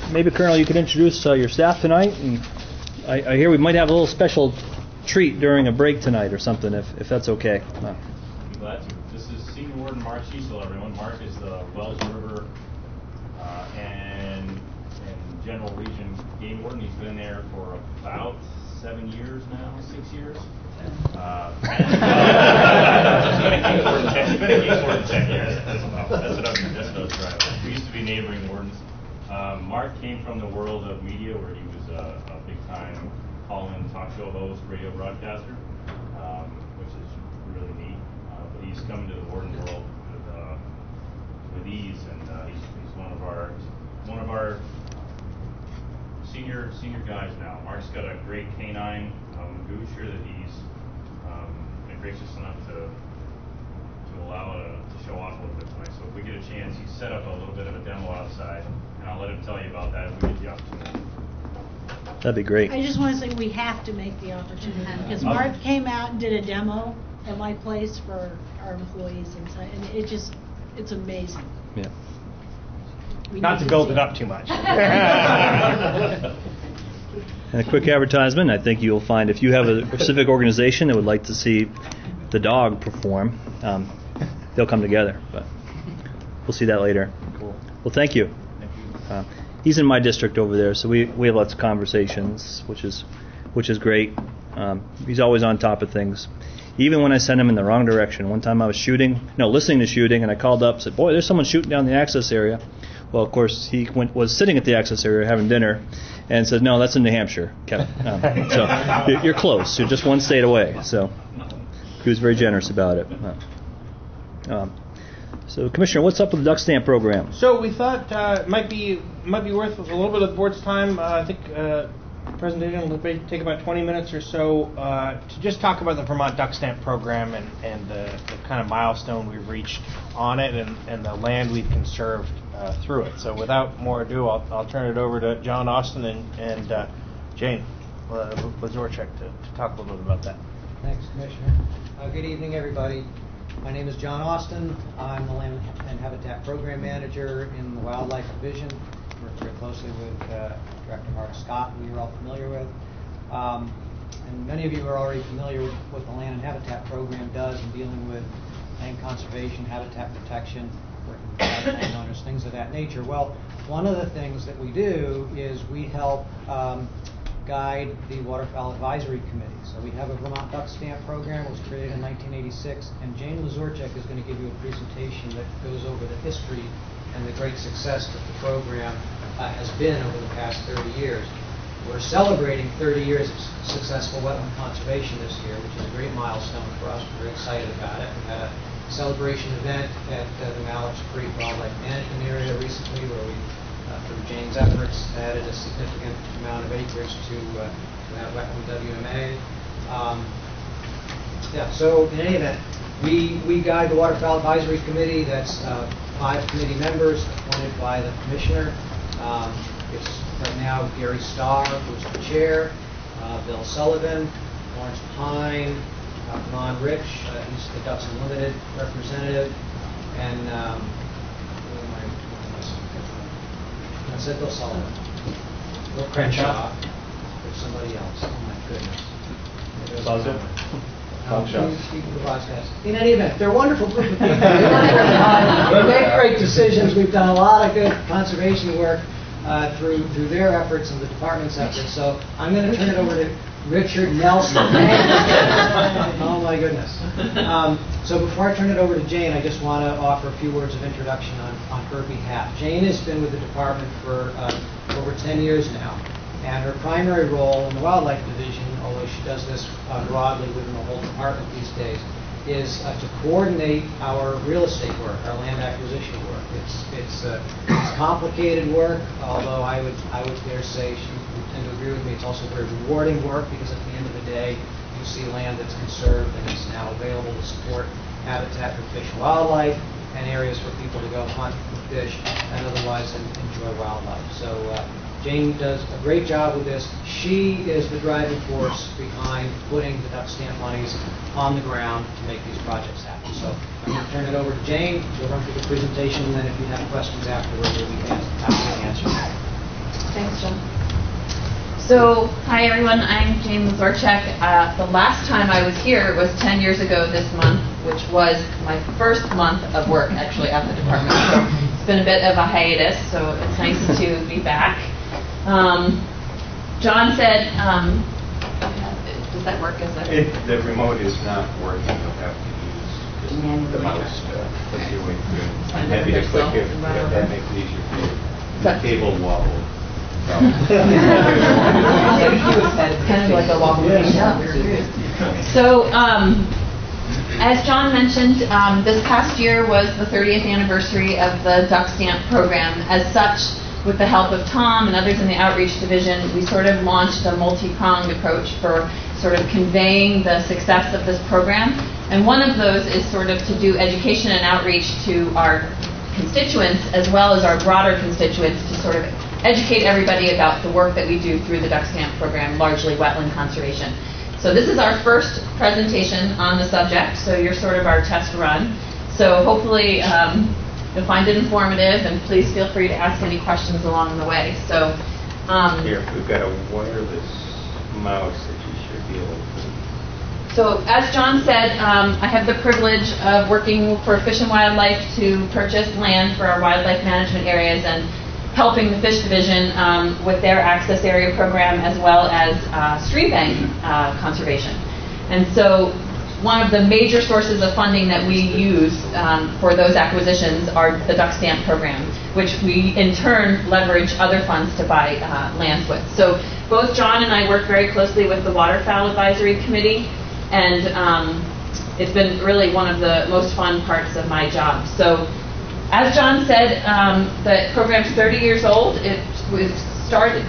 maybe Colonel, you could introduce your staff tonight, and I hear we might have a little special treat during a break tonight or something, if that's okay. I'd be glad to. This is Senior Warden Mark Cecil, everyone. Mark is the Wells River and General Region Game Warden. He's been there for about 7 years now, 6 years. He's been a Game Warden 10 years. That's what I was driving. We used to be neighboring wardens. Mark came from the world of media, where he was a big-time call-in talk show host, radio broadcaster, which is really neat. But he's come to the warden world with ease, and he's one of our senior guys now. Mark's got a great canine goose here that he's been gracious enough to allow to show off a little bit tonight. So if we get a chance, he's set up a little bit of a demo outside, and I'll let him tell you about that if we get the opportunity. That'd be great. I just want to say we have to make the opportunity, because Mark came out and did a demo at my place for our employees, and it's amazing. Yeah. Not to build it up too much. And a quick advertisement, I think you'll find if you have a civic organization that would like to see the dog perform, they'll come together. But we'll see that later. Cool. Well, thank you. He's in my district over there, so we have lots of conversations, which is great. He's always on top of things, even when I send him in the wrong direction. One time I was listening to shooting, and I called up and said, "Boy, there's someone shooting down the access area." Well, of course, he was sitting at the access area having dinner, and said, "No, that's in New Hampshire, Kevin." So you're close. You're just one state away. So he was very generous about it. So, Commissioner, what's up with the duck stamp program? So we thought it might be worth a little bit of the board's time. I think the presentation will take about 20 minutes or so to just talk about the Vermont duck stamp program and the kind of milestone we've reached on it and the land we've conserved through it. So without more ado, I'll turn it over to John Austin and Jane Lazorchek to talk a little bit about that. Thanks, Commissioner. Good evening, everybody. My name is John Austin. I'm the Land and Habitat Program Manager in the Wildlife Division. Work very closely with Director Mark Scott, who you're all familiar with. And many of you are already familiar with what the Land and Habitat Program does in dealing with land conservation, habitat protection, working with private landowners, things of that nature. Well, one of the things that we do is we help guide the Waterfowl Advisory Committee. So we have a Vermont duck stamp program. It was created in 1986, and Jane Lazorchek is going to give you a presentation that goes over the history and the great success that the program has been over the past 30 years. We're celebrating 30 years of successful wetland conservation this year, which is a great milestone for us. We're very excited about it. We had a celebration event at the Mallott's Creek Wildlife Management Area recently, where we through Jane's efforts, added a significant amount of acreage to that wetland WMA. So in any event, we guide the Waterfowl Advisory Committee. That's 5 committee members appointed by the Commissioner. It's right now Gary Starr, who's the chair, Bill Sullivan, Lawrence Pine, Ron Rich, he's the Ducks Unlimited representative, and I said Bill Sullivan. Bill Crenshaw. There's somebody else. Oh my goodness. In any event, they're a wonderful group of people. They make great decisions. We've done a lot of good conservation work through their efforts and the department's efforts. So I'm going to turn it over to Richard Nelson. Oh my goodness. So before I turn it over to Jane, I just want to offer a few words of introduction on her behalf. Jane has been with the department for over 10 years now, and her primary role in the Wildlife Division, although she does this broadly within the whole department these days, is to coordinate our real estate work, our land acquisition work. It's complicated work, although I would dare say she would tend to agree with me. It's also very rewarding work, because at the end of the day, you see land that's conserved and is now available to support habitat for fish and wildlife, and areas for people to go hunt and fish and otherwise enjoy wildlife. So Jane does a great job with this. She is the driving force behind putting the duck stamp monies on the ground to make these projects happen. So I'm going to turn it over to Jane. She'll run through the presentation, and then if you have questions afterwards, we'll be happy to answer them. Thanks, John. So, hi everyone, I'm Jane Lazorchek. The last time I was here was 10 years ago this month, which was my first month of work actually at the department. So it's been a bit of a hiatus, so it's nice to be back. John said, does that work as a... The remote is not working. You'll have to use the mouse to click your way through. I'm happy to click if that makes it easier for you. The cable wobble. Kind of like a walk. So, as John mentioned, this past year was the 30th anniversary of the Duck Stamp program. As such, with the help of Tom and others in the Outreach Division, we sort of launched a multi-pronged approach for sort of conveying the success of this program. And one of those is sort of to do education and outreach to our constituents as well as our broader constituents to sort of educate everybody about the work that we do through the Duck Stamp program, largely wetland conservation. So this is our first presentation on the subject, so you're sort of our test run. So hopefully you'll find it informative, and please feel free to ask any questions along the way. So here, we've got a wireless mouse that you should be able to... So as John said, I have the privilege of working for Fish and Wildlife to purchase land for our wildlife management areas and helping the Fish Division with their access area program as well as stream bank conservation. And so one of the major sources of funding that we use for those acquisitions are the Duck Stamp program, which we in turn leverage other funds to buy lands with. So both John and I work very closely with the Waterfowl Advisory Committee, and it's been really one of the most fun parts of my job. So as John said, the program's 30 years old. It was started.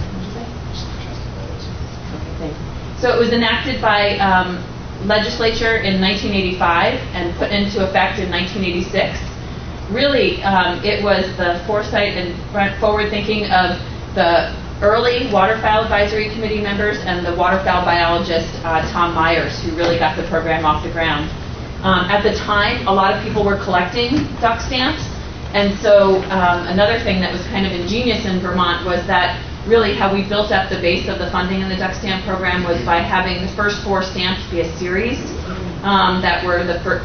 So it was enacted by legislature in 1985 and put into effect in 1986. Really, it was the foresight and forward thinking of the early Waterfowl Advisory Committee members and the waterfowl biologist Tom Myers, who really got the program off the ground. At the time, a lot of people were collecting duck stamps, and so another thing that was kind of ingenious in Vermont was that really how we built up the base of the funding in the duck stamp program was by having the first 4 stamps be a series that were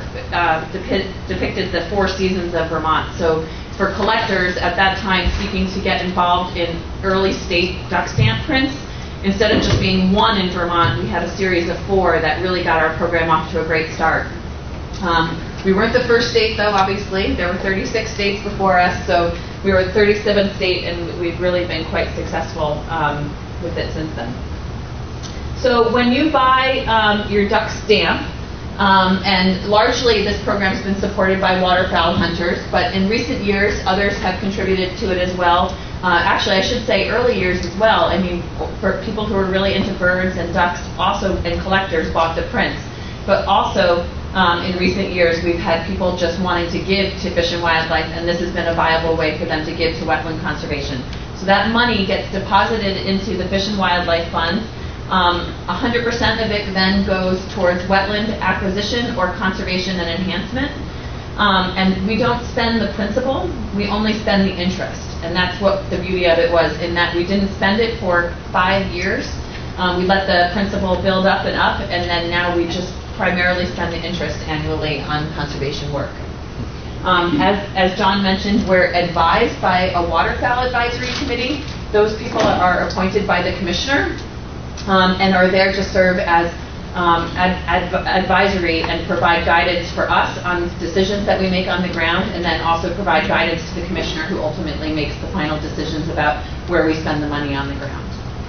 depicted the 4 seasons of Vermont. So for collectors at that time seeking to get involved in early state duck stamp prints, instead of just being 1 in Vermont, we had a series of 4 that really got our program off to a great start. We weren't the first state, though, obviously. There were 36 states before us, so we were the 37th state, and we've really been quite successful with it since then. So when you buy your duck stamp, and largely this program's been supported by waterfowl hunters, but in recent years, others have contributed to it as well. Actually, I should say early years as well. I mean, for people who are really into birds and ducks, also, and collectors bought the prints. But also, in recent years, we've had people just wanting to give to Fish and Wildlife, and this has been a viable way for them to give to wetland conservation. So that money gets deposited into the Fish and Wildlife Fund. 100% of it then goes towards wetland acquisition or conservation and enhancement. And we don't spend the principal, we only spend the interest. And that's what the beauty of it was, in that we didn't spend it for 5 years. We let the principal build up, and then now we just primarily spend the interest annually on conservation work. As John mentioned, we're advised by a waterfowl advisory committee. Those people are appointed by the commissioner and are there to serve as advisory and provide guidance for us on decisions that we make on the ground, and then also provide guidance to the commissioner, who ultimately makes the final decisions about where we spend the money on the ground.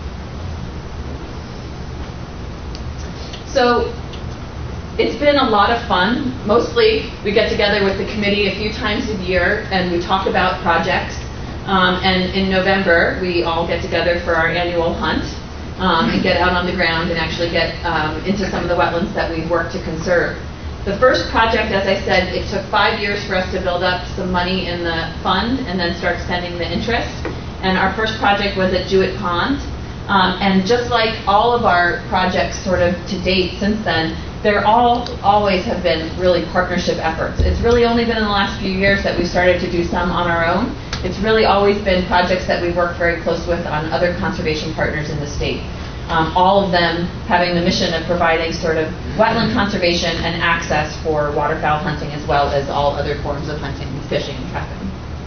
So it's been a lot of fun. Mostly we get together with the committee a few times a year and we talk about projects. And in November we all get together for our annual hunt and get out on the ground and actually get into some of the wetlands that we've worked to conserve. The first project, as I said, it took 5 years for us to build up some money in the fund and then start spending the interest. And our first project was at Jewett Pond. And just like all of our projects sort of to date since then, they're always have been really partnership efforts. It's really only been in the last few years that we started to do some on our own. it's really always been projects that we've worked very close with on other conservation partners in the state. All of them having the mission of providing sort of wetland conservation and access for waterfowl hunting as well as all other forms of hunting, fishing, and trapping.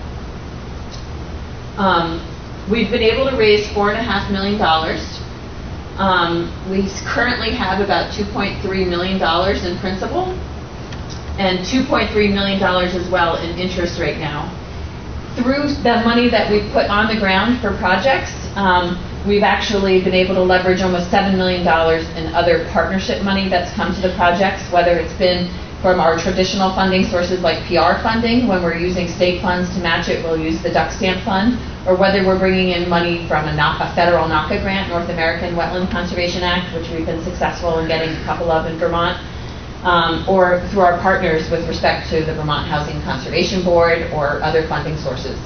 We've been able to raise $4.5 million. We currently have about $2.3 million in principal and $2.3 million as well in interest right now. Through the money that we've put on the ground for projects, we've actually been able to leverage almost $7 million in other partnership money that's come to the projects, whether it's been from our traditional funding sources like PR funding. When we're using state funds to match it, we'll use the Duck Stamp Fund, or whether we're bringing in money from a federal NACA grant, North American Wetland Conservation Act, which we've been successful in getting a couple of in Vermont, or through our partners with respect to the Vermont Housing Conservation Board or other funding sources.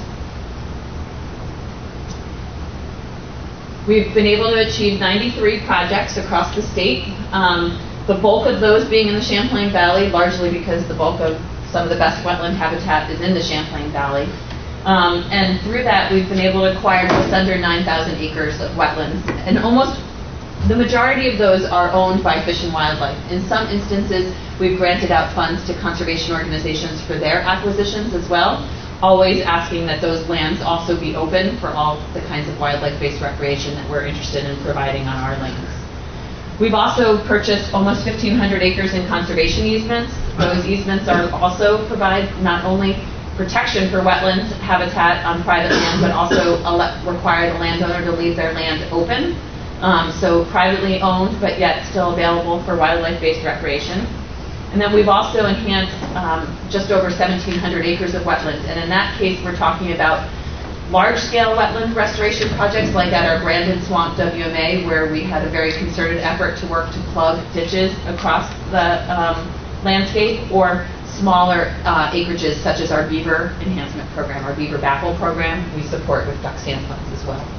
We've been able to achieve 93 projects across the state. The bulk of those being in the Champlain Valley, largely because the bulk of some of the best wetland habitat is in the Champlain Valley. And through that, we've been able to acquire just under 9,000 acres of wetlands. And almost the majority of those are owned by Fish and Wildlife. In some instances, we've granted out funds to conservation organizations for their acquisitions as well, always asking that those lands also be open for all the kinds of wildlife-based recreation that we're interested in providing on our lands. We've also purchased almost 1,500 acres in conservation easements. Those easements are also provide not only protection for wetlands habitat on private land, but also require the landowner to leave their land open. So privately owned, but yet still available for wildlife-based recreation. And then we've also enhanced just over 1,700 acres of wetlands. And in that case, we're talking about large-scale wetland restoration projects like at our Brandon Swamp WMA, where we had a very concerted effort to work to plug ditches across the landscape, or smaller acreages such as our beaver enhancement program, our beaver baffle program, we support with duck sand funds as well.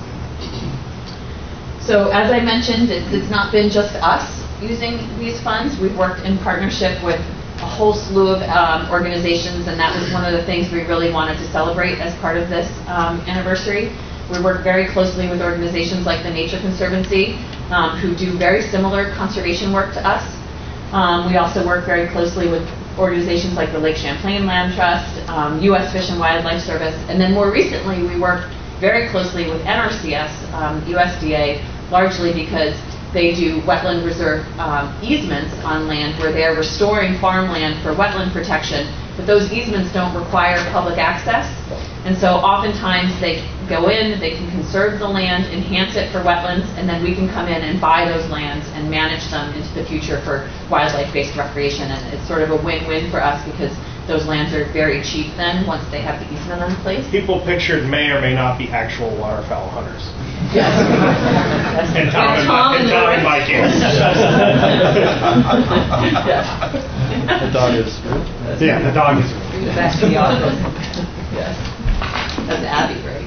So as I mentioned, it's not been just us using these funds. We've worked in partnership with a whole slew of organizations, and that was one of the things we really wanted to celebrate as part of this anniversary. We work very closely with organizations like the Nature Conservancy, who do very similar conservation work to us. We also work very closely with organizations like the Lake Champlain Land Trust, U.S. Fish and Wildlife Service, and then more recently we work very closely with NRCS, USDA, largely because they do wetland reserve easements on land where they're restoring farmland for wetland protection, but those easements don't require public access. And so oftentimes they go in, they can conserve the land, enhance it for wetlands, and then we can come in and buy those lands and manage them into the future for wildlife-based recreation. And it's sort of a win-win for us because those lands are very cheap then once they have the easement in place. People pictured may or may not be actual waterfowl hunters. Yes. And Tom and Mike is. Yes. The dog is. Yeah, the dog is. Back to the office. Yes. That's Abby, right?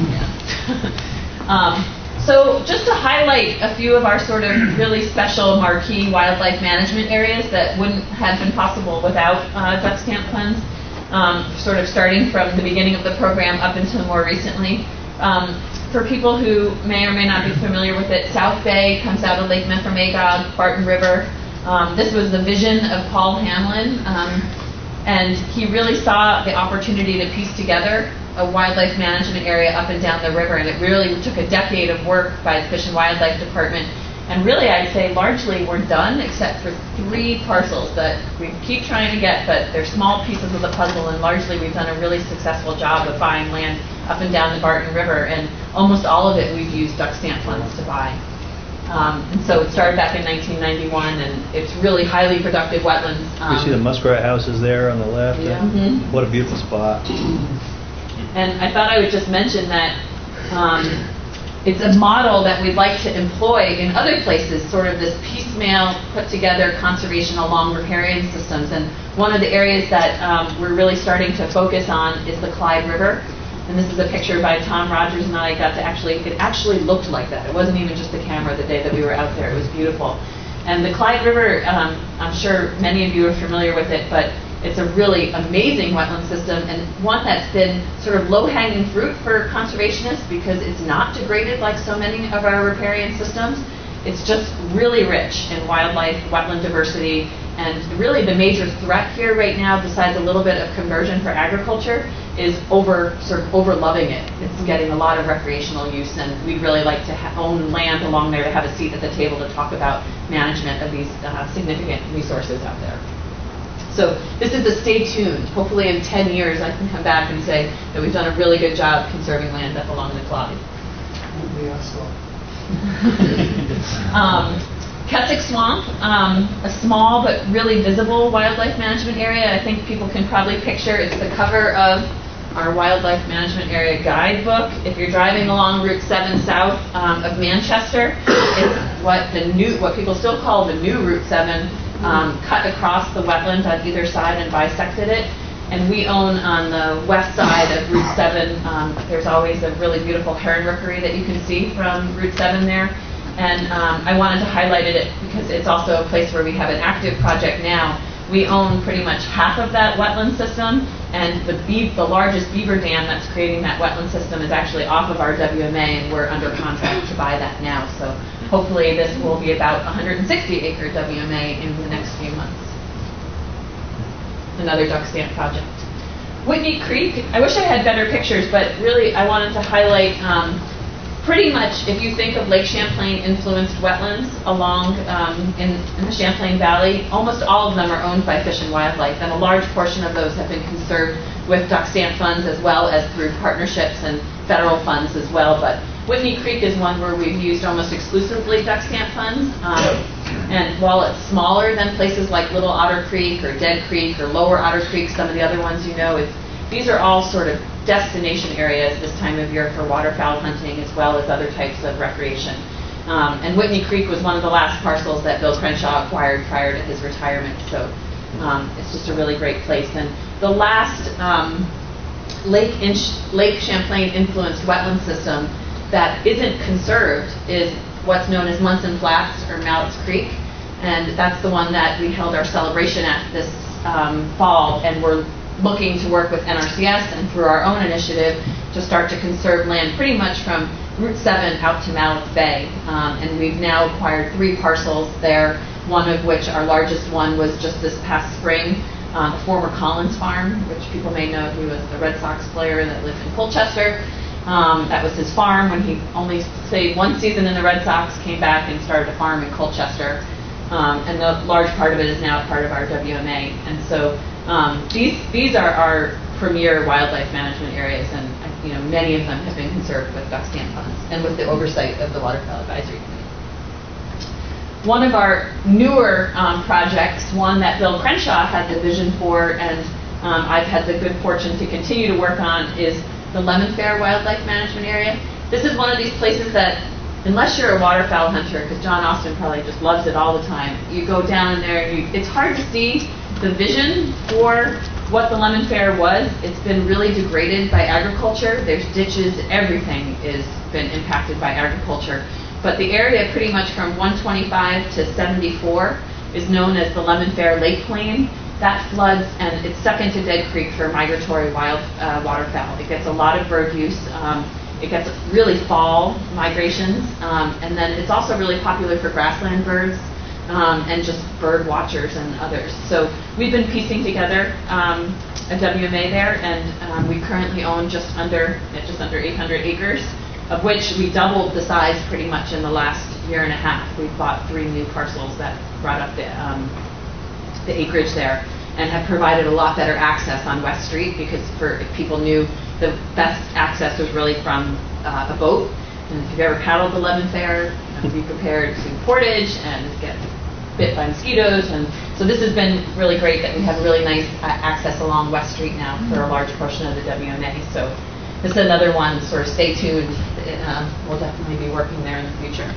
Yeah. So just to highlight a few of our sort of really special marquee wildlife management areas that wouldn't have been possible without duck stamp funds, sort of starting from the beginning of the program up until more recently. For people who may or may not be familiar with it, South Bay comes out of Lake Memphremagog, Barton River. This was the vision of Paul Hamlin, and he really saw the opportunity to piece together a wildlife management area up and down the river, and it really took a decade of work by the Fish and Wildlife Department. And really, I'd say largely we're done, except for 3 parcels that we keep trying to get, but they're small pieces of the puzzle, and largely we've done a really successful job of buying land up and down the Barton River, and almost all of it we've used duck stamp funds to buy. And so it started back in 1991, and it's really highly productive wetlands. You see the muskrat houses there on the left? Yeah. Mm-hmm. What a beautiful spot. And I thought I would just mention that it's a model that we'd like to employ in other places, sort of this piecemeal, put-together conservation along riparian systems. And one of the areas that we're really starting to focus on is the Clyde River. And this is a picture by Tom Rogers and I got to it actually looked like that. It wasn't even just the camera the day that we were out there. It was beautiful. And the Clyde River, I'm sure many of you are familiar with it, but It's a really amazing wetland system, and one that's been sort of low-hanging fruit for conservationists because it's not degraded like so many of our riparian systems. It's just really rich in wildlife, wetland diversity, and really the major threat here right now, besides a little bit of conversion for agriculture, is over-loving it. It's getting a lot of recreational use, and we'd really like to own land along there to have a seat at the table to talk about management of these significant resources out there. So this is a stay tuned. Hopefully in 10 years I can come back and say that we've done a really good job conserving land up along the Clyde. Keswick Swamp, a small but really visible wildlife management area. I think people can probably picture, it's the cover of our wildlife management area guidebook. If you're driving along Route 7 south of Manchester, it's what people still call the new Route 7, cut across the wetland on either side and bisected it. And we own on the west side of Route 7, there's always a really beautiful heron rookery that you can see from Route 7 there. And I wanted to highlight it because it's also a place where we have an active project now. We own pretty much half of that wetland system, and the largest beaver dam that's creating that wetland system is actually off of our WMA, and we're under contract to buy that now. So hopefully this will be about 160-acre WMA in the next few months. Another duck stamp project. Whitney Creek, I wish I had better pictures, but really I wanted to highlight pretty much, if you think of Lake Champlain influenced wetlands along in the Champlain Valley, almost all of them are owned by Fish and Wildlife, and a large portion of those have been conserved with duck stamp funds as well as through partnerships and federal funds as well. But Whitney Creek is one where we've used almost exclusively duck stamp funds. And while it's smaller than places like Little Otter Creek or Dead Creek or Lower Otter Creek, some of the other ones you know, these are all sort of destination areas this time of year for waterfowl hunting as well as other types of recreation. And Whitney Creek was one of the last parcels that Bill Crenshaw acquired prior to his retirement. So it's just a really great place. And the last Lake Champlain influenced wetland system that isn't conserved is what's known as Munson Flats or Mallett's Creek. And that's the one that we held our celebration at this fall, and we're looking to work with NRCS and through our own initiative to start to conserve land pretty much from Route 7 out to Mallett's Bay. And we've now acquired 3 parcels there, one of which, our largest one, was just this past spring, the former Collins farm, which people may know. He was a Red Sox player that lived in Colchester. That was his farm when he only stayed 1 season in the Red Sox, came back and started a farm in Colchester. And the large part of it is now part of our WMA. And so these are our premier wildlife management areas, and many of them have been conserved with duck stamp funds and with the oversight of the Waterfowl Advisory Committee. One of our newer projects, one that Bill Crenshaw had the vision for, and I've had the good fortune to continue to work on, is the Lemon Fair Wildlife Management Area. This is one of these places that, unless you're a waterfowl hunter, because John Austin probably just loves it all the time, you go down in there and it's hard to see the vision for what the Lemon Fair was. It's been really degraded by agriculture. There's ditches, everything has been impacted by agriculture. But the area pretty much from 125 to 74 is known as the Lemon Fair Lake Plain. That floods, and it's second to Dead Creek for migratory wild waterfowl. It gets a lot of bird use. It gets really fall migrations, and then it's also really popular for grassland birds and just bird watchers and others. So we've been piecing together a WMA there, and we currently own just under 800 acres, of which we doubled the size pretty much in the last year and a half. We've bought 3 new parcels that brought up the acreage there, and have provided a lot better access on West Street, because if people knew, the best access was really from a boat. And if you've ever paddled the Lemon Fair, be prepared to portage and get bit by mosquitoes. And so this has been really great that we have really nice access along West Street now for a large portion of the WMA. So this is another one, sort of stay tuned. We'll definitely be working there in the future.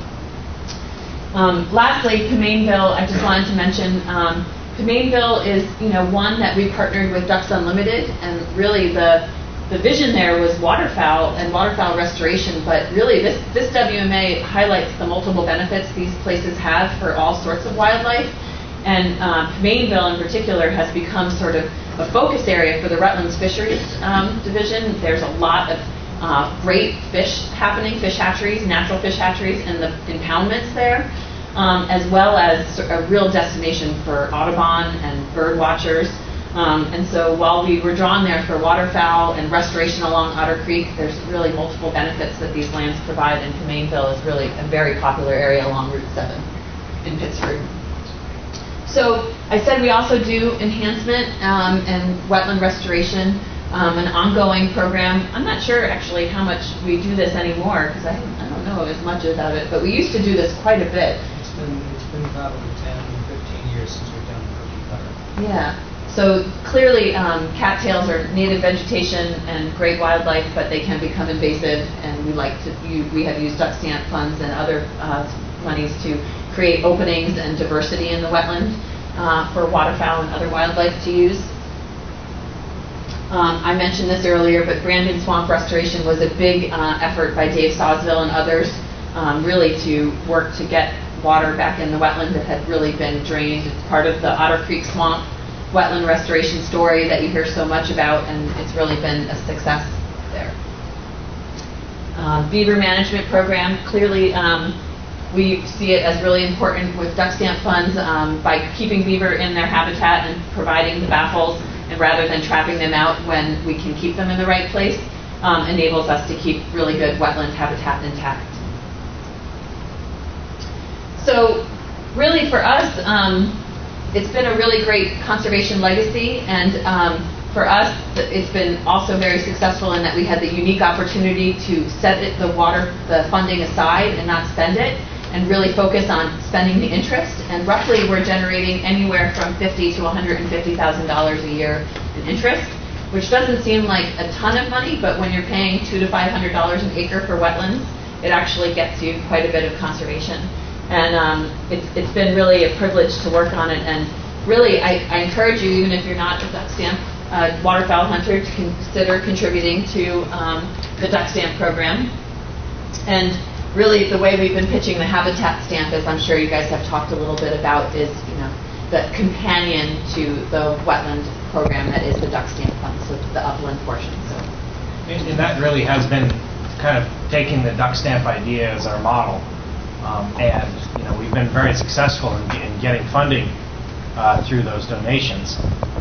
Lastly, Pemainville, I just wanted to mention, Pemainville is one that we partnered with Ducks Unlimited, and really the vision there was waterfowl and waterfowl restoration, but really this WMA highlights the multiple benefits these places have for all sorts of wildlife. And Mainville in particular has become sort of a focus area for the Rutland's Fisheries Division. There's a lot of great fish happening, fish hatcheries, natural fish hatcheries, and the impoundments there, as well as a real destination for Audubon and bird watchers. And so while we were drawn there for waterfowl and restoration along Otter Creek, there's really multiple benefits that these lands provide, and Mainville is really a very popular area along Route 7 in Pittsburgh. So I said we also do enhancement and wetland restoration, an ongoing program. I'm not sure actually how much we do this anymore, because I don't know as much about it, but we used to do this quite a bit. It's been probably 10, 15 years since we've done cookie cutter. Yeah. So clearly, cattails are native vegetation and great wildlife, but they can become invasive, and we have used duck stamp funds and other monies to create openings and diversity in the wetland for waterfowl and other wildlife to use. I mentioned this earlier, but Brandon Swamp Restoration was a big effort by Dave Sawsville and others, really to work to get water back in the wetland that had really been drained. It's part of the Otter Creek Swamp wetland restoration story that you hear so much about, and it's really been a success there. Beaver management program, clearly we see it as really important with duck stamp funds by keeping beaver in their habitat and providing the baffles, and rather than trapping them out when we can keep them in the right place, enables us to keep really good wetland habitat intact. So really for us, it's been a really great conservation legacy, and for us, it's been also very successful in that we had the unique opportunity to set the funding aside and not spend it, and really focus on spending the interest. And roughly, we're generating anywhere from $50,000 to $150,000 a year in interest, which doesn't seem like a ton of money, but when you're paying $200 to $500 an acre for wetlands, it actually gets you quite a bit of conservation. And it's been really a privilege to work on it. And really, I encourage you, even if you're not a duck stamp waterfowl hunter, to consider contributing to the duck stamp program. And really, the way we've been pitching the habitat stamp, as I'm sure you guys have talked a little bit about, is the companion to the wetland program that is the duck stamp fund, so the upland portion. So, and that really has been kind of taking the duck stamp idea as our model. And we've been very successful in getting funding through those donations.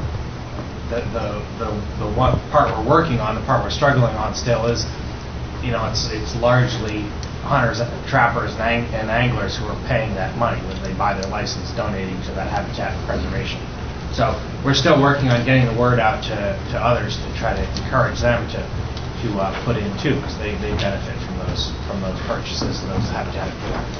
The one part we're working on, the part we're struggling on still is, it's largely hunters, trappers, and anglers who are paying that money when they buy their license, donating to that habitat preservation. So we're still working on getting the word out to others to try to encourage them to put in too, because they benefit from those purchases and those habitat.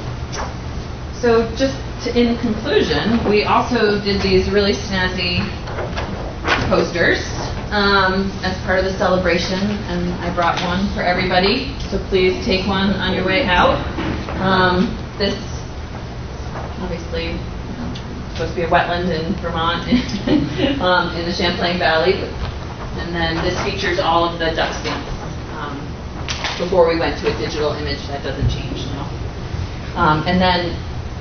So just in conclusion, we also did these really snazzy posters as part of the celebration, and I brought one for everybody, so please take one on your way out. This obviously supposed to be a wetland in Vermont in the Champlain Valley, and then this features all of the duck stamps before we went to a digital image. That doesn't change now. And then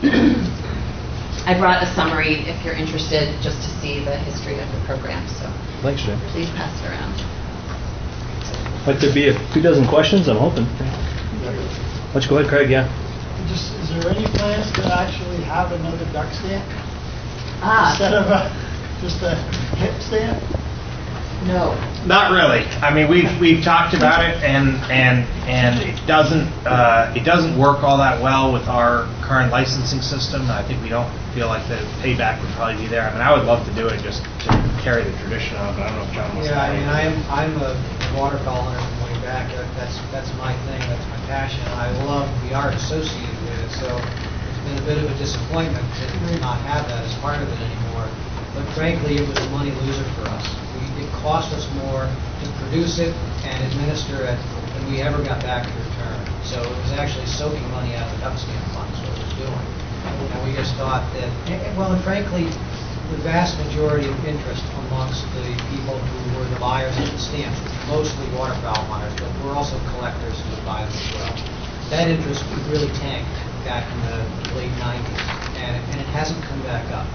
I brought a summary if you're interested, just to see the history of the program. So thanks, Jim. Please pass it around. Like there'd be a few dozen questions, I'm hoping. Let's go ahead, Craig. Yeah. Is there any plans to actually have another duck stamp instead of just a hip stamp? No. Not really. I mean, we've talked about it, and it doesn't work all that well with our current licensing system. I think we don't feel like the payback would probably be there. I mean, I would love to do it just to carry the tradition on, but I don't know if John wants to. Yeah, I mean, I'm a waterfowl hunter from way back. That's my thing. That's my passion. I love the art associated with it. So it's been a bit of a disappointment to not have that as part of it anymore. But frankly, it was a money loser for us. It cost us more to produce it and administer it than we ever got back in return. So it was actually soaking money out of the duck stamp funds, what it was doing. And we just thought that, well, and frankly, the vast majority of interest amongst the people who were the buyers of the stamps, which were mostly waterfowl hunters, but were also collectors who would buy them as well. That interest really tanked back in the late 90s, and it hasn't come back up.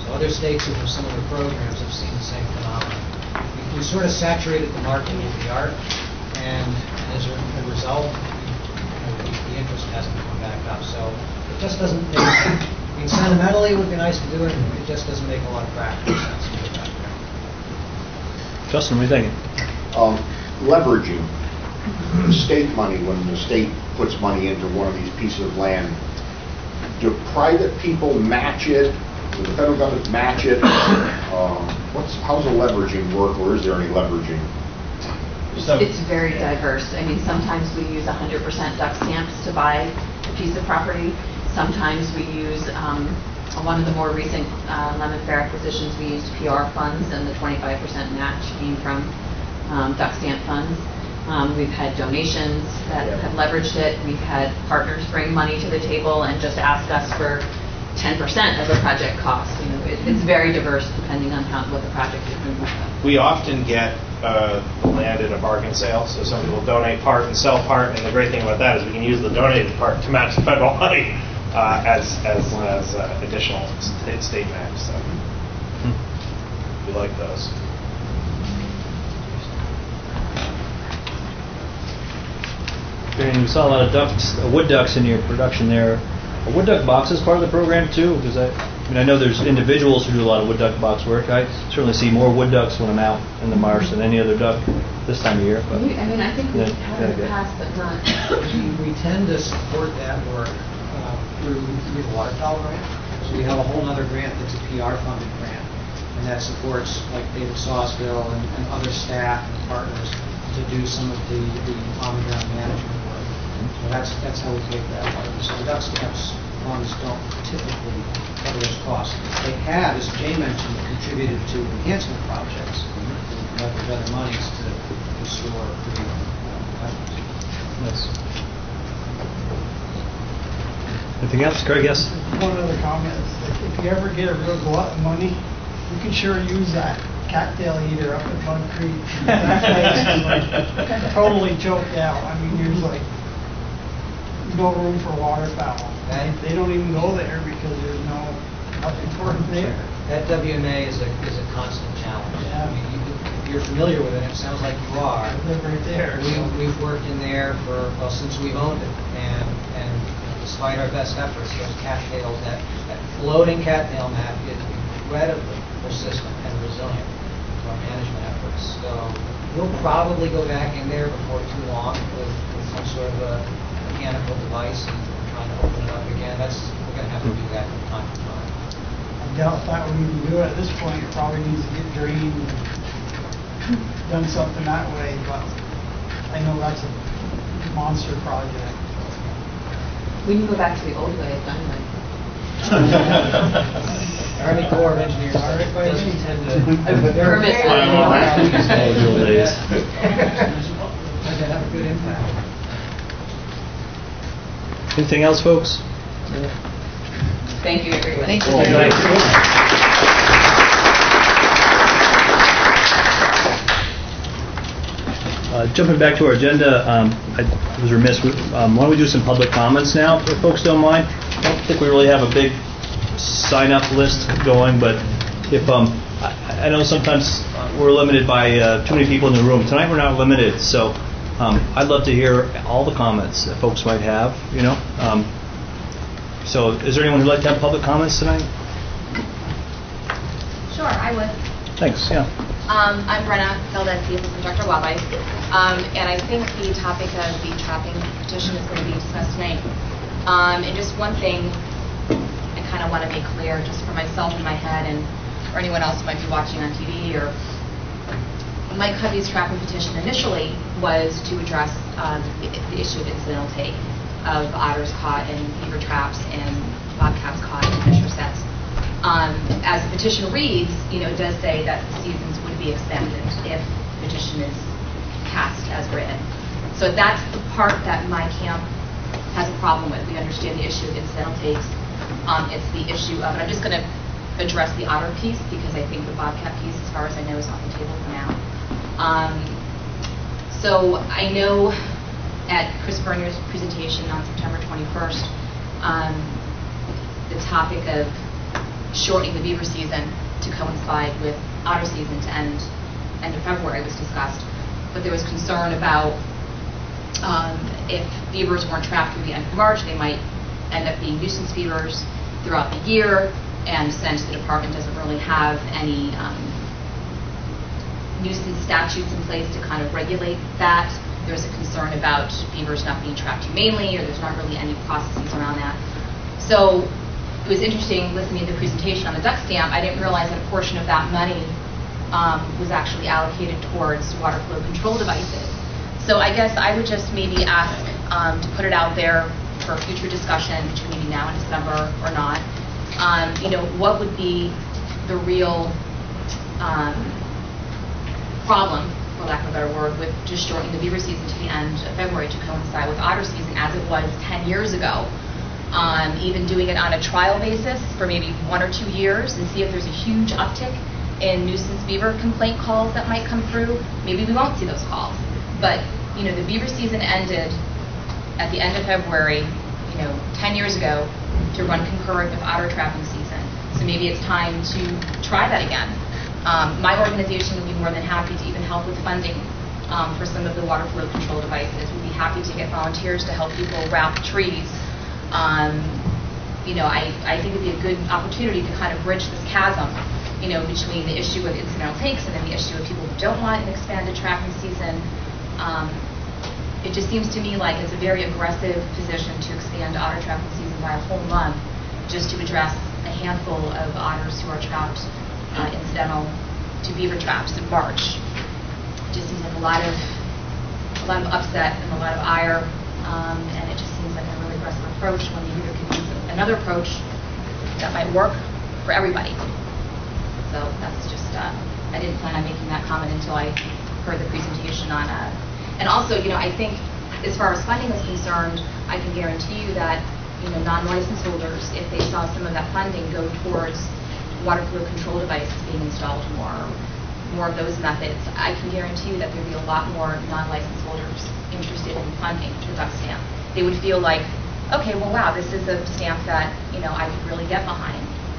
So other states who have similar programs have seen the same phenomenon. We sort of saturated the market with the art, and as a result, the interest hasn't come back up. So it just doesn't make, I mean, sentimentally it would be nice to do it, it just doesn't make a lot of practical sense to do it back there. Justin, what are you thinking? Leveraging state money, when the state puts money into one of these pieces of land, do private people match it? Does the federal government match it? How's the leveraging work, or is there any leveraging? It's very diverse. I mean, sometimes we use 100% duck stamps to buy a piece of property. Sometimes we use, one of the more recent Lemon Fair acquisitions, we used PR funds, and the 25% match came from duck stamp funds. We've had donations that have leveraged it. We've had partners bring money to the table and just ask us for 10% of the project cost. You know, it's very diverse depending on what the project is. We often get the land in a bargain sale, so somebody will donate part and sell part, and the great thing about that is we can use the donated part to match the federal money as additional state match. So we like those. And we saw a lot of ducks, wood ducks in your production there. Are wood duck boxes part of the program too? Because I know there's individuals who do a lot of wood duck box work. I certainly see more wood ducks when I'm out in the marsh than any other duck this time of year. But I think we have in the past, but not. We tend to support that work through the waterfowl grant. So we have a whole other grant that's a PR funded grant, and that supports like David Sawsville and other staff and partners to do some of the on-the-ground management work. So that's how we take that part. So the duck stamps funds don't typically cover those costs. They have, as Jay mentioned, contributed to enhancement projects and leverage other monies to restore or create efforts. yes. Anything else, Craig? Yes. One other comment is, like, if you ever get a real glut of money, you can sure use that cattail eater up at Bug Creek. That place is like totally choked out. I mean, there's like no room for waterfowl. They don't even go there because there's nothing for them there. That WMA is a constant challenge. Yeah. I mean, if you're familiar with it, it sounds like you are. I live right there. We've worked in there since we've owned it, and despite our best efforts, those cattails, that floating cattail map is incredibly persistent and resilient to our management efforts. So we'll probably go back in there before too long with some sort of a mechanical device and trying to open it up again. We're going to have to do that from time to time. I doubt that would even do it at this point. It probably needs to get drained and done something that way, but I know that's a monster project. We can go back to the old way of dynamite. Army Corps of Engineers doesn't tend to Permits. The old days. Tend to have a good impact. Anything else, folks? Thank you, everybody. Thank you. Jumping back to our agenda, I was remiss. Why don't we do some public comments now, if folks don't mind? I don't think we really have a big sign-up list going, but if I know sometimes we're limited by too many people in the room. Tonight we're not limited, so I'd love to hear all the comments that folks might have. You know, so is there anyone who'd like to have public comments tonight? Sure, I would. Thanks. Yeah. I'm Brenna Feldensky, Assistant Director of Wildlife, and I think the topic of the trapping petition is going to be discussed tonight. And just one thing I kind of want to make clear, just for myself in my head and for anyone else who might be watching on TV, or Mike Covey's trapping petition initially was to address the issue of incidental take of otters caught in beaver traps and bobcats caught in fish sets. As the petition reads, it does say that the seasons would be extended if the petition is passed as written. So that's the part that my camp has a problem with. We understand the issue of incidental takes. It's the issue of, and I'm just going to address the otter piece because I think the bobcat piece, as far as I know, is off the table for now. So I know at Chris Bernier's presentation on September 21st, the topic of shortening the beaver season to coincide with otter season to end of February was discussed. But there was concern about if beavers weren't trapped through the end of March, they might end up being nuisance beavers throughout the year. And since the department doesn't really have any nuisance statutes in place to kind of regulate that, there's a concern about beavers not being trapped humanely, or there's not really any processes around that. So it was interesting listening to the presentation on the duck stamp. I didn't realize that a portion of that money was actually allocated towards water flow control devices. So I guess I would just maybe ask to put it out there for future discussion between maybe now and December or not. What would be the real problem, for lack of a better word, with just shortening the beaver season to the end of February to coincide with otter season as it was 10 years ago. Even doing it on a trial basis for maybe 1 or 2 years and see if there's a huge uptick in nuisance beaver complaint calls that might come through. Maybe we won't see those calls. But, the beaver season ended at the end of February, 10 years ago to run concurrent with otter trapping season. So maybe it's time to try that again. My organization would be more than happy to even help with funding for some of the water flow control devices. We'd be happy to get volunteers to help people wrap trees. I think it'd be a good opportunity to kind of bridge this chasm, between the issue of incidental takes and then the issue of people who don't want an expanded trapping season. It just seems to me like it's a very aggressive position to expand otter trapping season by a whole month just to address a handful of otters who are trapped incidental to beaver traps in March. It just seems like a lot of upset and a lot of ire, and it just seems like a really aggressive approach when you either could use another approach that might work for everybody. So that's just, I didn't plan on making that comment until I heard the presentation on and also, I think as far as funding is concerned, I can guarantee you that, non-licensed holders, if they saw some of that funding go towards water flow control devices being installed more of those methods, I can guarantee you that there'd be a lot more non-licensed holders interested in funding the duck stamp. They would feel like, okay, well, wow, this is a stamp that, I could really get behind.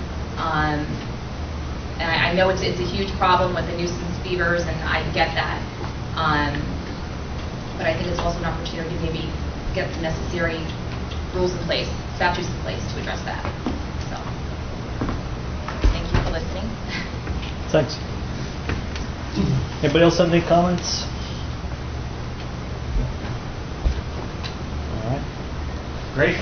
And I know it's a huge problem with the nuisance beavers, and I get that. But I think it's also an opportunity to maybe get the necessary rules in place, statutes in place to address that. So, thank you for listening. Thanks. Anybody else have any comments? All right. Great.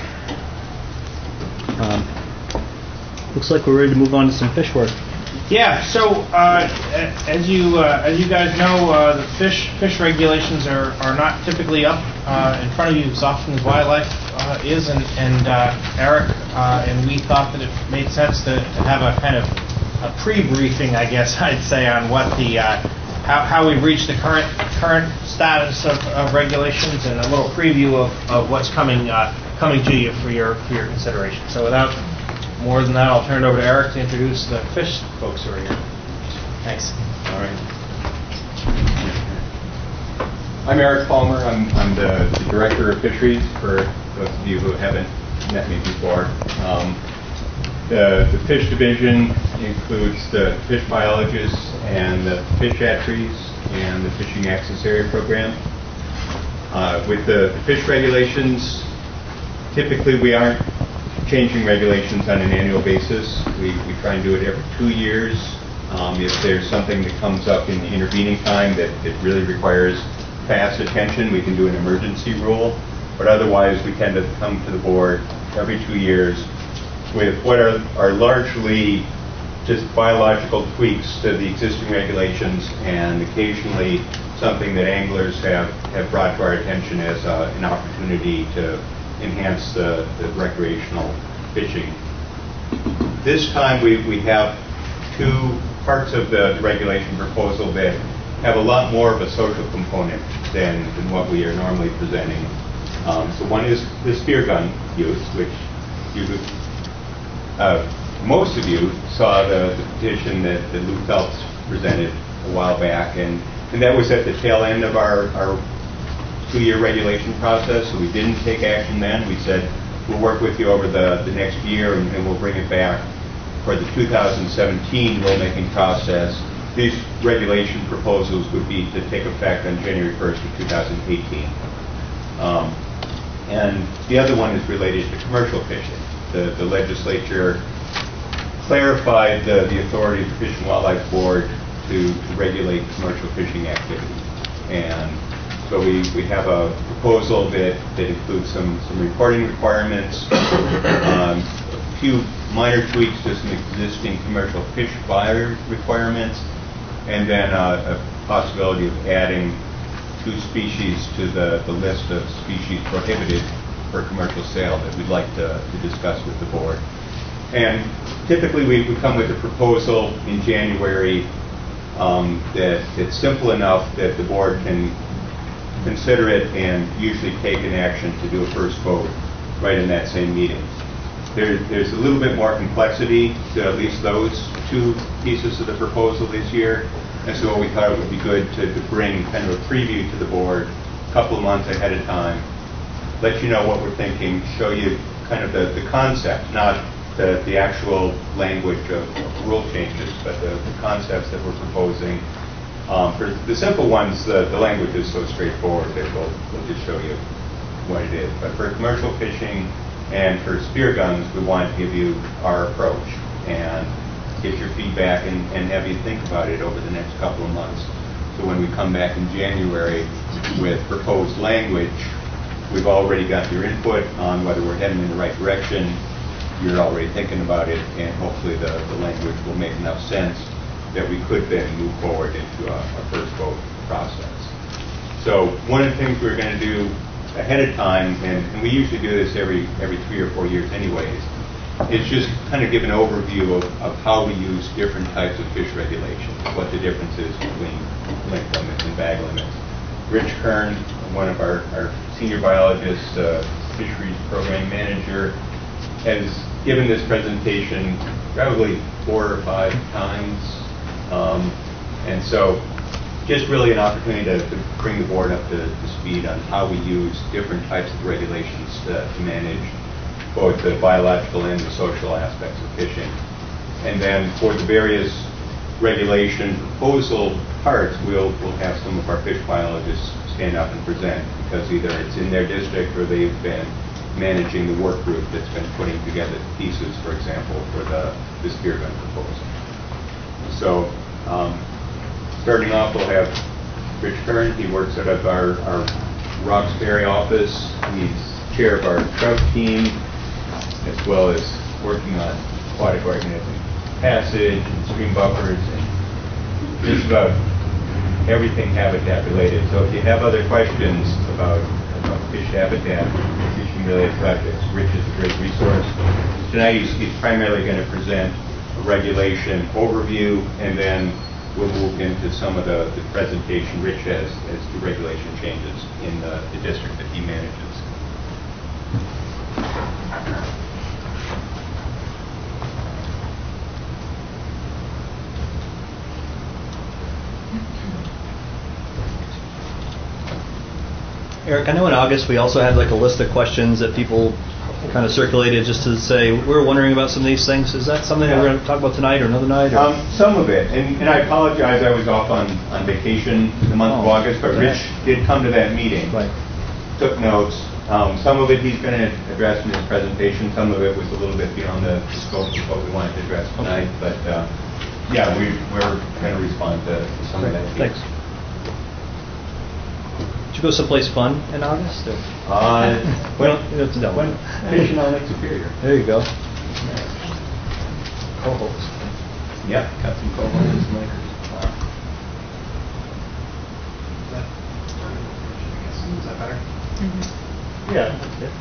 Looks like we're ready to move on to some fish work. Yeah. So as you guys know, the fish regulations are not typically up in front of you as often as wildlife is, and Eric and we thought that it made sense to have a kind of a pre-briefing, I guess I'd say, on what the how we've reached the current status of regulations, and a little preview of what's coming to you for your consideration. So without more than that, I'll turn it over to Eric to introduce the fish folks who are here. Thanks. All right. I'm Eric Palmer. I'm the Director of Fisheries, for those of you who haven't met me before. The fish division includes the fish biologists and the fish hatcheries and the fishing access area program. With the fish regulations, typically we aren't changing regulations on an annual basis. We try and do it every 2 years. If there's something that comes up in the intervening time that really requires fast attention, we can do an emergency rule. But otherwise, we tend to come to the board every 2 years with what are largely just biological tweaks to the existing regulations, and occasionally something that anglers have brought to our attention as an opportunity to enhance the recreational fishing. This time we have two parts of the regulation proposal that have a lot more of a social component than what we are normally presenting. So one is the spear gun use, which most of you saw the petition that Lou Phelps presented a while back, and that was at the tail end of our 2-year regulation process, so we didn't take action then. We said we'll work with you over the next year, and we'll bring it back for the 2017 rulemaking process, these regulation proposals would be to take effect on January 1st of 2018. And the other one is related to commercial fishing. The legislature clarified the authority of the Fish and Wildlife Board to regulate commercial fishing activity. And so we have a proposal that includes some reporting requirements, a few minor tweaks to some existing commercial fish buyer requirements, and then a possibility of adding 2 species to the list of species prohibited for commercial sale that we'd like to discuss with the board. And typically we come with a proposal in January that's simple enough that the board can consider it and usually take an action to do a first vote right in that same meeting. There's a little bit more complexity to at least those 2 pieces of the proposal this year, and so we thought it would be good to bring kind of a preview to the board a couple of months ahead of time, let you know what we're thinking, show you kind of the concept, not the actual language of rule changes, but the concepts that we're proposing. For the simple ones, the language is so straightforward that we'll just show you what it is. But for commercial fishing and for spear guns, we want to give you our approach and get your feedback and have you think about it over the next couple of months. So when we come back in January with proposed language, we've already got your input on whether we're heading in the right direction. You're already thinking about it, and hopefully the language will make enough sense that we could then move forward into a first vote process. So one of the things we're going to do ahead of time, and we usually do this every 3 or 4 years anyways, is just kind of give an overview of how we use different types of fish regulations, what the difference is between length limits and bag limits. Rich Kern, one of our senior biologists, fisheries program manager, has given this presentation probably 4 or 5 times. And so just really an opportunity to bring the board up to speed on how we use different types of regulations to manage both the biological and the social aspects of fishing. And then for the various regulation proposal parts, we'll have some of our fish biologists stand up and present, because either it's in their district or they've been managing the work group that's been putting together pieces, for example, for the spear gun proposal. So starting off, we'll have Rich Kern. He works out of our Roxbury office. He's chair of our trout team, as well as working on aquatic organism passage and stream buffers and just about everything habitat related. So if you have other questions about fish habitat, fishing related projects, Rich is a great resource. Tonight he's primarily going to present a regulation overview, and then we'll move into some of the presentation Rich has as to regulation changes in the district that he manages. Eric, I know in August we also had like a list of questions that people kind of circulated just to say, we're wondering about some of these things. Is that something that we're going to talk about tonight or another night? Or? Some of it. And I apologize, I was off on vacation the month of August, but Rich did come to that meeting. Right. Took notes. Some of it he's going to address in his presentation. Some of it was a little bit beyond the scope of what we wanted to address tonight. But yeah, we're going to respond to some of that. Thanks. Did you go someplace fun in August? Or? Went fishing on Lake Superior. There you go. Co-host. Yep, got some co-hosts and lakers. Is that better? Yeah, that's good.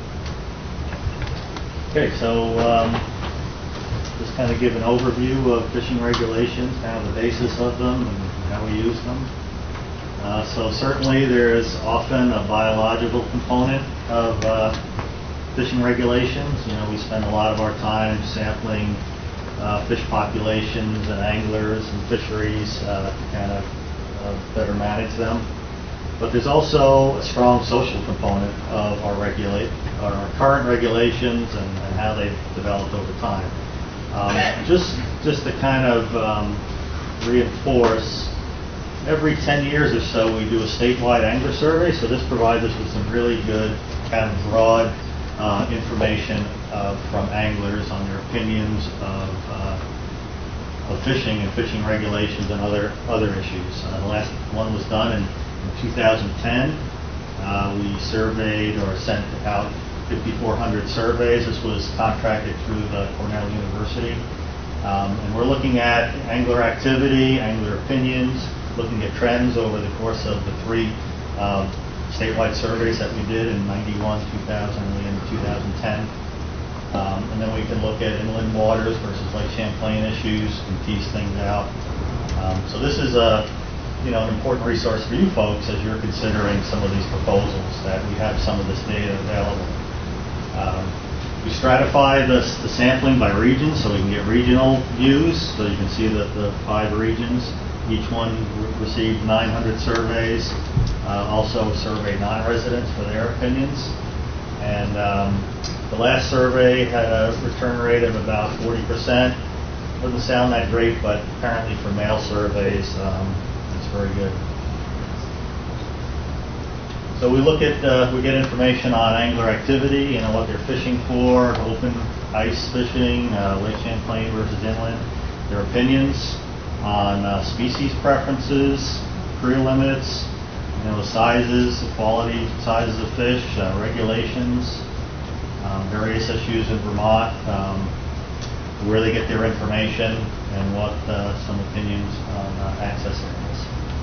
Okay, so just kind of give an overview of fishing regulations, kind of the basis of them and how we use them. So certainly there is often a biological component of fishing regulations. You know, we spend a lot of our time sampling fish populations and anglers and fisheries to kind of better manage them. But there's also a strong social component of our current regulations and how they've developed over time. Just to kind of reinforce, every 10 years or so we do a statewide angler survey, so this provides us with some really good kind of broad information from anglers on their opinions of fishing and fishing regulations and other issues. The last one was done in 2010. We surveyed or sent out 5,400 surveys. This was contracted through the Cornell University. And we're looking at angler activity, angler opinions, looking at trends over the course of the 3 statewide surveys that we did in 91, 2000, and 2010. And then we can look at inland waters versus Lake Champlain issues and tease things out. So this is an important resource for you folks as you're considering some of these proposals, that we have some of this data available. We stratify the sampling by region so we can get regional views. So you can see that the 5 regions, each one received 900 surveys. Also surveyed non-residents for their opinions. And the last survey had a return rate of about 40%. Doesn't sound that great, but apparently for mail surveys, it's very good. So we look at, we get information on angler activity, what they're fishing for, open ice fishing, Lake Champlain versus inland, their opinions on species preferences, creel limits, sizes, quality, sizes of fish, regulations, various issues in Vermont, where they get their information, and what some opinions on access areas.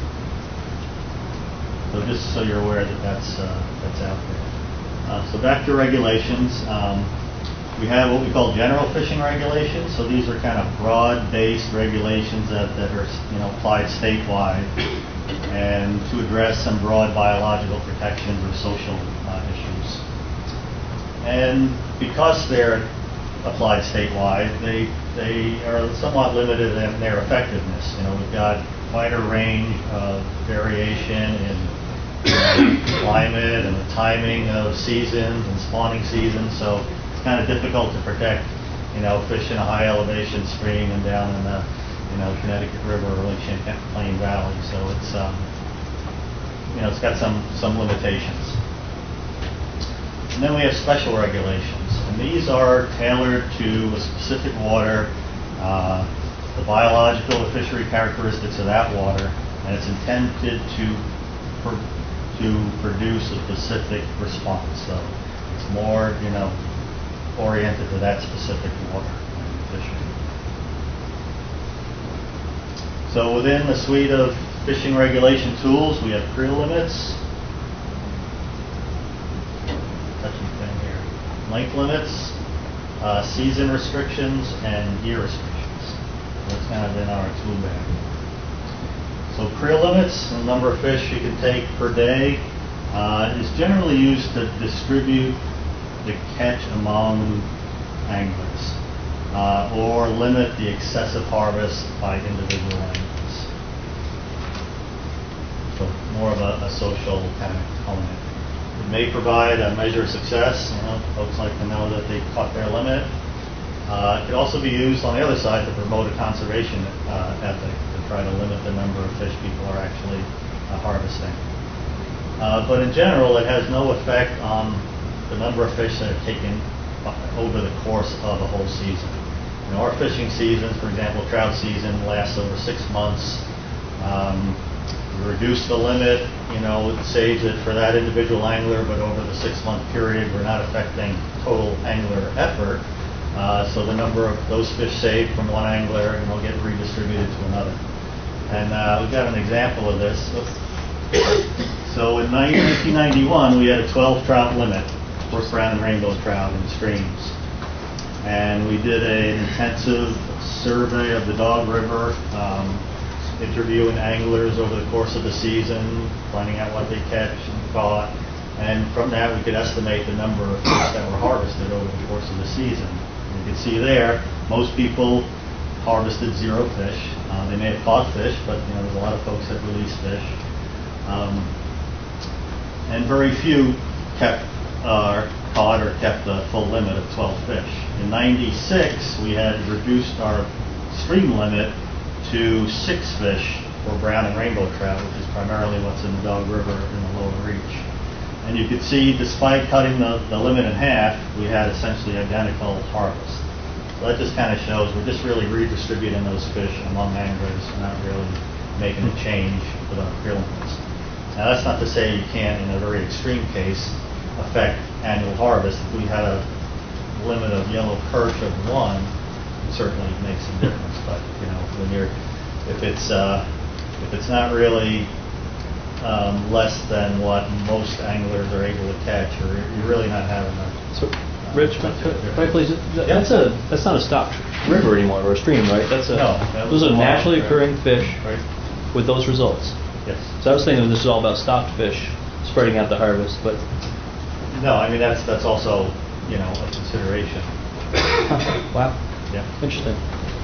So just so you're aware that that's out there. So back to regulations. We have what we call general fishing regulations. So these are kind of broad-based regulations that are applied statewide, and to address some broad biological protections or social issues. And because they're applied statewide, they are somewhat limited in their effectiveness. We've got quite a range of variation in climate and the timing of seasons and spawning seasons, so it's kind of difficult to protect, fish in a high elevation stream and down in the, Connecticut River or Lake Champlain Valley. So it's, it's got some limitations. And then we have special regulations, and these are tailored to a specific water, the biological or fishery characteristics of that water, and it's intended to produce a specific response. So it's more, oriented to that specific water and fishery. So within the suite of fishing regulation tools, we have creel limits, touching thing here, length limits, season restrictions, and year restrictions. That's kind of in our tool bag. So creel limits, the number of fish you can take per day, is generally used to distribute the catch among anglers, or limit the excessive harvest by individual anglers. So more of a social kind of component. It may provide a measure of success. Folks like to know that they caught their limit. It could also be used on the other side to promote a conservation ethic, to try to limit the number of fish people are actually harvesting. But in general, it has no effect on the number of fish that are taken over the course of a whole season. Our fishing seasons, for example, trout season, lasts over 6 months. We reduce the limit, it saves it for that individual angler, but over the 6-month period, we're not affecting total angler effort. So the number of those fish saved from one angler, get redistributed to another. And we've got an example of this. So in 1991, we had a 12 trout limit for brown and rainbow trout in streams. And we did an intensive survey of the Dog River, interviewing anglers over the course of the season, finding out what they catch and caught. And from that, we could estimate the number of fish that were harvested over the course of the season. And you can see there, most people harvested 0 fish. They may have caught fish, but there's a lot of folks that released fish. And very few kept caught or kept a full limit of 12 fish. In '96, we had reduced our stream limit to 6 fish for brown and rainbow trout, which is primarily what's in the Dog River in the lower reach. And you could see, despite cutting the limit in half, we had essentially identical harvest. So that just kind of shows we're just really redistributing those fish among anglers. We're not really making a change with our creel limits. Now that's not to say you can't, in a very extreme case, affect annual harvest. If we had a limit of yellow perch of 1, it certainly makes a difference. But you know, when you're, if it's not really less than what most anglers are able to catch, you're really not having a. So, Rich, right, please. That's not a stocked river anymore or a stream, right? That's a. No, those are naturally occurring fish. Right. With those results. Yes. So I was thinking this is all about stocked fish, spreading out the harvest, but. No, I mean that's also, you know, a consideration. Wow. Yeah. Interesting.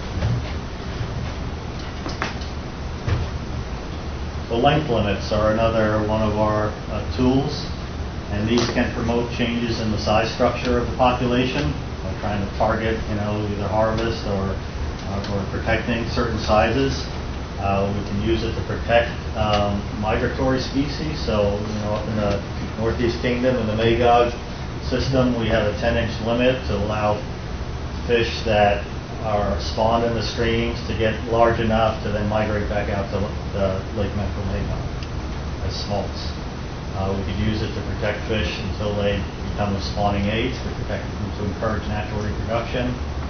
So length limits are another one of our tools, and these can promote changes in the size structure of the population by trying to target, you know, either harvest or protecting certain sizes. We can use it to protect migratory species. So, you know, up in the Northeast Kingdom, in the Magog system, we have a 10-inch limit to allow fish that are spawned in the streams to get large enough to then migrate back out to the Lake Metro Magog as smolts. We could use it to protect fish until they become of spawning age, to encourage natural reproduction.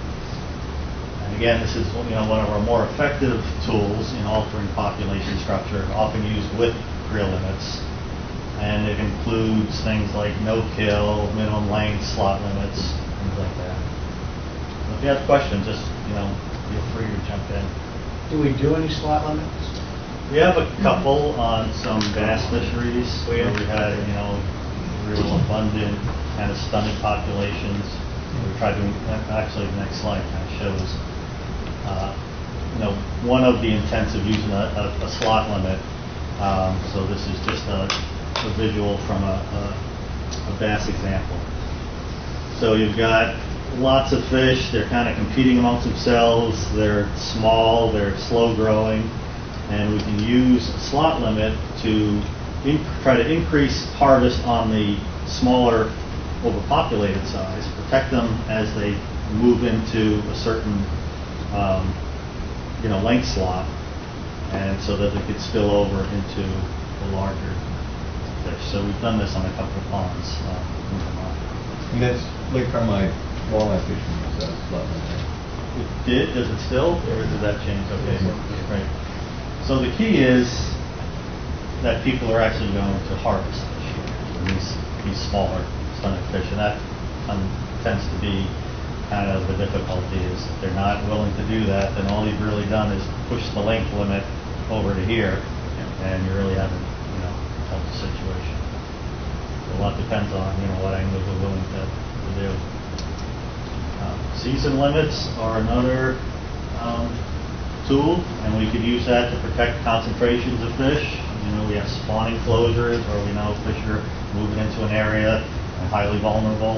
And again, this is, you know, one of our more effective tools in altering population structure, often used with creel limits. And it includes things like no-kill, minimum length, slot limits, things like that. So if you have questions, just, you know, feel free to jump in. Do we do any slot limits? We have a couple on some bass fisheries where we had, you know, real abundant kind of stunted populations. We tried to, actually the next slide kind of shows, you know, one of the intents of using a slot limit. So this is just a visual from a bass example. So you've got lots of fish, they're kind of competing amongst themselves, they're small, they're slow growing, and we can use a slot limit to try to increase harvest on the smaller overpopulated size, protect them as they move into a certain you know, length slot, and so that they could spill over into the larger fish. So we've done this on a couple of ponds in Vermont. And that's like from my walleye fishing, so that's a lot better. It did? Does it still? Or did that change? Okay. Right. So the key is that people are actually going to harvest fish here, these smaller stunted fish, and that tends to be kind of the difficulty. Is if they're not willing to do that, then all you've really done is push the length limit over to here, and you really haven't, you know, helped the situation. So a lot depends on, you know, what anglers are willing to do. Season limits are another tool, and we could use that to protect concentrations of fish. You know, we have spawning closures where we know fish are moving into an area and highly vulnerable.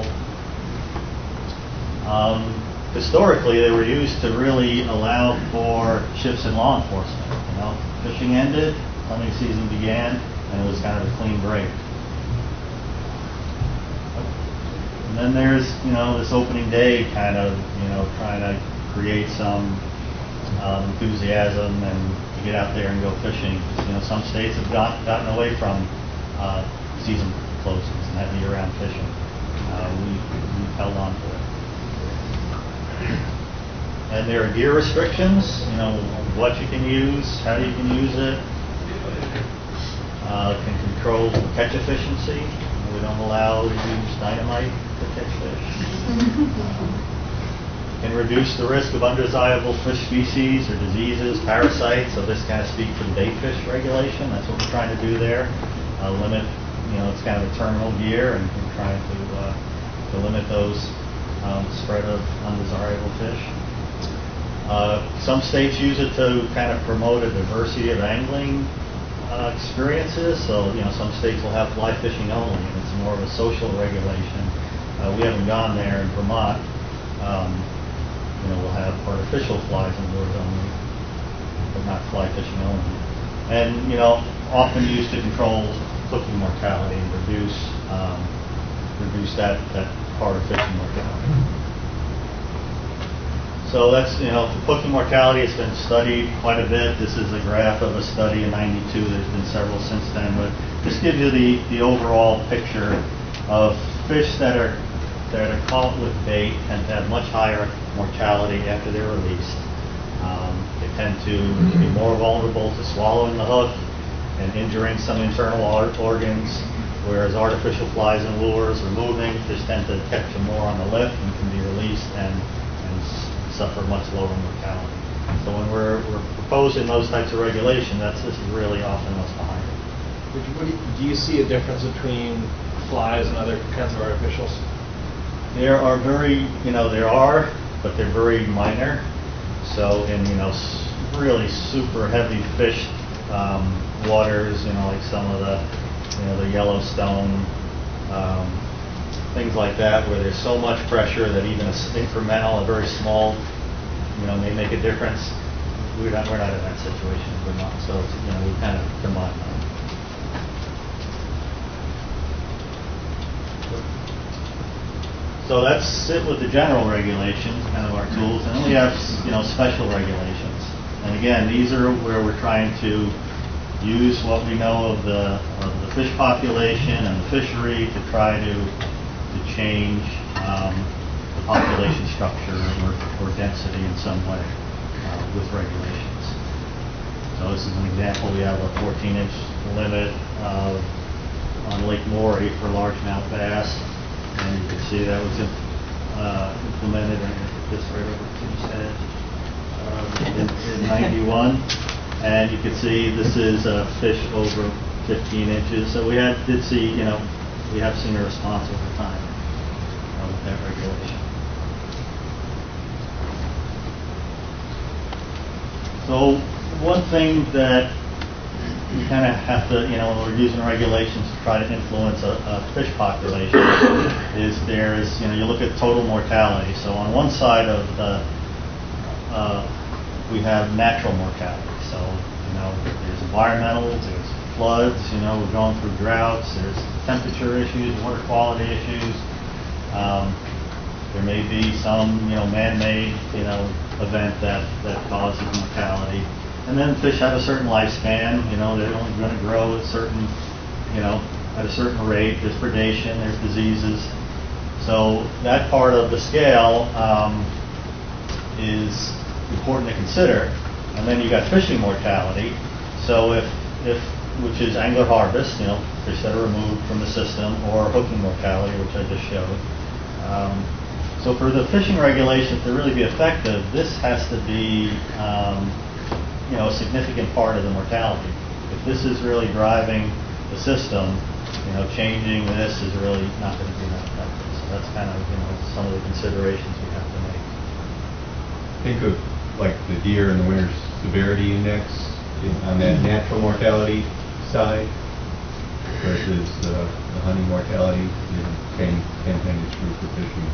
Historically, they were used to really allow for shifts in law enforcement. You know, fishing ended, hunting season began, and it was kind of a clean break. And then there's, you know, this opening day kind of, you know, trying to create some enthusiasm and to get out there and go fishing. You know, some states have gotten away from season closings and having year-round fishing. We've held on to it. And there are gear restrictions, you know, what you can use, how you can use it. Can control catch efficiency. We don't allow you to use dynamite to catch fish. Can reduce the risk of undesirable fish species or diseases, parasites. So this kind of speaks to the bait fish regulation. That's what we're trying to do there. Limit, you know, it's kind of a terminal gear, and we're trying to limit those spread of undesirable fish. Some states use it to kind of promote a diversity of angling experiences. So, you know, some states will have fly fishing only, and it's more of a social regulation. We haven't gone there in Vermont. We'll have artificial flies and lures only, but not fly fishing only. And, often used to control hooking mortality and reduce that part of fishing mortality. So that's, for hooking mortality, it's been studied quite a bit. This is a graph of a study in '92. There's been several since then, but this gives you the overall picture of fish that are caught with bait and have much higher mortality after they're released. They tend to be more vulnerable to swallowing the hook and injuring some internal organs, whereas artificial flies and lures are moving. Fish tend to catch them more on the lip and can be released and suffer much lower mortality. So when we're proposing those types of regulation, this is really often what's behind it. Do you see a difference between flies and other kinds of artificials? There are but they're very minor. So in really super heavy fish waters, like some of the Yellowstone, things like that, where there's so much pressure that even incremental, a very small, may make a difference. We're not in that situation in Vermont, so we kind of combine them. So that's it with the general regulations, kind of our tools, and then we have special regulations. And again, these are where we're trying to use what we know of the fish population and the fishery to try to change the population structure or density in some way with regulations. So this is an example. We have a 14-inch limit on Lake Maury for largemouth bass. And you can see that was implemented, and this right over to his head, in '91. And you can see this is a fish over 15 inches. So we did see, we have seen a response over time with that regulation. So one thing that we kind of have to, when we're using regulations to try to influence a fish population, is you look at total mortality. So on one side of we have natural mortality. So, there's environmental, there's floods, we're going through droughts, there's temperature issues, water quality issues. There may be some, man-made, event that causes mortality. And then fish have a certain lifespan, they're only going to grow at a certain rate. There's predation, there's diseases. So that part of the scale is important to consider. And then you got fishing mortality. So which is angler harvest, fish that are removed from the system, or hooking mortality, which I just showed. So for the fishing regulations to really be effective, this has to be a significant part of the mortality. If this is really driving the system, changing this is really not going to be that effective. So that's kind of some of the considerations we have to make. Think of like the deer and the winter severity index on that natural mortality side versus the hunting mortality. Same thing is true for fishing.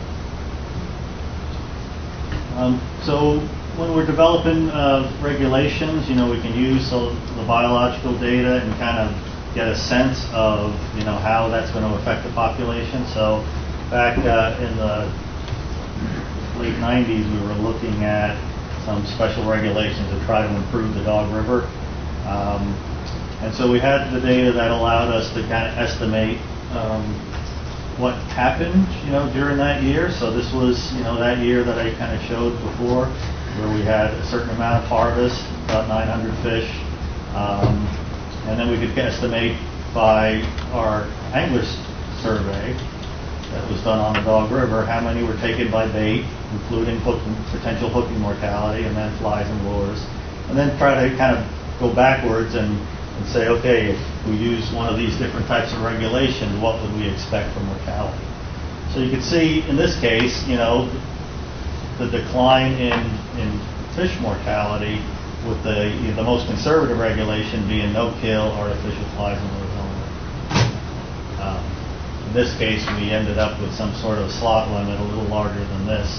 So when we're developing regulations, we can use the biological data and kind of get a sense of, how that's going to affect the population. So back in the late 90s, we were looking at some special regulations to try to improve the Dog River. And so we had the data that allowed us to kind of estimate what happened, during that year. So this was, that year that I kind of showed before, where we had a certain amount of harvest, about 900 fish, and then we could estimate by our anglers survey that was done on the Dog River how many were taken by bait, including potential hooking mortality, and then flies and lures, and then try to kind of go backwards and say, okay, if we use one of these different types of regulations, what would we expect for mortality? So you can see in this case, the decline in fish mortality, with the most conservative regulation being no-kill artificial flies and lures only. this case, we ended up with some sort of slot limit a little larger than this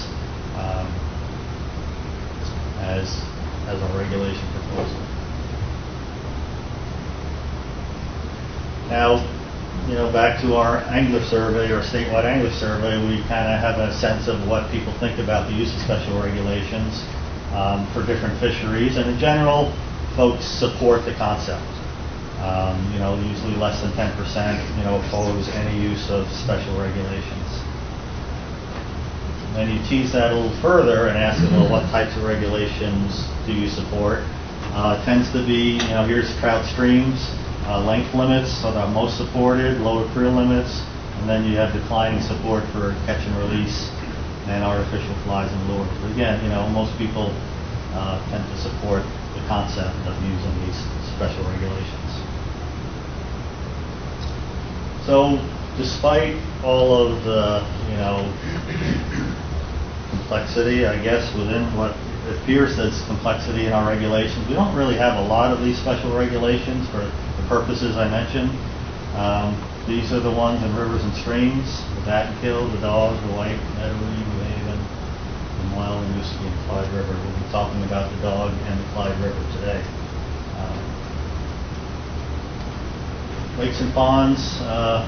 as our regulation proposal. Now, back to our angler survey, or statewide angler survey, we kind of have a sense of what people think about the use of special regulations for different fisheries, and in general, folks support the concept. Usually less than 10%, oppose any use of special regulations. Then you tease that a little further and ask them, well, what types of regulations do you support? It tends to be, here's trout streams, length limits are the most supported, lower creel limits, and then you have declining support for catch and release and artificial flies and lures. But again, most people tend to support the concept of using these special regulations. So, despite all of the, complexity, I guess, within what appears that's complexity in our regulations, we don't really have a lot of these special regulations for the purposes I mentioned. These are the ones in rivers and streams: the bat and kill, the dog, the white, meadowy, New Haven, the Moyle, the Nooski, and Clyde River. We'll be talking about the dog and the Clyde River today. Lakes and ponds,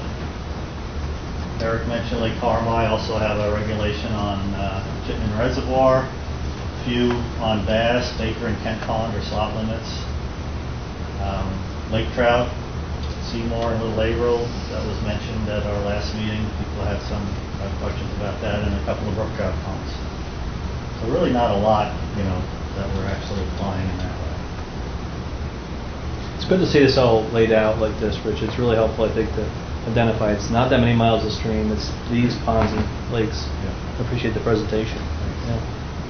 Eric mentioned Lake Carmi. Also have a regulation on Chittenden Reservoir, a few on bass, Baker and Kent Pond are slot limits. Lake trout, Seymour and Little Averill, that was mentioned at our last meeting. People had some questions about that, and a couple of brook trout ponds. So really not a lot, that we're actually applying in that way. It's good to see this all laid out like this, Rich. It's really helpful, I think, to identify it's not that many miles of stream. It's these ponds and lakes. Yeah. I appreciate the presentation. Yeah.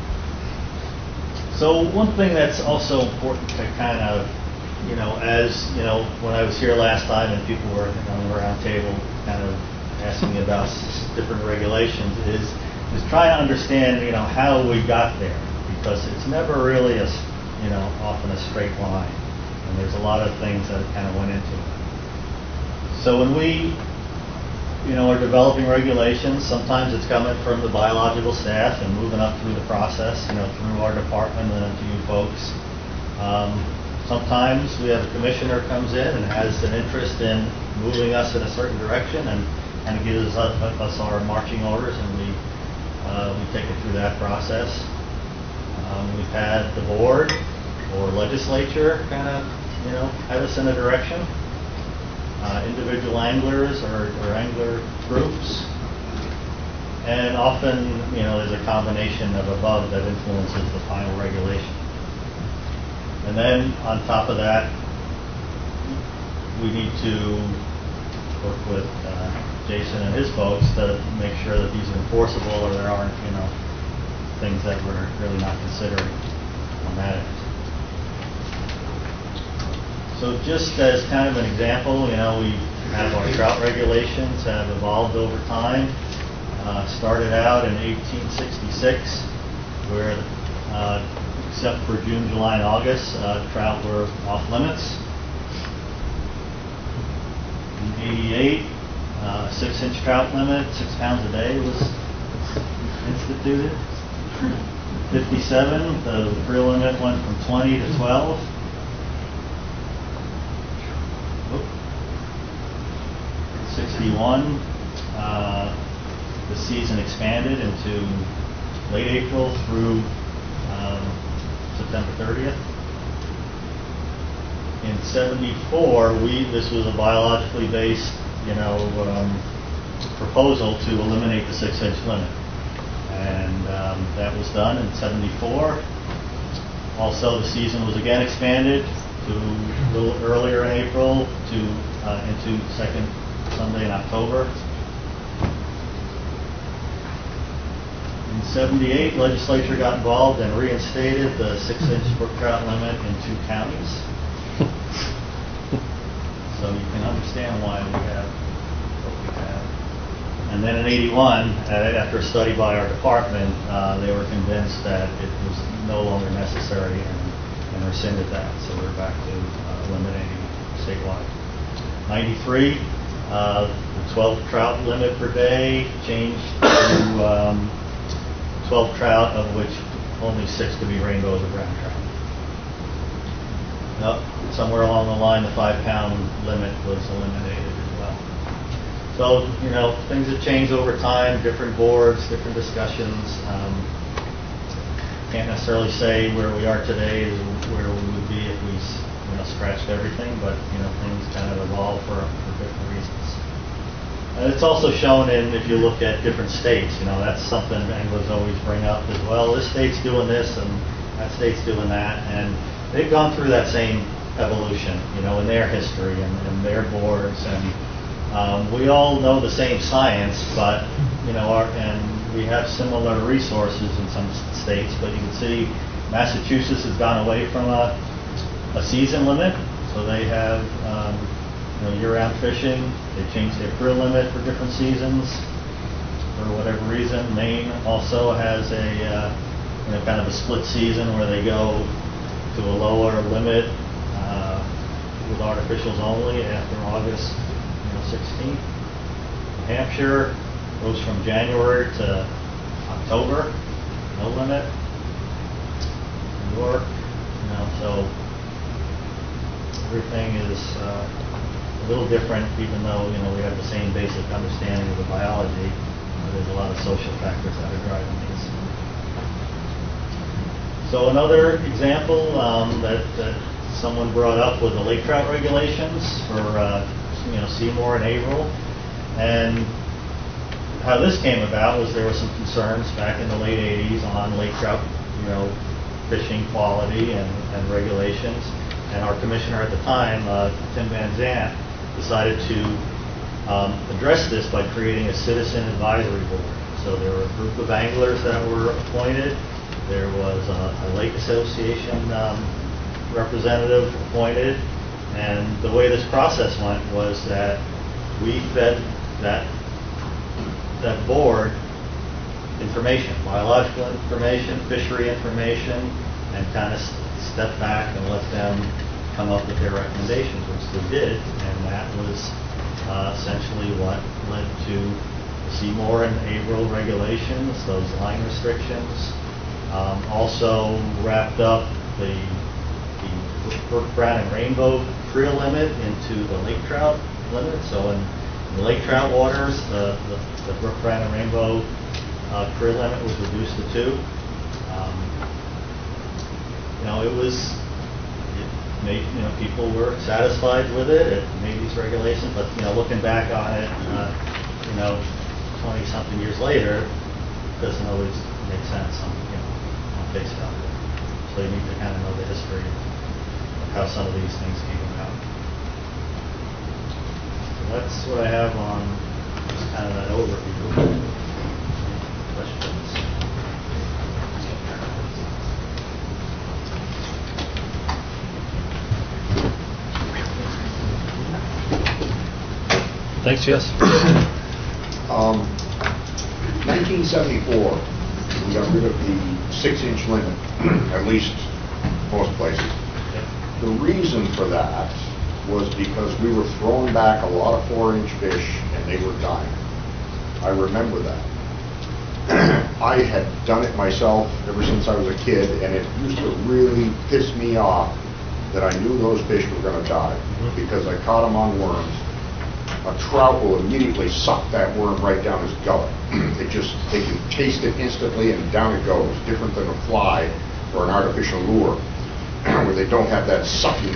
So one thing that's also important to kind of, as when I was here last time and people were on the round table kind of asking about different regulations, is trying to understand how we got there, because it's never really often a straight line. And there's a lot of things that kind of went into it. So when we, are developing regulations, sometimes it's coming from the biological staff and moving up through the process, through our department and then to you folks. Sometimes we have a commissioner comes in and has an interest in moving us in a certain direction and gives us our marching orders, and we take it through that process. We've had the board or legislature kind of, head us in a direction. Individual anglers or angler groups. And often, there's a combination of above that influences the final regulation. And then on top of that, we need to work with Jason and his folks to make sure that these are enforceable, or there aren't, things that we're really not considering on that end. So just as kind of an example, we have our trout regulations have evolved over time. Started out in 1866, where except for June, July, and August, trout were off limits. In 88, 6-inch trout limit, 6 pounds a day was instituted. 57, the creel limit went from 20 to 12. 61, the season expanded into late April through September 30th. In 74, this was a biologically based, proposal to eliminate the 6-inch limit, and that was done in 74. Also, the season was again expanded to a little earlier in April into second Sunday in October. In 78, legislature got involved and reinstated the 6-inch brook trout limit in 2 counties. So you can understand why we have what we have. And then in 81, after a study by our department, they were convinced that it was no longer necessary and rescinded that. So we're back to eliminating statewide. 93, The 12 trout limit per day changed to 12 trout, of which only 6 could be rainbows or brown trout. Somewhere along the line, the 5-pound limit was eliminated as well. So, things have changed over time, different boards, different discussions. Can't necessarily say where we are today is where we would be if we scratched everything, but things kind of evolve for different reasons. And it's also shown if you look at different states, that's something anglers always bring up as well. This state's doing this and that state's doing that, and they've gone through that same evolution, in their history and their boards, and we all know the same science, but and we have similar resources in some states. But you can see Massachusetts has gone away from a season limit, so they have year-round fishing. They changed their creel limit for different seasons for whatever reason. Maine also has a kind of a split season where they go to a lower limit with artificials only after August 16th. New Hampshire goes from January to October, no limit. New York, so everything is a little different, even though we have the same basic understanding of the biology. There's a lot of social factors that are driving these. So another example that someone brought up was the lake trout regulations for Seymour and Averill, and how this came about was there were some concerns back in the late 80s on lake trout fishing quality and regulations, and our commissioner at the time, Tim Van Zandt, decided to address this by creating a citizen advisory board. So there were a group of anglers that were appointed. There was a lake association representative appointed, and the way this process went was that we fed that board information, biological information, fishery information, and kind of step back and let them come up with their recommendations, which they did, and that was essentially what led to the Seymour and Averill regulations, those line restrictions. Also wrapped up the brook brown and rainbow creel limit into the lake trout limit. So in the lake trout waters, the brook brown and rainbow creel limit was reduced to 2. It made people were satisfied with it. It made these regulations, but looking back on it, 20-something years later, it doesn't always make sense on face value. So you need to kind of know the history of how some of these things came about. So that's what I have on just kind of that overview. Questions? Thanks, Jess. 1974, we got rid of the 6-inch limit, at least most places. The reason for that was because we were throwing back a lot of 4-inch fish and they were dying. I remember that. I had done it myself ever since I was a kid, and it used to really piss me off that I knew those fish were going to die because I caught them on worms. A trout will immediately suck that worm right down his gullet. They can taste it instantly and down it goes, different than a fly or an artificial lure where they don't have that sucking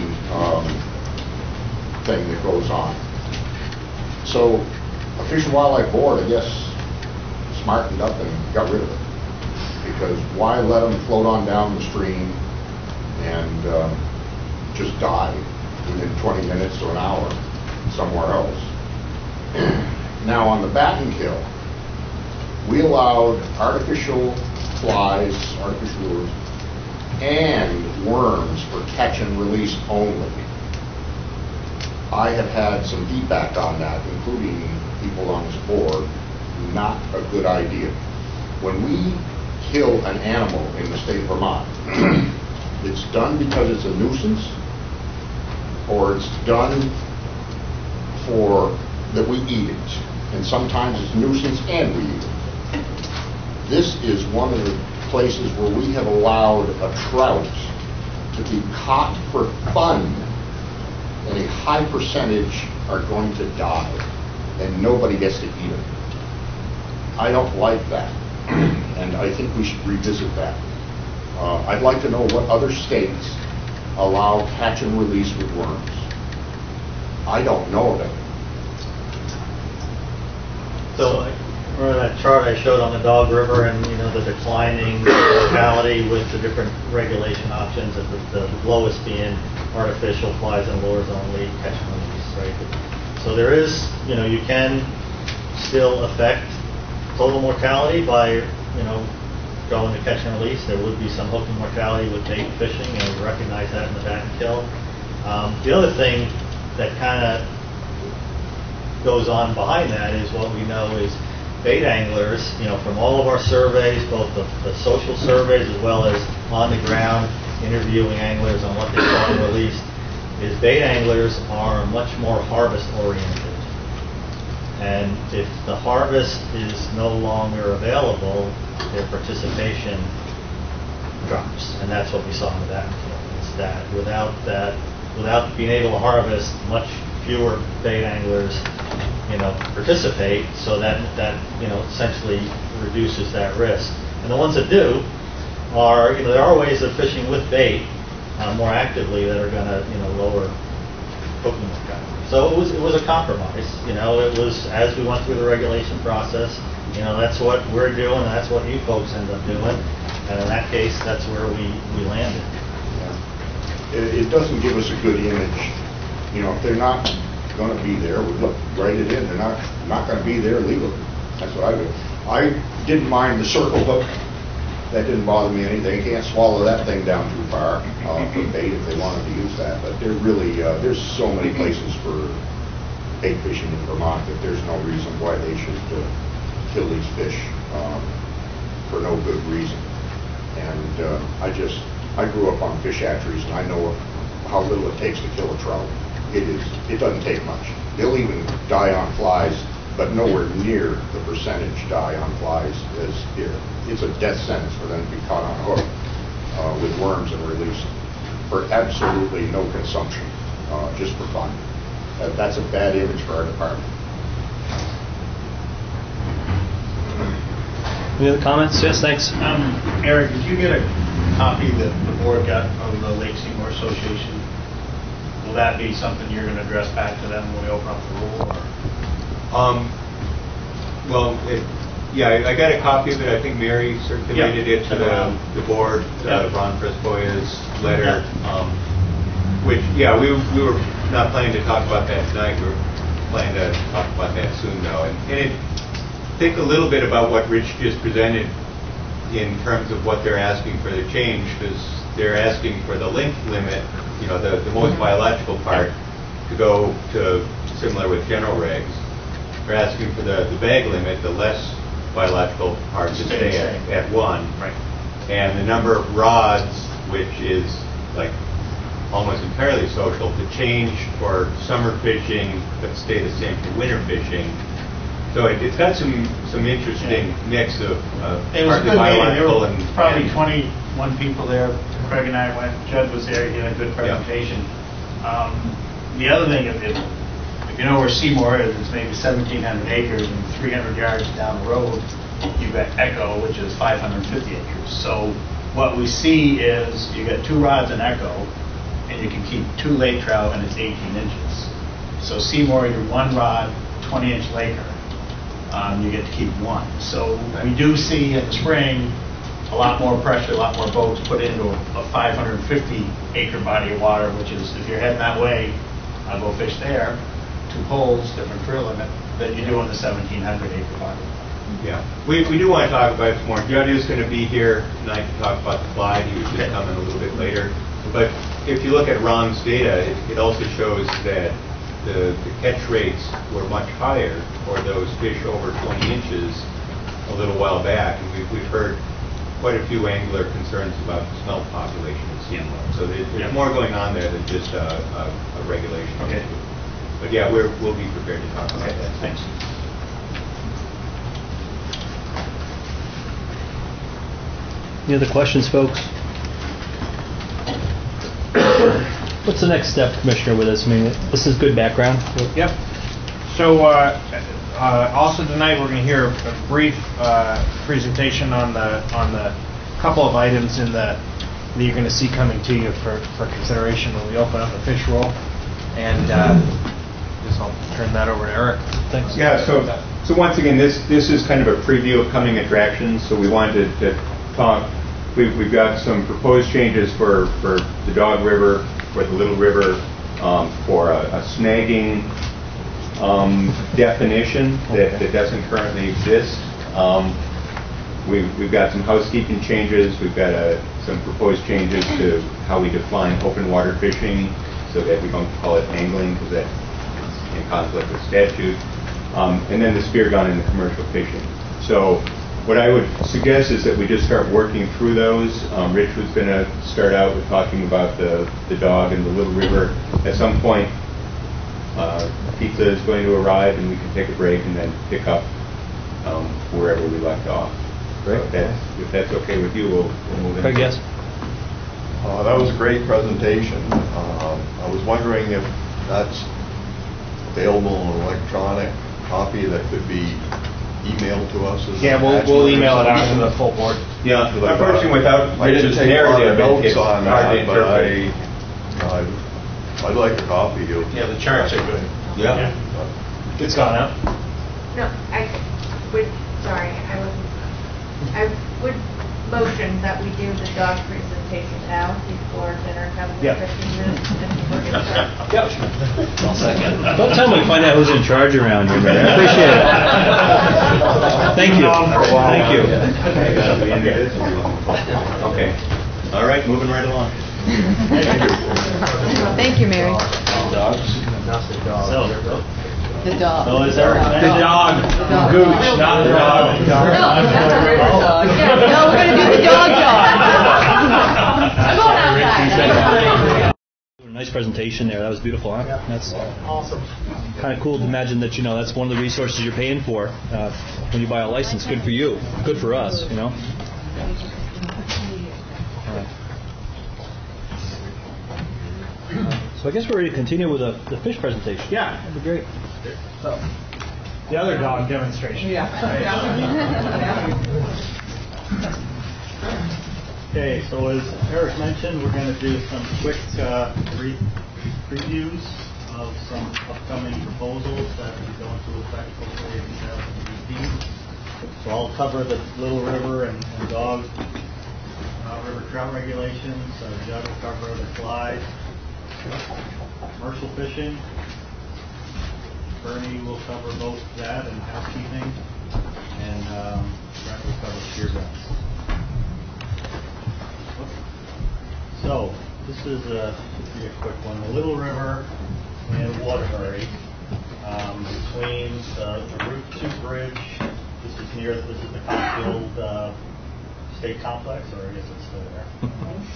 thing that goes on. So a Fish and Wildlife Board, I guess, smartened up and got rid of it. Because why let them float on down the stream and just die within 20 minutes to an hour somewhere else? Now on the batting kill, we allowed artificial flies, artificial lures, and worms for catch and release only. I have had some feedback on that, including people on this board. Not a good idea. When we kill an animal in the state of Vermont, it's done because it's a nuisance, or it's done for that we eat it. And sometimes it's nuisance and we eat it. This is one of the places where we have allowed a trout to be caught for fun, and a high percentage are going to die, and nobody gets to eat it. I don't like that, and I think we should revisit that. I'd like to know what other states allow catch and release with worms. I don't know of it. So, remember that chart I showed on the Dog River and the declining mortality with the different regulation options, and the lowest being artificial flies and lures only, catch and release, right? So there is, you can still affect total mortality by, going to catch and release. There would be some hooking mortality with bait fishing, and we recognize that in the back and kill. The other thing that kind of goes on behind that is what we know is bait anglers, from all of our surveys, both the social surveys as well as on the ground interviewing anglers on what they caught and released, is bait anglers are much more harvest oriented. And if the harvest is no longer available, their participation drops. And that's what we saw in the back. It's that without being able to harvest, much fewer bait anglers participate, so that essentially reduces that risk. And the ones that do are, there are ways of fishing with bait more actively that are going to lower hooking mortality. So it was a compromise. It was, as we went through the regulation process, that's what we're doing, and that's what you folks end up doing. And in that case, that's where we landed. Yeah. It doesn't give us a good image. If they're not going to be there, we look, write it in. They're not going to be there legally. That's what I do. I didn't mind the circle hook. That didn't bother me any. They can't swallow that thing down too far for bait if they wanted to use that. But they're really there's so many places for bait fishing in Vermont that there's no reason why they should kill these fish for no good reason. And I grew up on fish hatcheries, and I know how little it takes to kill a trout. It doesn't take much. They'll even die on flies, but nowhere near the percentage die on flies as here. It's a death sentence for them to be caught on a hook with worms and released for absolutely no consumption, just for fun. That's a bad image for our department. Any other comments? Yes, thanks. Eric, did you get a copy that the board got from the Lake Seymour Association? Will that be something you're going to address back to them when we open up the rule? I got a copy of it. I think Mary circulated it to the board, Ron Prespoya's letter, which, we were not planning to talk about that tonight. We were planning to talk about that soon, though. And think a little bit about what Rich just presented in terms of what they're asking for the change, because they're asking for the length limit, the most biological part, to go to similar with general regs. They're asking for the bag limit, the less biological part, to stay at 1. Right. And the number of rods, which is like almost entirely social, to change for summer fishing but stay the same for winter fishing. So it's got some interesting mix of it was a partly good meeting. There biological were and probably 21 people there. Craig and I went. Judd was there. He had a good presentation. The other thing, if you know where Seymour is, it's maybe 1,700 acres, and 300 yards down the road, you've got Echo, which is 550 acres. So what we see is you got 2 rods in Echo, and you can keep 2 lake trout, and it's 18 inches. So Seymour, you're 1 rod, 20-inch laker. You get to keep 1. So we do see in the spring a lot more pressure, a lot more boats put into a 550-acre body of water, which is, if you're heading that way, I'll go fish there. 2 poles, different creel limit, than you do on the 1,700-acre body. Yeah, we do want to talk about it more. Judd is going to be here tonight to talk about the fly. He was just coming a little bit later. But if you look at Ron's data, it also shows that the catch rates were much higher for those fish over 20 inches a little while back. And we've heard quite a few angler concerns about the smelt population at Seymour. So there's more going on there than just a regulation. Okay. But yeah, we'll be prepared to talk about that. Thanks. Any other questions, folks? What's the next step, Commissioner, with this? I mean, this is good background. Yep. So also tonight we're going to hear a brief presentation on the couple of items that you're going to see coming to you for consideration when we open up the fish roll. And I guess I'll turn that over to Eric. Thanks. Yeah. So once again, this is kind of a preview of coming attractions. So we wanted to talk. We've got some proposed changes for the Dog River, for the Little River, for a snagging definition that doesn't currently exist. We've got some housekeeping changes. We've got some proposed changes to how we define open water fishing, so that we don't call it angling because that's in conflict with statute. And then the spear gun and the commercial fishing. So what I would suggest is that we just start working through those. Rich was going to start out with talking about the dog and the Little River. At some point, pizza is going to arrive, and we can take a break and then pick up wherever we left off. Great. So if that's okay with you, we'll move in. Craig, yes. That was a great presentation. I was wondering if that's available in electronic copy that could be emailed to us. Yeah, we'll email it out to the full board. Yeah, unfortunately, without Rich's narrative, it's hard to interpret. I'd like a copy. Yeah, the charts are good. Yeah. It's gone up. No, I would motion that we do the dog presentation now before dinner comes in 15 minutes and we're going to start. Yep. I'll second. Don't tell me we find out who's in charge around here, man. I appreciate it. Thank you. Thank you. Okay. All right, moving right along. Thank you, Mary. Dogs. The dog. So is there The dog. Gooch, not the dog. No, that's a river dog. No, we're going to do the dog. I'm going outside. Nice presentation there. That was beautiful, huh? Yeah. That's Awesome. kind of cool to imagine that, that's one of the resources you're paying for when you buy a license. Good for you. Good for us, All right. So I guess we're ready to continue with the fish presentation. Yeah. That'd be great. So, the other dog demonstration. Yeah. Okay, so as Eric mentioned, we're going to do some quick previews of some upcoming proposals that will be going into effect hopefully in 2018. So I'll cover the Little River and Dog River trout regulations. Judd will cover the fly, commercial fishing. Bernie will cover both that and housekeeping, and Brent will cover spear guns. So, this is a quick one. The Little River and Waterbury, between the Route 2 bridge, this is the Cockfield State Complex, or I guess it's still there.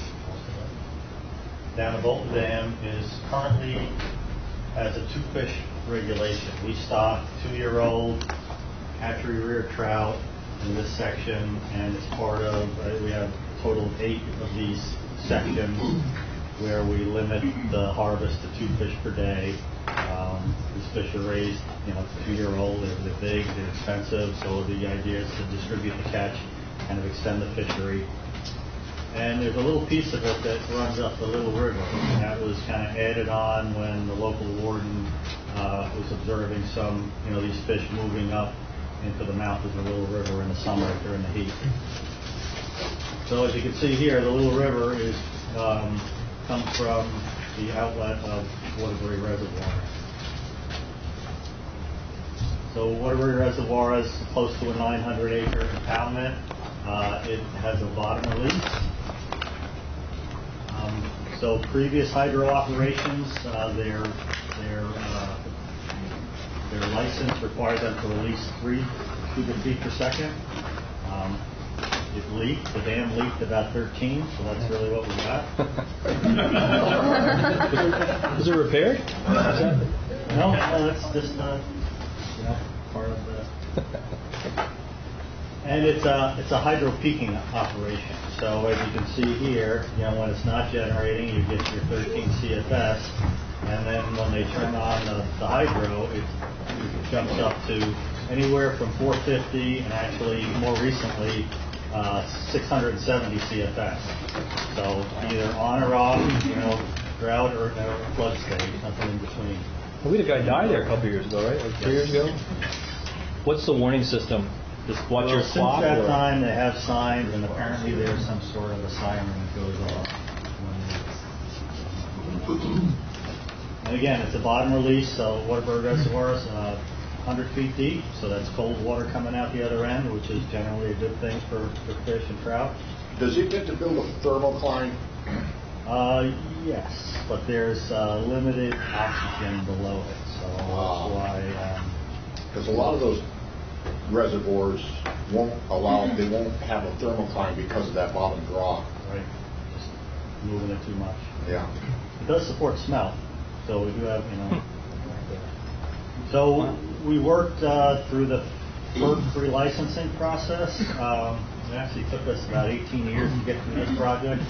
Down the Bolton Dam is currently has a two-fish regulation. We stock 2-year-old hatchery rear trout in this section, and it's part of, we have a total of 8 of these sections where we limit the harvest to 2 fish per day. These fish are raised, 2-year-old, they're big, they're expensive, so the idea is to distribute the catch, kind of extend the fishery. And there's a little piece of it that runs up the Little River, and that was kind of added on when the local warden was observing some, these fish moving up into the mouth of the Little River in the summer during the heat. So as you can see here, the Little River is comes from the outlet of Waterbury Reservoir. So Waterbury Reservoir is close to a 900-acre impoundment. It has a bottom release. So previous hydro operations, their license required them to release 3 cubic feet per second. It leaked. The dam leaked about 13, so that's really what we got. Was it repaired? No, that's just part of the. And it's a hydro peaking operation. So as you can see here, when it's not generating, you get your 13 CFS, and then when they turn on the hydro, it jumps up to anywhere from 450 and actually more recently 670 CFS. So either on or off, drought or flood stage, nothing in between. We had a guy die there a couple years ago, right? Like 3 years ago. What's the warning system? Just watch your clock. Since that time, they have signs, and apparently there's some sort of a siren that goes off. And again, it's a bottom release, so Waterbird Reservoir is 100 feet deep, so that's cold water coming out the other end, which is generally a good thing for fish and trout. Does it get to build a thermocline? Yes, but there's limited oxygen below it, so that's why. Because a lot of those reservoirs won't have a thermocline because of that bottom draw. Right, just moving it too much. Yeah. It does support smelt, so we do have, So we worked through the pre-licensing process. It actually took us about 18 years to get through this project,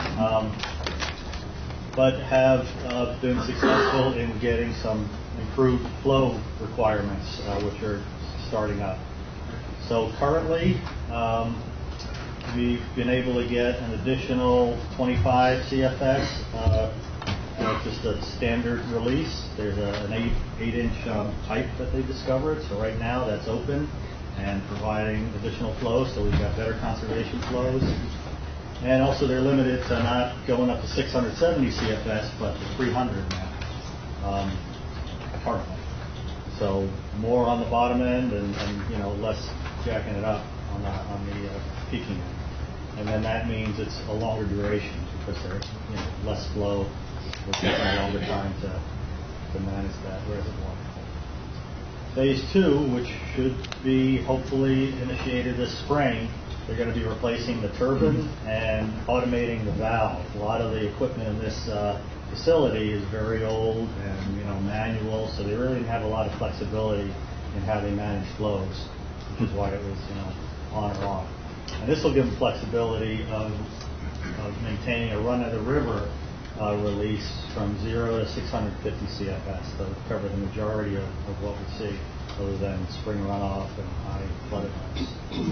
but have been successful in getting some improved flow requirements, which are starting up. So currently, we've been able to get an additional 25 CFS, just a standard release. There's an 8-inch pipe that they discovered, so right now that's open and providing additional flow, so we've got better conservation flows. And also they're limited to not going up to 670 CFS, but to 300 now, currently. So more on the bottom end and less jacking it up on the peaking end. And then that means it's a longer duration because there's less flow, which takes a longer time to manage that reservoir. Phase 2, which should be hopefully initiated this spring, they're going to be replacing the turbine and automating the valve. A lot of the equipment in this facility is very old and manual, so they really didn't have a lot of flexibility in how they manage flows, which is why it was on or off. And this will give them flexibility of maintaining a run of the river release from 0 to 650 CFS. So cover the majority of what we see, other than spring runoff and high flood events.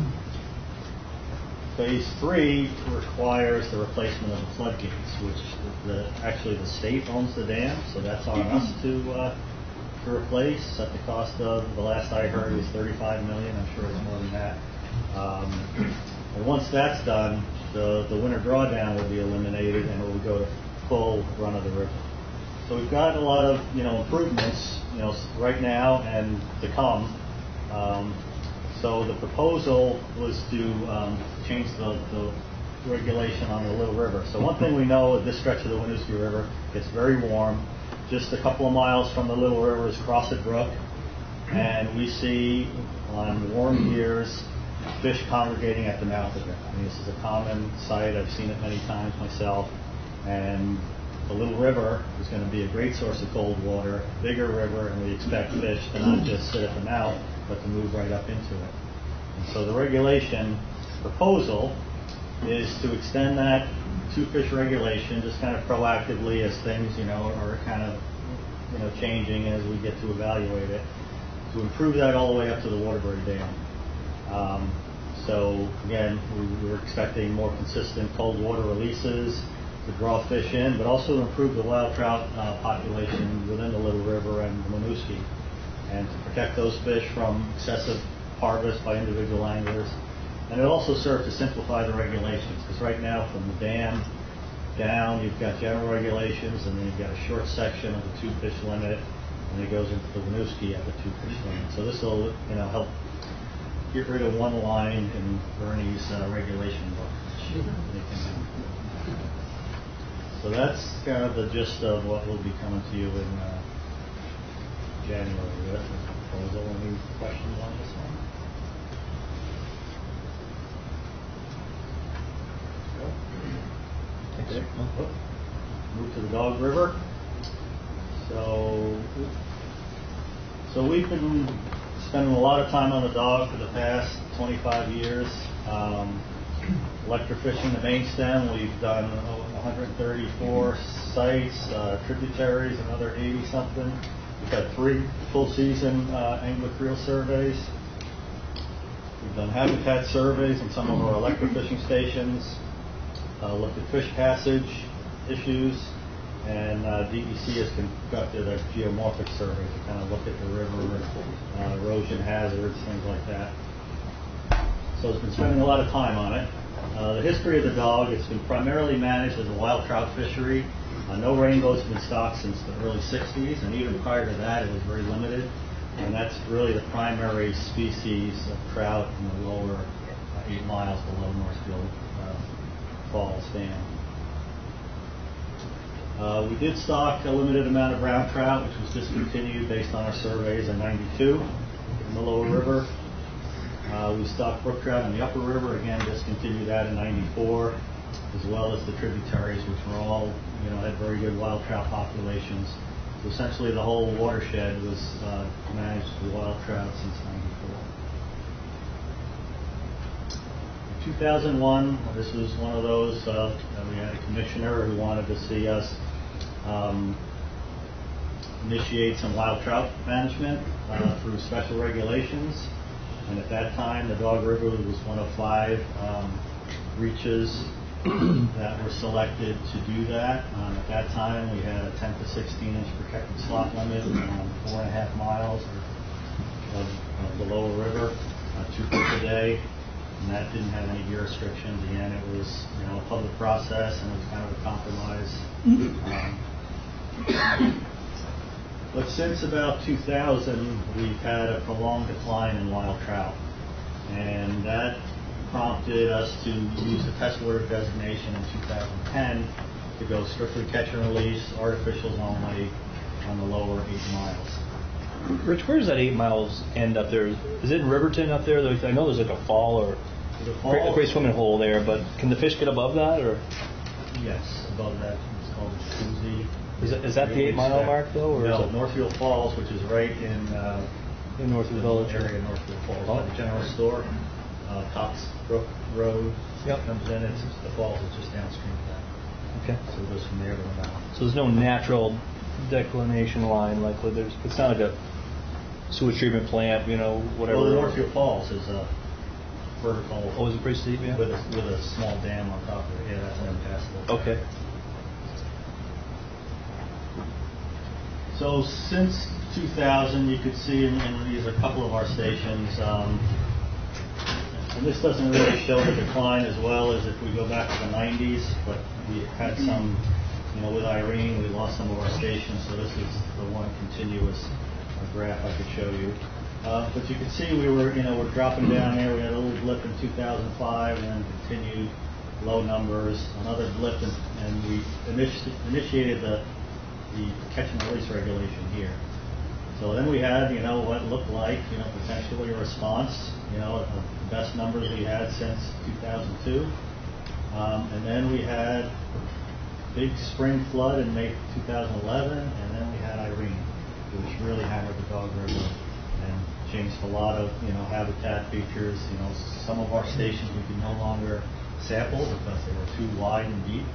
Phase 3 requires the replacement of the floodgates, which actually the state owns the dam, so that's on us to replace at the cost of, the last I heard was $35 million. I'm sure it's more than that. And once that's done, the winter drawdown will be eliminated and it will go to full run of the river. So we've got a lot of improvements right now and to come. So the proposal was to change the regulation on the Little River. So one thing we know at this stretch of the Winooski River, it's very warm. Just a couple of miles from the Little River is Crosset Brook, and we see on warm years fish congregating at the mouth of it. I mean, this is a common sight. I've seen it many times myself. And the Little River is going to be a great source of cold water, bigger river, and we expect fish to not just sit at the mouth, but to move right up into it. And so the regulation proposal is to extend that two-fish regulation just kind of proactively as things, are kind of, changing as we get to evaluate it, to improve that all the way up to the Waterbury Dam. So again, we're expecting more consistent cold water releases to draw fish in, but also improve the wild trout population within the Little River and the Winooski, and to protect those fish from excessive harvest by individual anglers. And it also serves to simplify the regulations, because right now from the dam down you've got general regulations, and then you've got a short section of the two-fish limit, and it goes into the Winooski at the two-fish limit. So this will help get rid of one line in Bernie's regulation book. So that's kind of the gist of what will be coming to you in January with the proposal. Any questions on this one? Okay. Move to the Dog River. So So we've been spending a lot of time on the dog for the past 25 years. Electrofishing the main stem, we've done 134 sites, tributaries, another 80-something. We've had 3 full-season angler creel surveys. We've done habitat surveys on some of our electrofishing stations, looked at fish passage issues, and DEC has conducted a geomorphic survey to kind of look at the river, erosion hazards, things like that. So it's been spending a lot of time on it. The history of the dog, it's been primarily managed as a wild trout fishery. No rainbows have been stocked since the early 60s, and even prior to that it was very limited. And that's really the primary species of trout in the lower 8 miles below Northfield Falls Dam. We did stock a limited amount of brown trout, which was discontinued based on our surveys in '92 in the lower river. We stocked brook trout in the upper river, again discontinued that in '94, as well as the tributaries, which were all, had very good wild trout populations. So essentially the whole watershed was managed for wild trout since '94. In 2001, this was one of those, we had a commissioner who wanted to see us initiate some wild trout management through special regulations. And at that time, the Dog River was one of 5 reaches that were selected to do that. At that time, we had a 10 to 16-inch protected slot limit on 4.5 miles of the lower river, 2 fish a day, and that didn't have any gear restrictions. Again, it was a public process, and it was kind of a compromise. But since about 2000, we've had a prolonged decline in wild trout, and that prompted us to use the test water designation in 2010 to go strictly catch and release, artificials only, on the lower 8 miles. Rich, where does that 8 miles end up there? Is it in Riverton up there? I know there's like a fall or a great swimming hole there, but can the fish get above that? Or Yes, above that. It's called the Susie. Is that the 8 mile mark though? Or no, is it Northfield Falls, which is right in Northfield Village area, Northfield Falls, by the general store. Cox Brook Road comes in. The falls is just downstream of that. Okay. So it goes from there to the mouth. So there's no natural declination line like there's. It's not like a sewage treatment plant, whatever. Well, the Northfield Falls is a vertical. Oh, is it pretty steep? Yeah. With a small dam on top of it. Yeah, that's impassable. Okay. So since 2000, you could see, and these are a couple of our stations, and this doesn't really show the decline as well as if we go back to the 90s, but we had some, with Irene, we lost some of our stations, so this is the one continuous graph I could show you. But you can see we're dropping down there. We had a little blip in 2005 and then continued low numbers, another blip, and we initiated the catch and release regulation here. So then we had, what looked like, potentially a response, the best numbers we had since 2002. And then we had big spring flood in May 2011, and then we had Irene, which really hammered the Dog River and changed a lot of, habitat features. Some of our stations we could no longer sample because they were too wide and deep.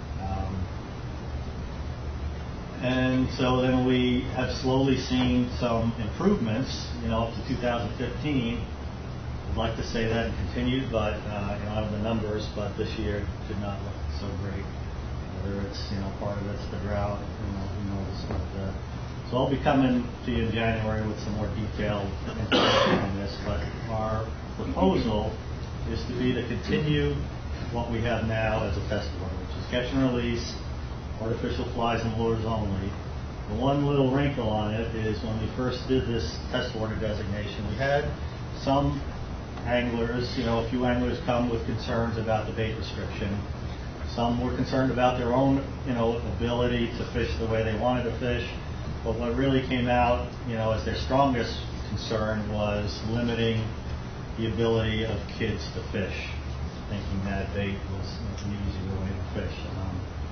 And so then we have slowly seen some improvements, up to 2015. I'd like to say that continued, but I don't have the numbers, but this year did not look so great. Whether it's, part of it's the drought, who knows. But, so I'll be coming to you in January with some more detailed information on this, but our proposal is to continue what we have now as a test water, which is catch and release, artificial flies and lures only. The one little wrinkle on it is when we first did this test water designation, we had some anglers, a few anglers come with concerns about the bait restriction. Some were concerned about their own, ability to fish the way they wanted to fish. But what really came out, as their strongest concern was limiting the ability of kids to fish, thinking that bait was an easier way to fish.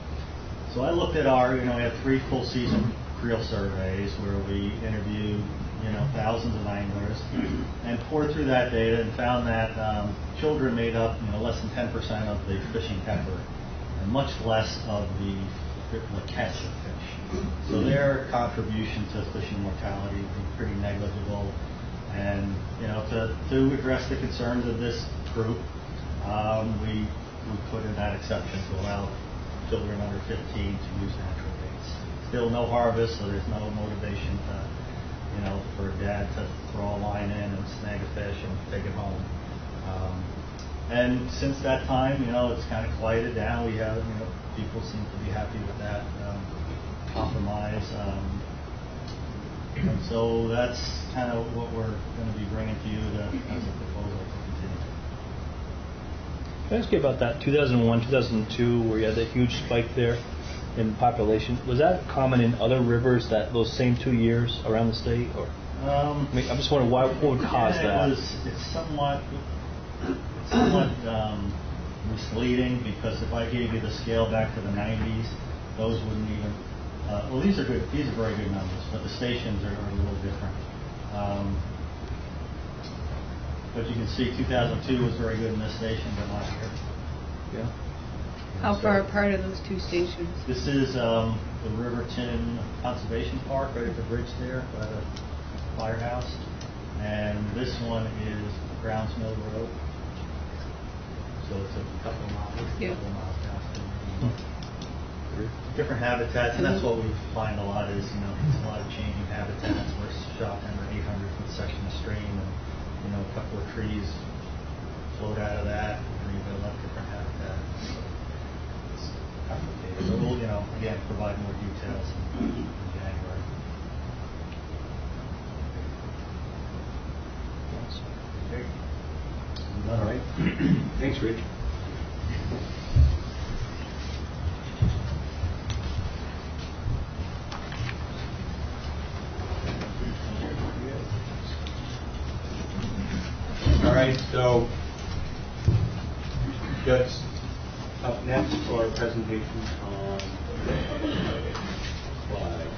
So I looked at we had 3 full season creel surveys where we interviewed thousands of anglers, and poured through that data and found that children made up less than 10% of the fishing pepper and much less of the catch of fish. So their contribution to fishing mortality would be pretty negligible. And to address the concerns of this group, we put in that exception to allow children under 15 to use natural baits. Still no harvest, so there's no motivation to, for a dad to throw a line in and snag a fish and take it home. And since that time, it's kind of quieted down. We have, people seem to be happy with that compromise. And so that's kind of what we're going to be bringing to you as a proposal to continue. Can I ask you about that 2001, 2002, where you had that huge spike there in population? Was that common in other rivers those same 2 years around the state? Or I'm just wondering what would cause that. It's somewhat misleading, because if I gave you the scale back to the 90s, those wouldn't even. Well, these are good. These are very good numbers, but the stations are a little different. But you can see 2002 was very good in this station, but not here. Yeah. How far apart are those two stations? This is the Riverton Conservation Park, right at the bridge there by the firehouse, and this one is Browns Mill Road. So it's a couple of miles down. Different habitats, and that's what we find a lot is, it's a lot of changing habitats. We're shot in an 800-foot section of stream, and a couple of trees float out of that, and you build up different habitats. So it's complicated. But we'll, again, provide more details in January. Okay. All right. Thanks, Rich. All right, so just up next for a presentation on slide.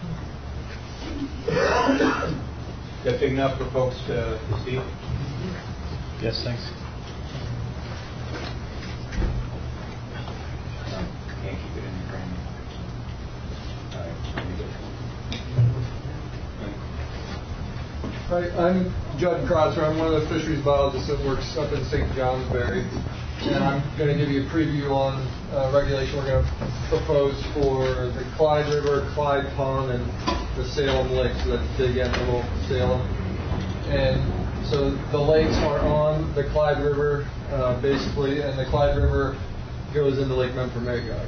Is that big enough for folks to see? Yes, thanks. Can't keep it in the frame. All right. Hi, I'm Judd Crosser. I'm one of the fisheries biologists that works up in St. Johnsbury, and I'm going to give you a preview on regulation we're going to propose for the Clyde River, Clyde Pond, and the Salem Lakes, so that's Big End, Little Salem. And so the lakes are on the Clyde River, basically, and the Clyde River goes into Lake Memphremagog.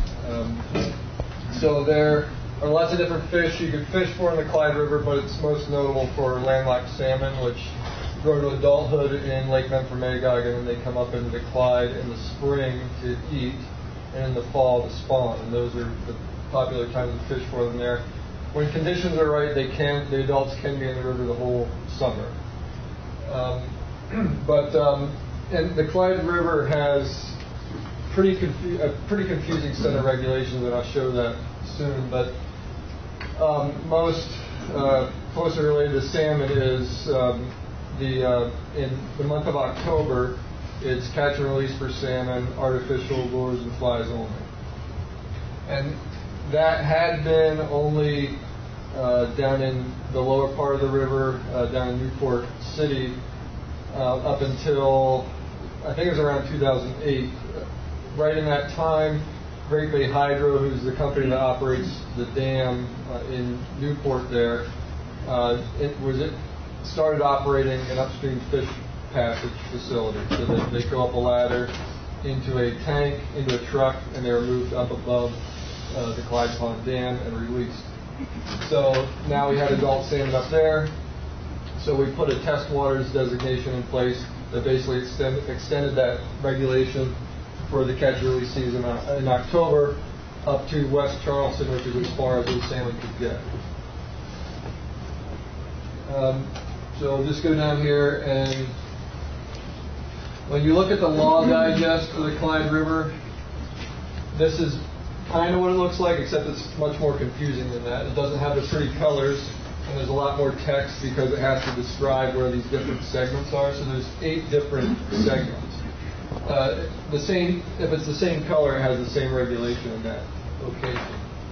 So there are lots of different fish you can fish for in the Clyde River, but it's most notable for landlocked salmon, which grow to adulthood in Lake Memphremagog, and then they come up into the Clyde in the spring to eat, and in the fall to spawn. And those are the popular times to fish for them there. When conditions are right, the adults can be in the river the whole summer. And the Clyde River has a pretty confusing set of regulations, and I'll show that soon. But most closely related to salmon is in the month of October, it's catch and release for salmon, artificial lures and flies only. And that had been only down in the lower part of the river, down in Newport City, up until I think it was around 2008. Right in that time, Great Bay Hydro, who's the company that operates the dam in Newport there, it started operating an upstream fish passage facility. So they go up a ladder into a tank, into a truck, and they're moved up above the Clyde Pond Dam and released. So now we had adult salmon up there. So we put a test waters designation in place that basically extended that regulation for the catch and release season in October up to West Charleston, which is as far as those salmon could get. So I'll just go down here, and when you look at the law digest for the Clyde River, this is kind of what it looks like, except it's much more confusing than that. It doesn't have the pretty colors. and there's a lot more text because it has to describe where these different segments are. So there's 8 different segments. If it's the same color, it has the same regulation in that location.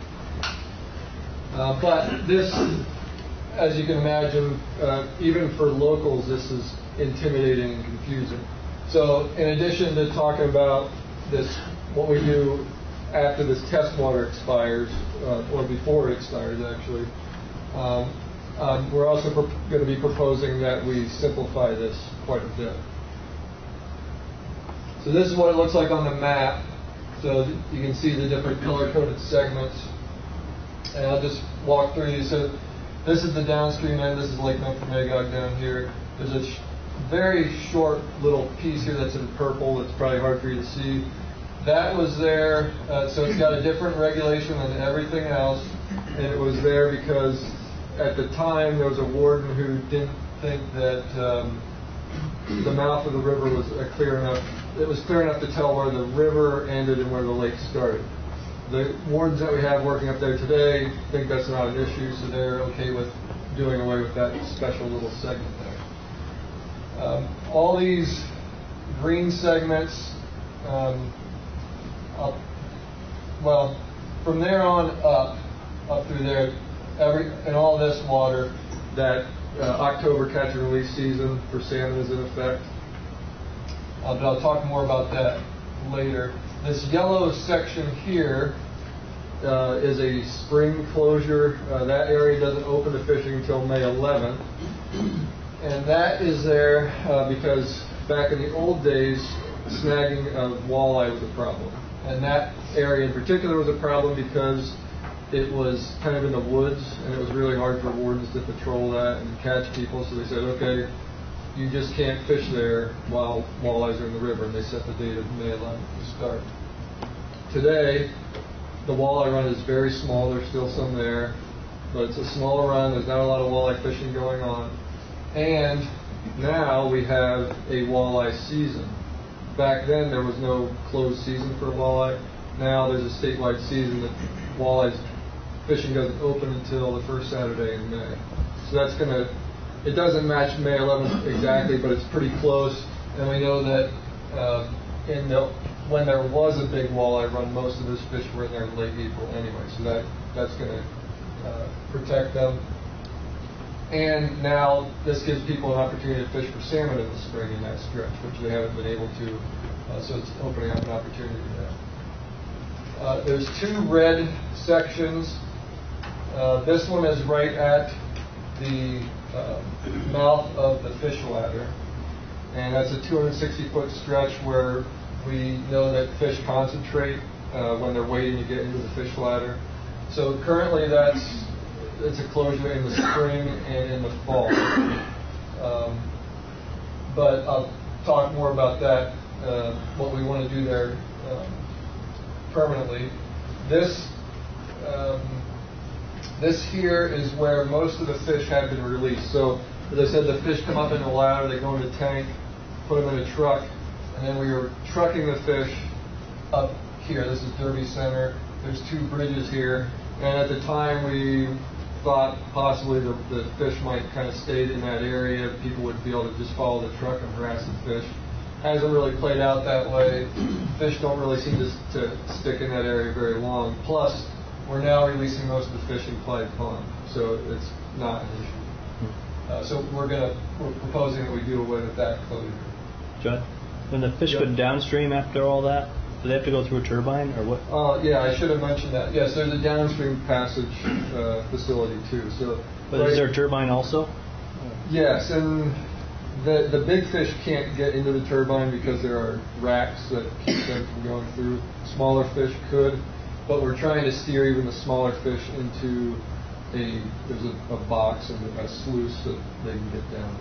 But this, as you can imagine, even for locals, this is intimidating and confusing. So in addition to talking about this, what we do after this test water expires, or before it expires actually, we're also going to be proposing that we simplify this quite a bit. So this is what it looks like on the map. So you can see the different color-coded segments. And I'll just walk through these. So this is the downstream end. This is Lake Magog down here. There's a very short little piece here that's in purple. That's probably hard for you to see. That was there. So it's got a different regulation than everything else. And it was there because at the time there was a warden who didn't think that the mouth of the river was clear enough. It was clear enough to tell where the river ended and where the lake started. The wardens that we have working up there today think that's not an issue, so they're okay with doing away with that special little segment there. All these green segments, from there on up through there, in all this water, that October catch and release season for salmon is in effect. But I'll talk more about that later. This yellow section here is a spring closure. That area doesn't open to fishing until May 11th. And that is there because back in the old days, snagging of walleye was a problem. And that area in particular was a problem because it was kind of in the woods, and it was really hard for wardens to patrol that and catch people. So they said, okay, you just can't fish there while walleyes are in the river, and they set the date of May 11th to start. Today, the walleye run is very small. There's still some there, but it's a smaller run. There's not a lot of walleye fishing going on. And now we have a walleye season. Back then, there was no closed season for walleye. Now there's a statewide season that walleye fishing doesn't open until the first Saturday in May. So that's going to, it doesn't match May 11th exactly, but it's pretty close. And we know that when there was a big walleye run, most of those fish were in there in late April anyway. So that's going to protect them. And now this gives people an opportunity to fish for salmon in the spring in that stretch, which they haven't been able to. So it's opening up an opportunity there. There's 2 red sections. This one is right at the mouth of the fish ladder. And that's a 260-foot stretch where we know that fish concentrate when they're waiting to get into the fish ladder. So currently it's a closure in the spring and in the fall. But I'll talk more about that, what we want to do there permanently. This here is where most of the fish have been released. So as I said, the fish come up in the ladder, they go in the tank, put them in a truck, and then we are trucking the fish up here. This is Derby Center. There's 2 bridges here. And at the time we thought possibly the fish might kind of stay in that area. People would be able to just follow the truck and harass the fish. Hasn't really played out that way. Fish don't really seem to stick in that area very long. Plus, we're now releasing most of the fish in Clyde Pond, so it's not an issue. So we're proposing that we do away with that closure. John, when the fish go downstream after all that, do they have to go through a turbine or what? Yeah, I should have mentioned that. Yes, there's a downstream passage facility too. So, but is there a turbine also? Yes, and the big fish can't get into the turbine because there are racks that keep them from going through. Smaller fish could, but we're trying to steer even the smaller fish into there's a box and a sluice that they can get down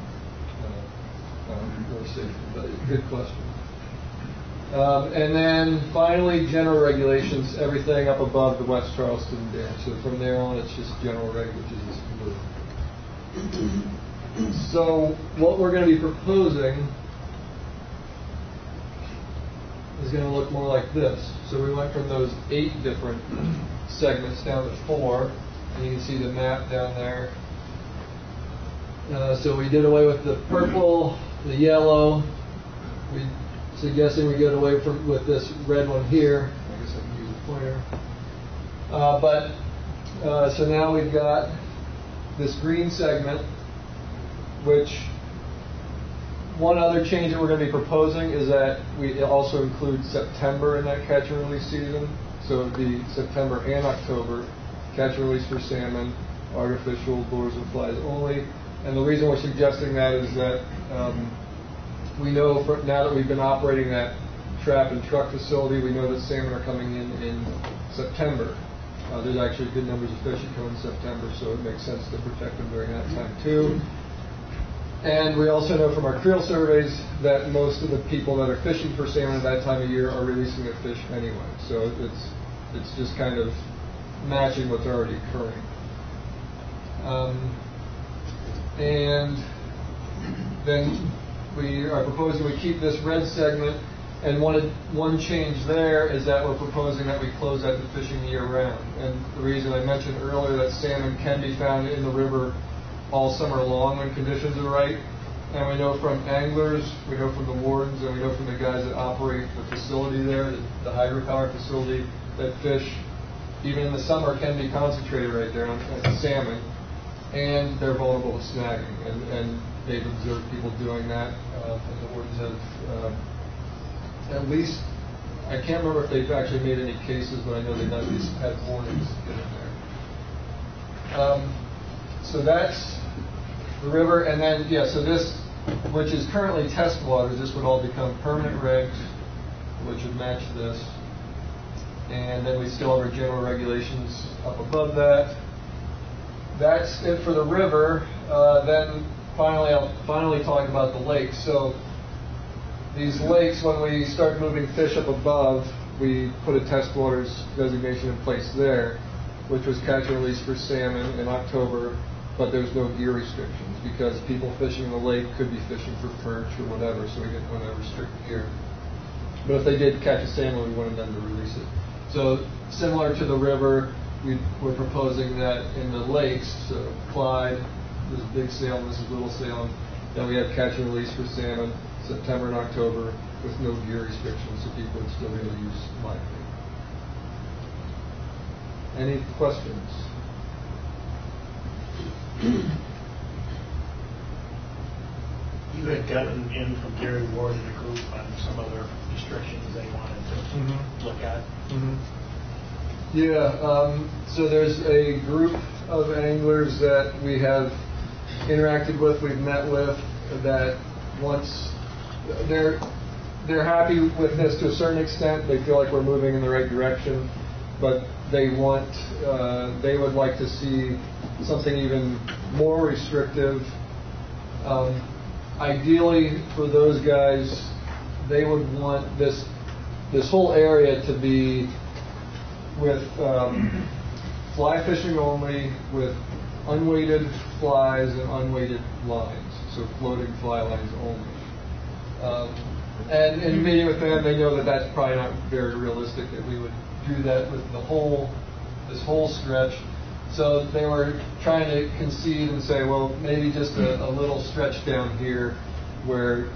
more safely. But good question. And then finally, general regulations, everything up above the West Charleston Dam. So from there on, it's just general reg, which is this blue. So what we're going to be proposing is going to look more like this. So we went from those 8 different segments down to 4. And you can see the map down there. So we did away with the purple, the yellow. We suggesting we get away with this red one here. I guess I can use a pointer. So now we've got this green segment, which one other change that we're going to be proposing is that we also include September in that catch and release season. So it would be September and October, catch and release for salmon, artificial lures and flies only. And the reason we're suggesting that is that we know now that we've been operating that trap and truck facility, we know that salmon are coming in September. There's actually good numbers of fish that come in September, so it makes sense to protect them during that time too. And we also know from our creel surveys that most of the people that are fishing for salmon at that time of year are releasing their fish anyway. So it's just kind of matching what's already occurring. And then we are proposing we keep this red segment, and one change there is that we're proposing that we close out the fishing year-round. And the reason I mentioned earlier that salmon can be found in the river all summer long when conditions are right. And we know from anglers, we know from the wardens, and we know from the guys that operate the facility there, the hydropower facility, that fish, even in the summer, can be concentrated right there on salmon. And they're vulnerable to snagging, and they've observed people doing that. And the wardens have, at least, I can't remember if they've actually made any cases, but I know they've at least had warnings in there. So that's the river, and then, so this, which is currently test waters, this would all become permanent regs, which would match this. And then we still have our general regulations up above that. That's it for the river. Then I'll finally talk about the lakes. So these lakes, when we start moving fish up above, we put a test waters designation in place there, which was catch and release for salmon in October, but there's no gear restrictions because people fishing in the lake could be fishing for perch or whatever, so we didn't want to restrict gear. But if they did catch a salmon, we wanted them to release it. So similar to the river, we're proposing that in the lakes, so Clyde, this is Big Salem, this is Little Salem, then we have catch and release for salmon September and October with no gear restrictions, so people would still be able to use live bait. Any questions? You had gotten in from Gary Ward and the group on some other restrictions they wanted to look at. So there's a group of anglers that we have interacted with, we've met with, that once they're happy with this to a certain extent. They feel like we're moving in the right direction, but they would like to see something even more restrictive. Ideally, for those guys, they would want this whole area to be with fly fishing only, with unweighted flies and unweighted lines, so floating fly lines only. And in meeting with them, they know that that's probably not very realistic that we would do that with this whole stretch. So they were trying to concede and say, well, maybe just a little stretch down here where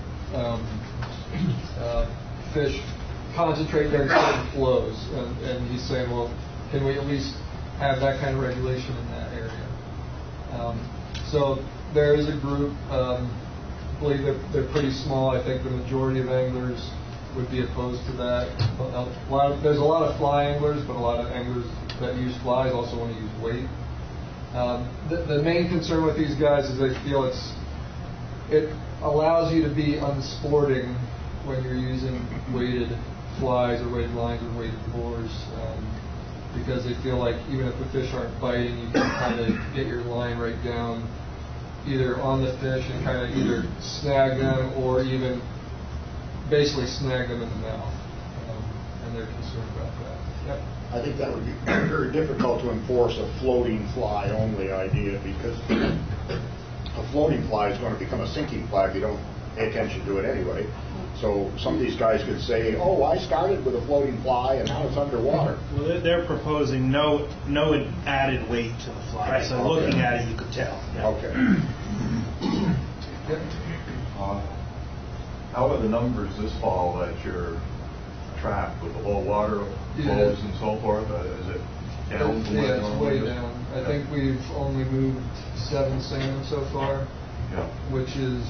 fish concentrate during certain flows. And he's saying, well, can we at least have that kind of regulation in that area? So there is a group, I believe they're pretty small. I think the majority of anglers would be opposed to that. There's a lot of fly anglers, but a lot of anglers that use flies also want to use weight. The main concern with these guys is they feel it allows you to be unsporting when you're using weighted flies or weighted lines or weighted lures, because they feel like even if the fish aren't biting, you can kind of get your line right down either on the fish and kind of either snag them or even basically snag them in the mouth. And they're concerned about that. Yep. I think that would be very difficult to enforce a floating fly only idea, because a floating fly is going to become a sinking fly if you don't pay attention to it anyway. So some of these guys could say, oh, I started with a floating fly and now it's underwater. Well, they're proposing no added weight to the fly. Right. So looking at it, you could tell. Yeah. Okay. How are the numbers this fall that you're trapped with the low water flows and so forth? Is it down? Yeah, it's way down. I think we've only moved 7 salmon so far, which is,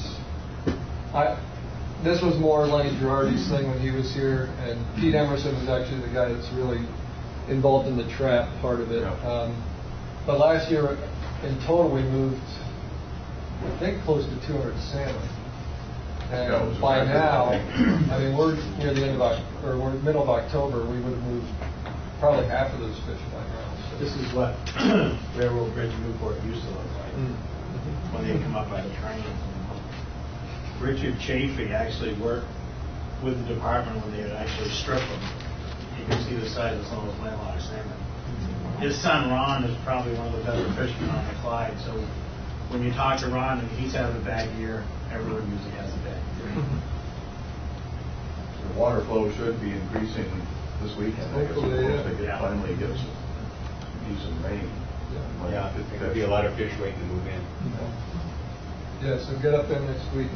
this was more Lenny Girardi's thing when he was here, and Pete Emerson is actually the guy that's really involved in the trap part of it. But last year, in total, we moved, I think, close to 200 salmon. And by now, I mean, we're near the end of we're middle of October. We would have moved probably half of those fish by now. So. This is what Railroad Bridge Newport used to look like when they come up by the train. Richard Chafee actually worked with the department when they would actually strip them. You can see the size of some of those landlocked salmon. His son Ron is probably one of the better fishermen on the Clyde. So when you talk to Ron and he's having a bad year, everyone usually has a bad year. The water flow should be increasing this weekend. I guess they finally get some decent rain. Yeah, there could be a lot of fish waiting to move in. Yeah, so get up there next week.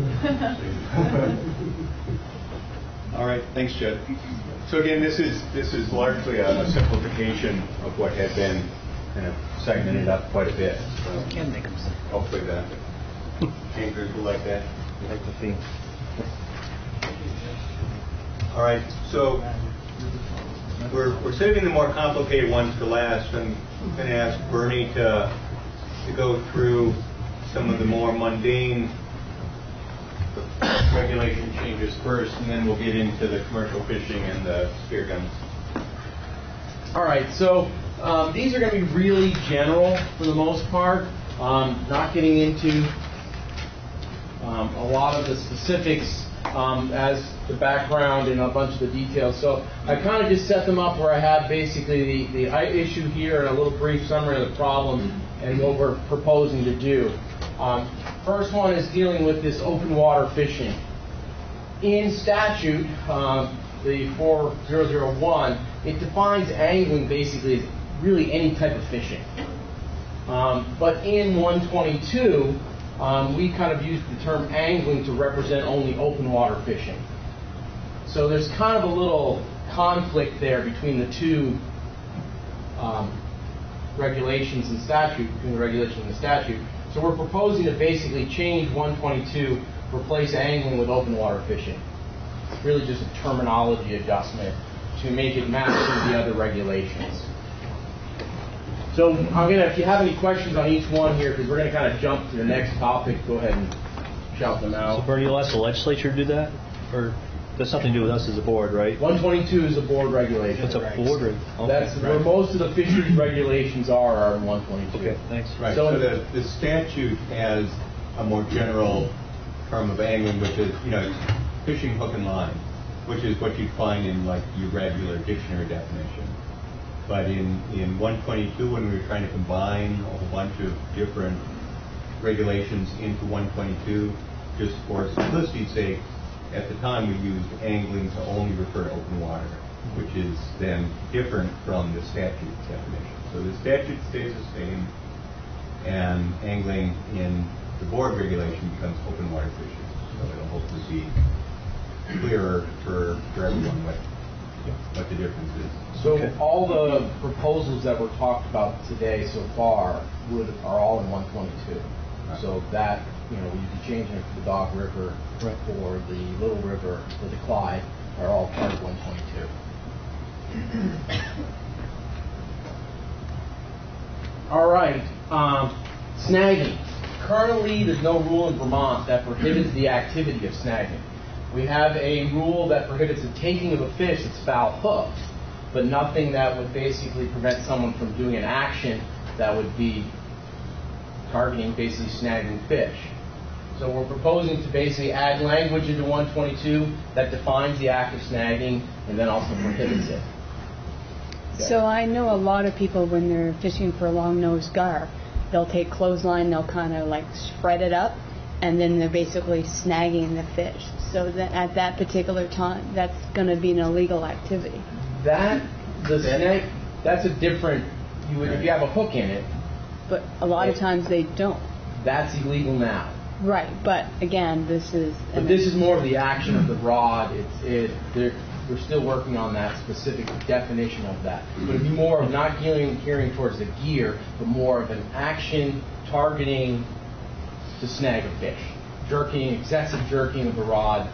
All right, thanks, Jed. So again, this is largely a simplification of what had been kind of segmented up quite a bit. So hopefully the anchors will like that. Like the theme. All right, so we're saving the more complicated ones for last. I'm going to ask Bernie to go through some of the more mundane regulation changes first, and then we'll get into the commercial fishing and the spear guns. All right, so these are going to be really general for the most part, not getting into a lot of the specifics as the background and a bunch of the details. So I kind of just set them up where I have basically the issue here and a little brief summary of the problem and what we're proposing to do. First one is dealing with this open water fishing. In statute, the 4001, it defines angling basically as really any type of fishing. But in 122, we kind of use the term angling to represent only open water fishing. So there's kind of a little conflict there between the two regulations and statute, between the regulation and the statute. So we're proposing to basically change 122, replace angling with open water fishing. It's really just a terminology adjustment to make it match with the other regulations. So I'm gonna, if you have any questions on each one here, because we're going to kind of jump to the next topic, go ahead and shout them out. So Bernie, you'll ask the legislature to do that? Or that's something to do with us as a board, right? 122 is a board regulation. It's a board regulation. Okay. That's where most of the fisheries regulations are in 122. Okay, thanks. Right, so the statute has a more general term of angling, which is, fishing hook and line, which is what you'd find in like your regular dictionary definition. But in 122, when we were trying to combine a whole bunch of different regulations into 122, just for simplicity's sake, at the time we used angling to only refer to open water, which is then different from the statute definition. So the statute stays the same, and angling in the board regulation becomes open water fishing. So it'll hopefully be clearer for everyone what the difference is. So all the proposals that were talked about today so far are all in 122. Right. So that, you can change it for the Dog River or the Little River or the Clyde are all part of 122. All right, snagging. Currently, there's no rule in Vermont that prohibits the activity of snagging. We have a rule that prohibits the taking of a fish that's foul hooked, but nothing that would basically prevent someone from doing an action that would be targeting, basically snagging fish. So we're proposing to basically add language into 122 that defines the act of snagging and then also prohibits it. Okay. So I know a lot of people, when they're fishing for long-nosed gar, they'll take clothesline, they'll kind of like spread it up, and then they're basically snagging the fish. So that at that particular time, that's going to be an illegal activity. That's a different, if you have a hook in it. But a lot of times they don't. That's illegal now. Right, but again, this is... But this is more of the action of the rod. We're still working on that specific definition of that. But it'd be more of not gearing towards the gear, but more of an action targeting to snag a fish. Excessive jerking of the rod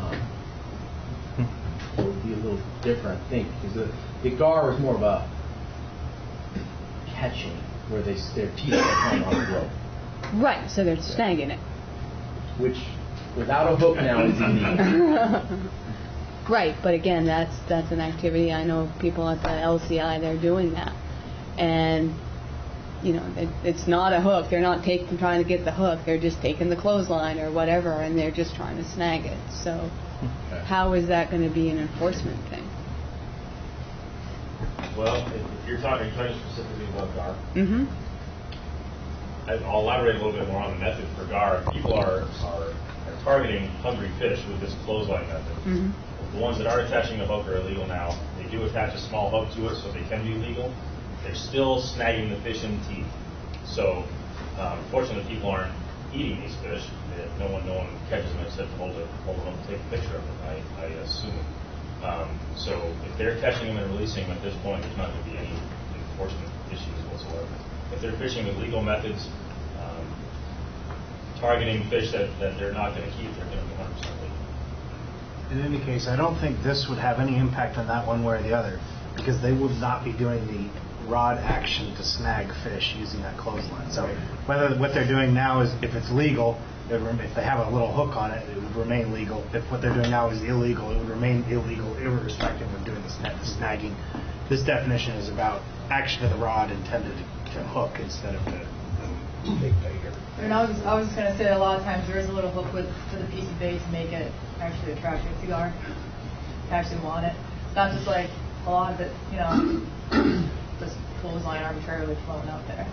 would be a little different, I think, because the gar is more of a catching, where their teeth are coming on the rope. Right, so they're snagging it. Which, without a hook now, is illegal. Right, but again, that's an activity. I know people at the LCI, they're doing that. And, you know, it's not a hook. They're not trying to get the hook. They're just taking the clothesline or whatever, and they're just trying to snag it. So how is that going to be an enforcement thing? Well, if you're talking specifically about gar, Mm-hmm. I'll elaborate a little bit more on the method for gar. People are targeting hungry fish with this clothesline method. Mm-hmm. The ones that are attaching a hook are illegal now. They do attach a small hook to it, so they can be legal. They're still snagging the fish in the teeth. So, fortunately, people aren't eating these fish. No one catches them except to hold them up and take a picture of them, I assume. So, if they're catching them and releasing them at this point, there's not going to be any enforcement issues whatsoever. If they're fishing with legal methods, targeting fish that they're not going to keep, they're going to be 100% legal. In any case, I don't think this would have any impact on that one way or the other, because they would not be doing the rod action to snag fish using that clothesline. So whether what they're doing now is, if it's legal, if they have a little hook on it, it would remain legal. If what they're doing now is illegal, it would remain illegal, irrespective of doing the snagging. This definition is about action of the rod intended to hook instead of to big bigger. And I was just going to say, a lot of times there is a little hook with a piece of bait to make it actually attractive to gar. You actually want it. It's not just like a lot of it, you know, just clothesline arbitrarily floating out there.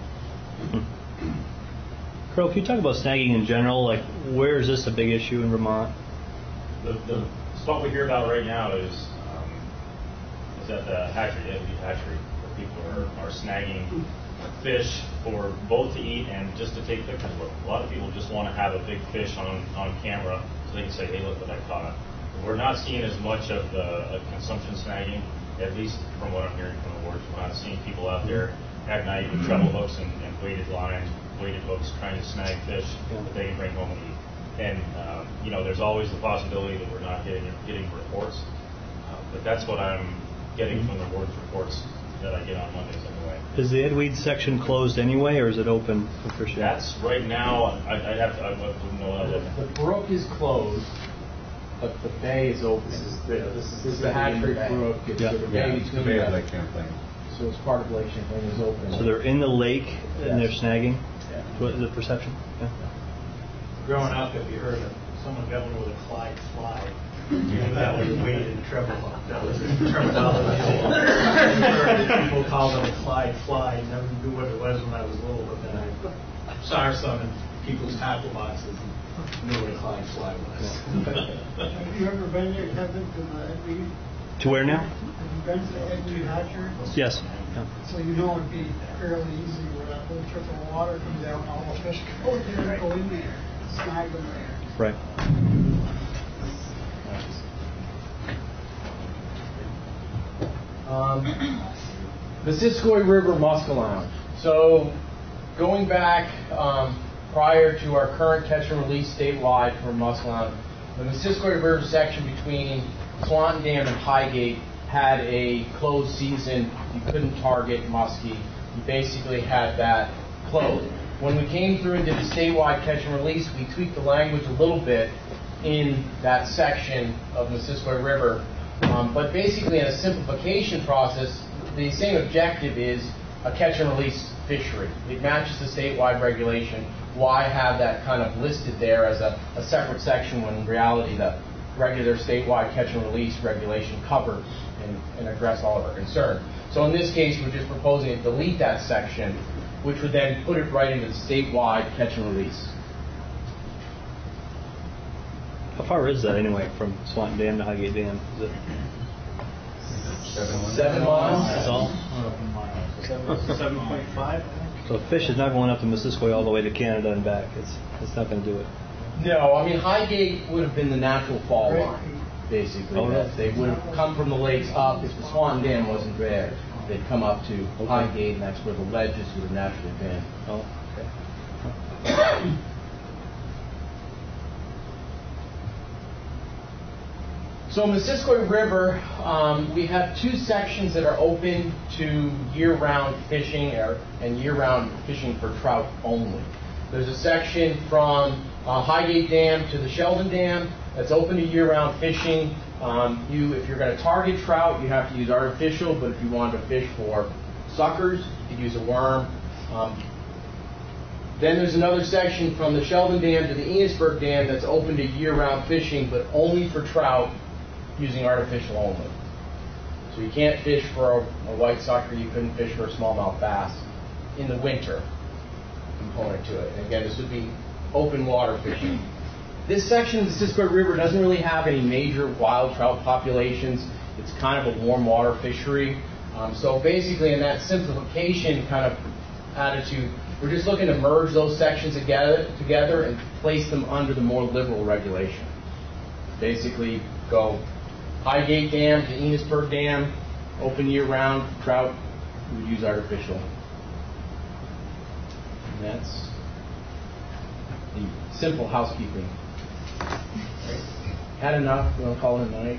Crow, can you talk about snagging in general? Like, where is this a big issue in Vermont? The spot we hear about right now is at the hatchery, the hatchery, where people are snagging fish for both to eat and just to take pictures with. A lot of people just want to have a big fish on camera so they can say, hey, look what I caught. We're not seeing as much of the consumption snagging, at least from what I'm hearing from the boards. We're not seeing people out there at night with treble hooks and weighted lines, weighted hooks, trying to snag fish that they can bring home and eat. And, you know, there's always the possibility that we're not getting reports. But that's what I'm getting from the board's reports that I get on Mondays anyway. Is the Edweed section closed anyway, or is it open for fishing? That's right now. I wouldn't know that. The brook is closed, but the bay is open. This is the hatchery brook. It's the bay between the bay of Lake Champlain. So it's part of Lake Champlain is open. So they're in the lake and they're snagging. What is the perception? Yeah. Growing up, if you heard of someone going with a Clyde fly, you knew that was weighted in treble hook. That was the terminology. People called them a Clyde fly. Never knew what it was when I was little, but then I saw some in people's tackle boxes and knew what a Clyde fly was. Have you ever been there, Kevin, to the Edweed? To where now? Have you been to the Edweed hatchery? Yes. Yeah. So you know it'd be fairly easy where that whole trip of water comes out and all the fish go there, go in there, snag them there. Right. Missisquoi River Mussel Lounge. So going back prior to our current catch and release statewide for mussel lounge, the Missisquoi River section between Swanton Dam and Highgate had a closed season. You couldn't target muskie. You basically had that closed. When we came through and did the statewide catch and release, we tweaked the language a little bit in that section of Missisquoi River. But basically in a simplification process, the same objective is a catch and release fishery. It matches the statewide regulation. Why have that kind of listed there as a separate section when in reality the regular statewide catch and release regulation covers and address all of our concern. So in this case, we're just proposing to delete that section, which would then put it right into the statewide catch and release. How far is that anyway, from Swanton Dam to Highgate Dam? Is it 7 miles? That's all? 7.5, I think. So fish is not going up to Missisquoi all the way to Canada and back. It's not going to do it. No, I mean Highgate would have been the natural fall line, basically. Oh, really? They would have come from the lakes up if the Swan Dam wasn't there. They'd come up to Highgate, and that's where the ledges would have naturally been. Oh, okay. So Missisquoi River, we have two sections that are open to year-round fishing and year-round fishing for trout only. There's a section from Highgate Dam to the Sheldon Dam that's open to year-round fishing. If you're going to target trout, you have to use artificial, but if you wanted to fish for suckers, you could use a worm. Then there's another section from the Sheldon Dam to the Enosburg Dam that's open to year-round fishing, but only for trout, using artificial only. So you can't fish for a white sucker, you couldn't fish for a smallmouth bass in the winter component to it. And again, this would be open water fishing. This section of the Missisquoi River doesn't really have any major wild trout populations. It's kind of a warm water fishery. So basically in that simplification kind of attitude, we're just looking to merge those sections together and place them under the more liberal regulation. Basically go Highgate Dam to Enosburg Dam, open year-round trout, we would use artificial. And that's the simple housekeeping. Had enough, we'll call it a night.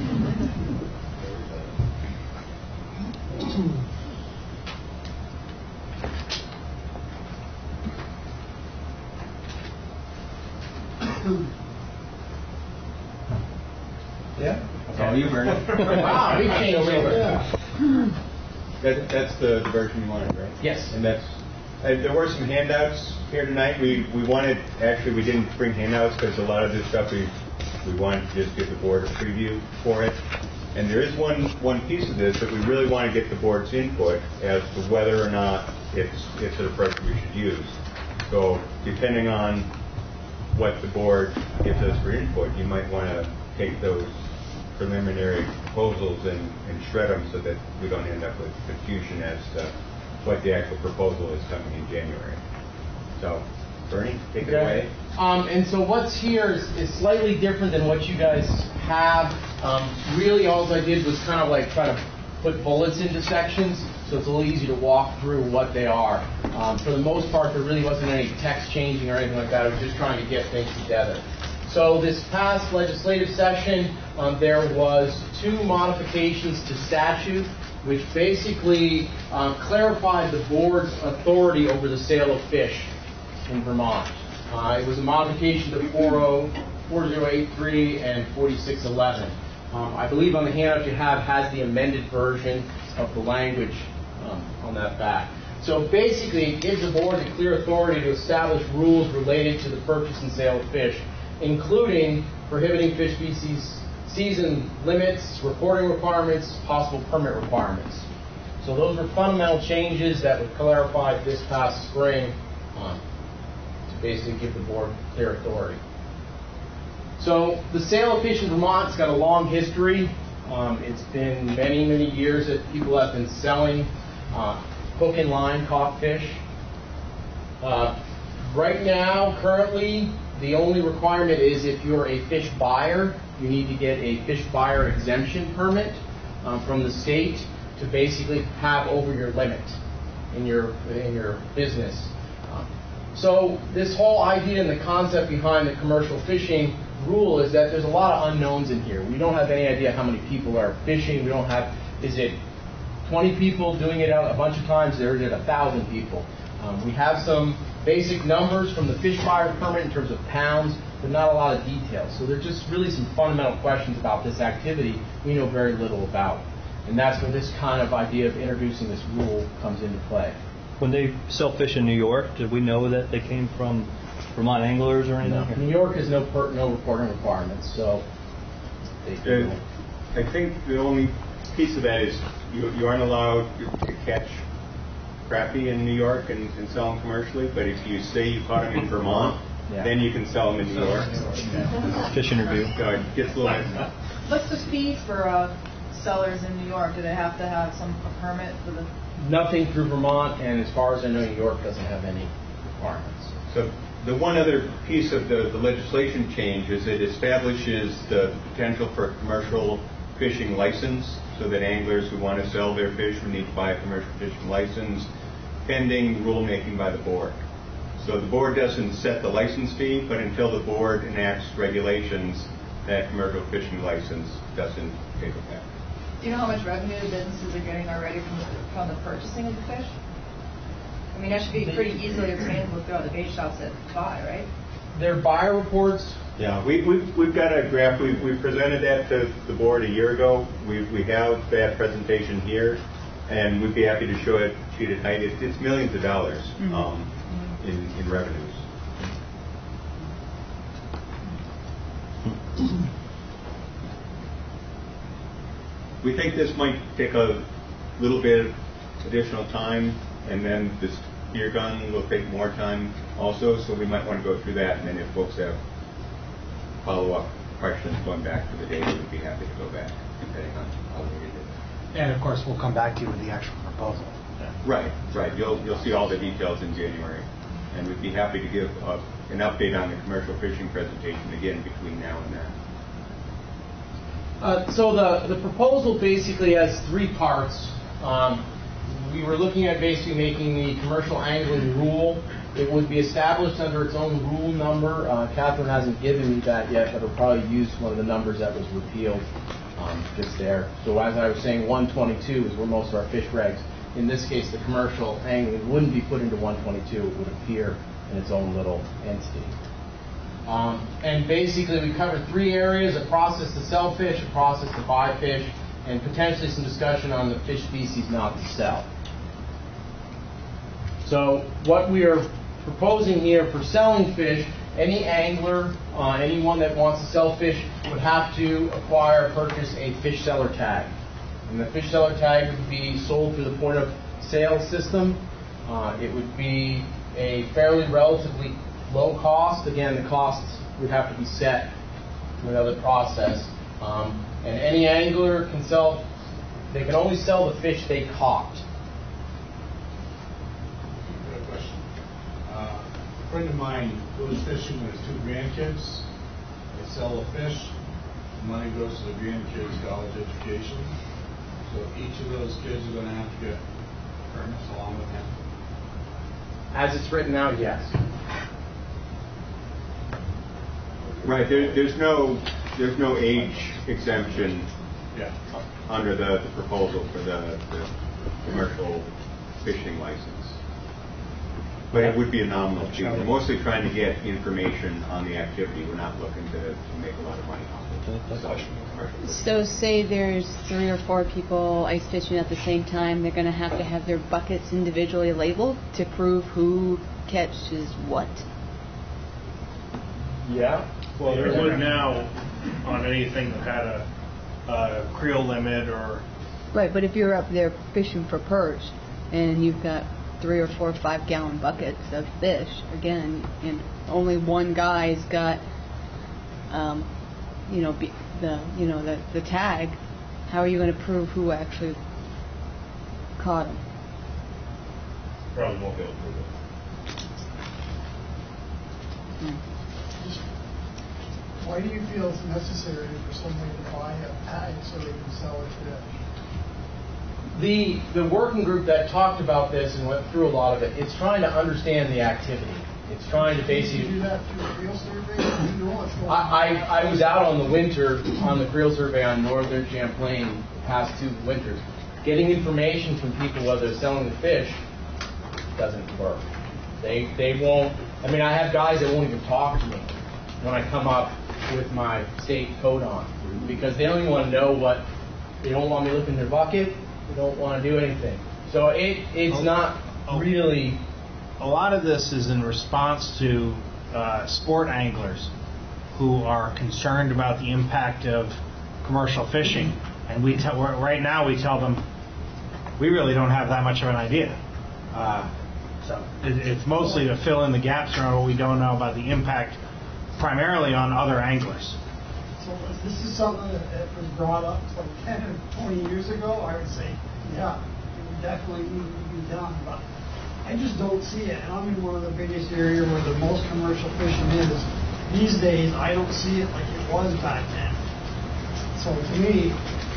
Yeah? That's all you, Vernon. Wow, we changed over. That's the version you wanted, right? Yes. And that's. There were some handouts here tonight. We didn't bring handouts because a lot of this stuff we wanted to just give the board a preview for it. And there is one piece of this that we really want to get the board's input as to whether or not it's an approach we should use. So depending on what the board gives us for input, you might want to take those preliminary proposals and shred them so that we don't end up with confusion as to what the actual proposal is coming in January. So, Bernie, take it away. And so what's here is slightly different than what you guys have. Really all I did was kind of like try to put bullets into sections so it's a little easy to walk through what they are. For the most part, there really wasn't any text changing or anything like that. I was just trying to get things together. So this past legislative session, there was 2 modifications to statute, which basically clarified the board's authority over the sale of fish in Vermont. It was a modification to 4083 and 4611. I believe on the handout you have has the amended version of the language on that back. So basically, it gives the board the clear authority to establish rules related to the purchase and sale of fish, including prohibiting fish species, season limits, reporting requirements, possible permit requirements. So those were fundamental changes that were clarified this past spring to basically give the board clear authority. So the sale of fish in Vermont has got a long history. It's been many, many years that people have been selling hook and line caught fish. Right now, currently, the only requirement is if you're a fish buyer, you need to get a fish buyer exemption permit from the state to basically have over your limit in your business. So this whole idea and the concept behind the commercial fishing rule is that there's a lot of unknowns in here. We don't have any idea how many people are fishing. We don't have, is it 20 people doing it out a bunch of times, or is it 1,000 people? We have some basic numbers from the fish buyer permit in terms of pounds, but not a lot of details. So there's just really some fundamental questions about this activity we know very little about. And that's where this kind of idea of introducing this rule comes into play. When they sell fish in New York, did we know that they came from Vermont anglers or anything? No. New York has no reporting requirements, so I think the only piece of that is you aren't allowed to catch crappie in New York and sell them commercially, but if you say you caught them in Vermont, then you can sell them in New York. Fish interview. So it gets a little... What's the fee for sellers in New York? Do they have to have a permit for the nothing through Vermont, and as far as I know, New York doesn't have any requirements. So the one other piece of the legislation change is it establishes the potential for a commercial fishing license, so that anglers who want to sell their fish will need to buy a commercial fishing license, pending rulemaking by the board. So the board doesn't set the license fee, but until the board enacts regulations, that commercial fishing license doesn't take effect. Do you know how much revenue the businesses are getting already from the purchasing of the fish? I mean, that should be pretty easily obtainable through all the bait shops that buy, right? Their buyer reports. Yeah, we've got a graph. We presented that to the board a year ago. We have that presentation here, and we'd be happy to show it to you tonight. It's millions of dollars in revenues. We think this might take a little bit of additional time, and then this spear gun will take more time also, so we might want to go through that, and then if folks have follow-up questions going back to the data, we'd be happy to go back, depending on how we read it. And of course, we'll come back to you with the actual proposal. Right. You'll see all the details in January, and we'd be happy to give an update on the commercial fishing presentation again between now and then. So the proposal basically has three parts. We were looking at basically making the commercial angling rule. It would be established under its own rule number. Catherine hasn't given me that yet, but it'll probably use one of the numbers that was repealed just there. So as I was saying, 122 is where most of our fish regs. In this case, the commercial angling wouldn't be put into 122. It would appear in its own little entity. And basically, we covered three areas: a process to sell fish, a process to buy fish, and potentially some discussion on the fish species not to sell. So what we are proposing here for selling fish, any angler, anyone that wants to sell fish would have to purchase a fish seller tag. And the fish seller tag would be sold through the point of sale system. It would be a fairly relatively low cost. Again, the costs would have to be set through another process. And any angler can sell, they can only sell the fish they caught. Got a question. A friend of mine goes fishing with his two grandkids. They sell the fish. The money goes to the grandkids' college education. So each of those kids are going to have to get permits along with him. As it's written out, yes. Right. There's no age exemption under the proposal for the commercial fishing license. But it would be a nominal fee. We're mostly trying to get information on the activity. We're not looking to make a lot of money off it. So say there's 3 or 4 people ice fishing at the same time, they're going to have their buckets individually labeled to prove who catches what? Yeah. Well, there would now on anything that had a creel limit or... Right, but if you're up there fishing for perch and you've got 3 or 4 5-gallon buckets of fish, again, and only one guy's got, the tag, how are you going to prove who actually caught him? Probably won't be able to prove it. Why do you feel it's necessary for somebody to buy a tag so they can sell it fish? The working group that talked about this and went through a lot of it, it's trying to understand the activity. It's trying to basically... Did you do that through a creel survey? You know what's going on? I was out on the winter on the creel survey on northern Champlain the past 2 winters. Getting information from people whether they're selling the fish doesn't work. They won't... I mean, I have guys that won't even talk to me when I come up with my state coat on because they don't even want to know what... They don't want me looking in their bucket. They don't want to do anything. So it's not really... A lot of this is in response to sport anglers who are concerned about the impact of commercial fishing. And right now we tell them we really don't have that much of an idea. So it's mostly to fill in the gaps around what we don't know about the impact primarily on other anglers. So if this is something that was brought up like 10 or 20 years ago, I would say, yeah, definitely needs to be done, but I just don't see it. And I'm in one of the biggest areas where the most commercial fishing is. These days, I don't see it like it was back then. So to me,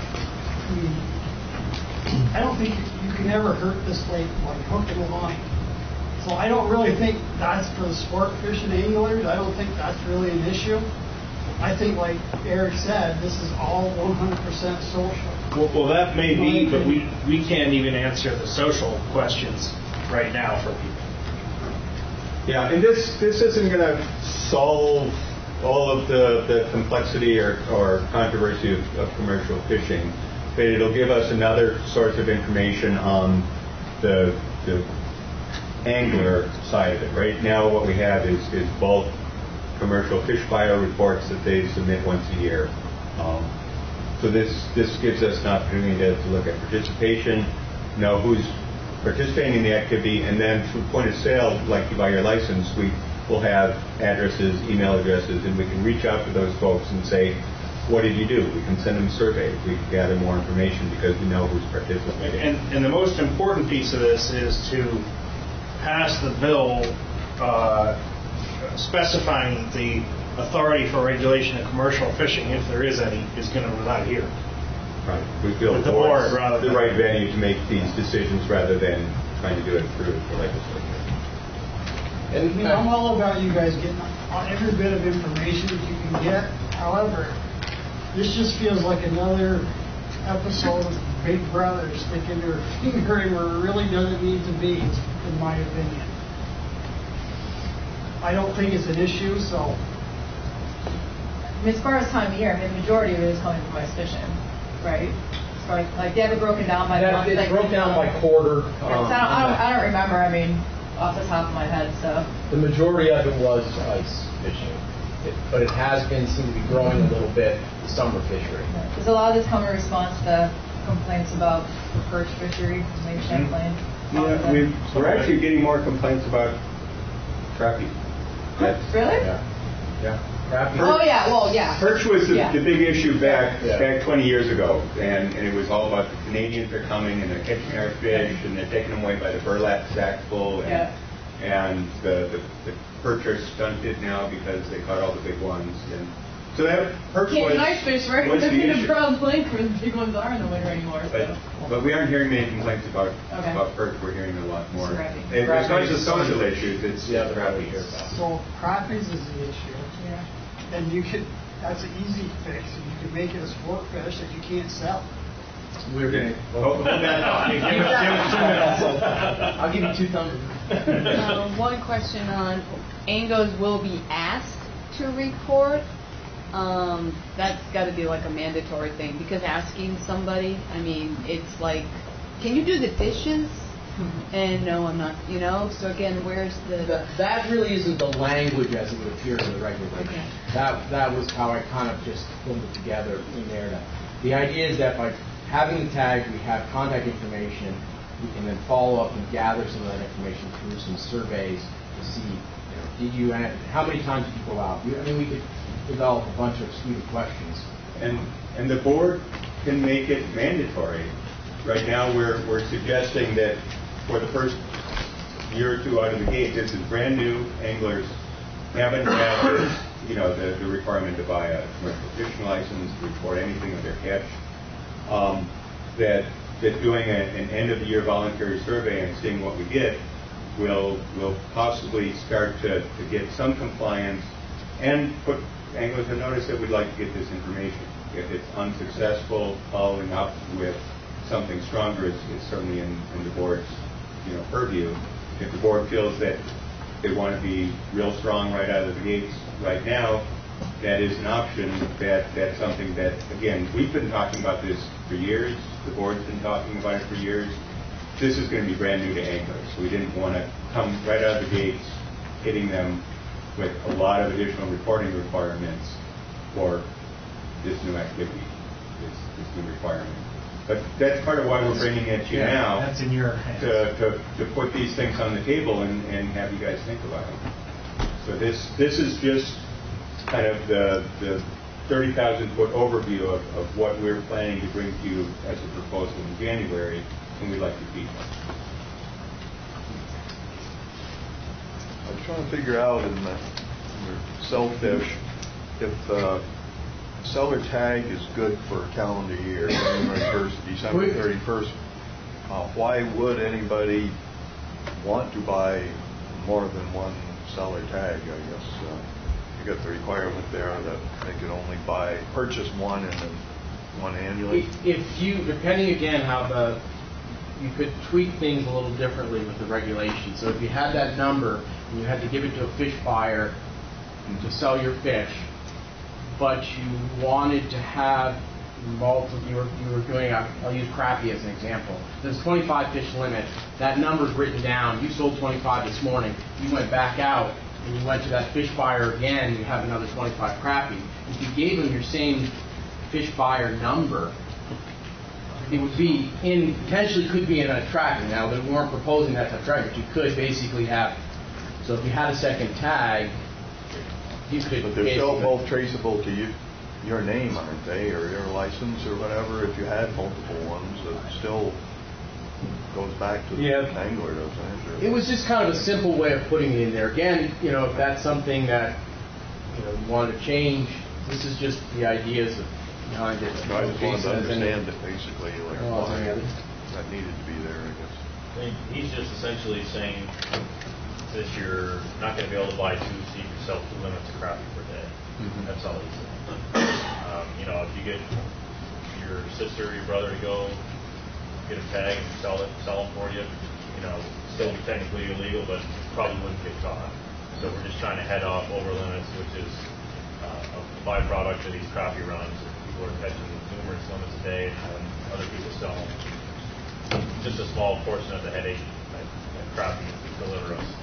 I don't think you can ever hurt this lake like hook and line. So I don't really think that's for the sport fishing anglers. I don't think that's really an issue. I think, like Eric said, this is all 100% social. Well, that may be, but we can't even answer the social questions right now for people. Yeah, and this isn't going to solve all of the complexity or controversy of commercial fishing, but it'll give us another source of information on the angler side of it. Right now what we have is bulk commercial fish bio reports that they submit once a year. So this gives us an opportunity to look at participation, know who's participating in the activity, and then through point of sale, like you buy your license, we will have addresses, email addresses, and we can reach out to those folks and say, what did you do? We can send them surveys. We can gather more information because we know who's participating. And the most important piece of this is to pass the bill specifying the authority for regulation of commercial fishing, if there is any, is going to reside here. Right. We feel the board rather the right venue to make these decisions rather than trying to do it through the legislature. And I'm all about you guys getting on every bit of information that you can get. However, this just feels like another episode of Big Brother sticking their finger in where it really doesn't need to be, in my opinion. I don't think it's an issue, so. As far as time of year, the majority of it is coming from ice fishing, right? As far as, like, they have it broken down by month. It's broken down by quarter. I don't remember, off the top of my head, so. The majority of it was ice fishing, but it has seemed to be growing a little bit, the summer fishery. There's a lot of this come in response to complaints about the perch fishery, maybe Champlain. Yeah, we're actually getting more complaints about crappie. Really? Yeah. Oh yeah, well yeah. Perch was the big issue back 20 years ago, and it was all about the Canadians are coming and they're catching our fish and they're taking them away by the burlap sack full, and the perch are stunted now because they caught all the big ones, and so that perch can't ice fish, right? was the They're issue. brown blink where the big ones are in the winter anymore. But we aren't hearing many complaints about perch. We're hearing a lot more. As much as social issues, it's crappie. So crappies is the issue. Yeah. And that's an easy fix. You can make it a sport fish that you can't sell. We're going to. I'll give you 2 thumbs. One question on angos will be asked to report. That's got to be like a mandatory thing, because asking somebody, it's like, can you do the dishes? And no, I'm not, so again, where's that really isn't the language as it would appear in the regulation. Okay. That was how I kind of just pulled it together in there. The idea is that by having the tag, we have contact information, we can then follow up and gather some of that information through some surveys to see, how many times did you go out? We could develop a bunch of suite of questions. And the board can make it mandatory. Right now we're suggesting that for the first year or 2 out of the gate, this is brand new. Anglers haven't had this, the requirement to buy a commercial fishing license, to report anything of their catch. That doing an end of the year voluntary survey and seeing what we get will possibly start to get some compliance and put anglers on notice that we'd like to get this information. If it's unsuccessful, following up with something stronger is certainly in the board's purview. If the board feels that they want to be real strong right out of the gates right now, that is an option. That's something that, again, we've been talking about this for years. The board's been talking about it for years. This is going to be brand new to anglers. We didn't want to come right out of the gates hitting them with a lot of additional reporting requirements for this new activity, this new requirement. But that's part of why we're bringing it to you now. That's in your hands. To put these things on the table and have you guys think about them. So this is just kind of the 30,000-foot overview of what we're planning to bring to you as a proposal in January. and we like to feed them. I'm trying to figure out in the shellfish if seller tag is good for a calendar year, January 1st to December 31st. Why would anybody want to buy more than one seller tag? I guess you got the requirement there that they could only purchase one and then one annually. If you, depending again how you could tweak things a little differently with the regulation. So if you had that number and you had to give it to a fish buyer to sell your fish, but you wanted to have multiple, you were doing, I'll use crappie as an example. There's 25 fish limit. That number's written down. You sold 25 this morning. You went back out and you went to that fish buyer again. You have another 25 crappie. If you gave them your same fish buyer number, it would be potentially could be in a tracking. Now, we weren't proposing that type of tracking, but you could basically have. So if you had a second tag, you could. But they're still both traceable to you. Your name, aren't they, or your license or whatever? If you had multiple ones, it still goes back to the angler, doesn't it? It was just kind of a simple way of putting it in there. Again, if that's something that you want to change, this is just the ideas behind it. No, I just wanted to understand it basically, like why that needed to be there, I guess. He's just essentially saying that you're not going to be able to buy two, so you can sell 2 limits of crappie per day. That's all he's saying. If you get your sister or your brother to go get a tag and sell them for you, still be technically illegal, but probably wouldn't get caught. So we're just trying to head off over limits, which is a byproduct of these crappie runs. People are catching numerous limits a day, and other people sell them. Just a small portion of the headache that crappie deliver us.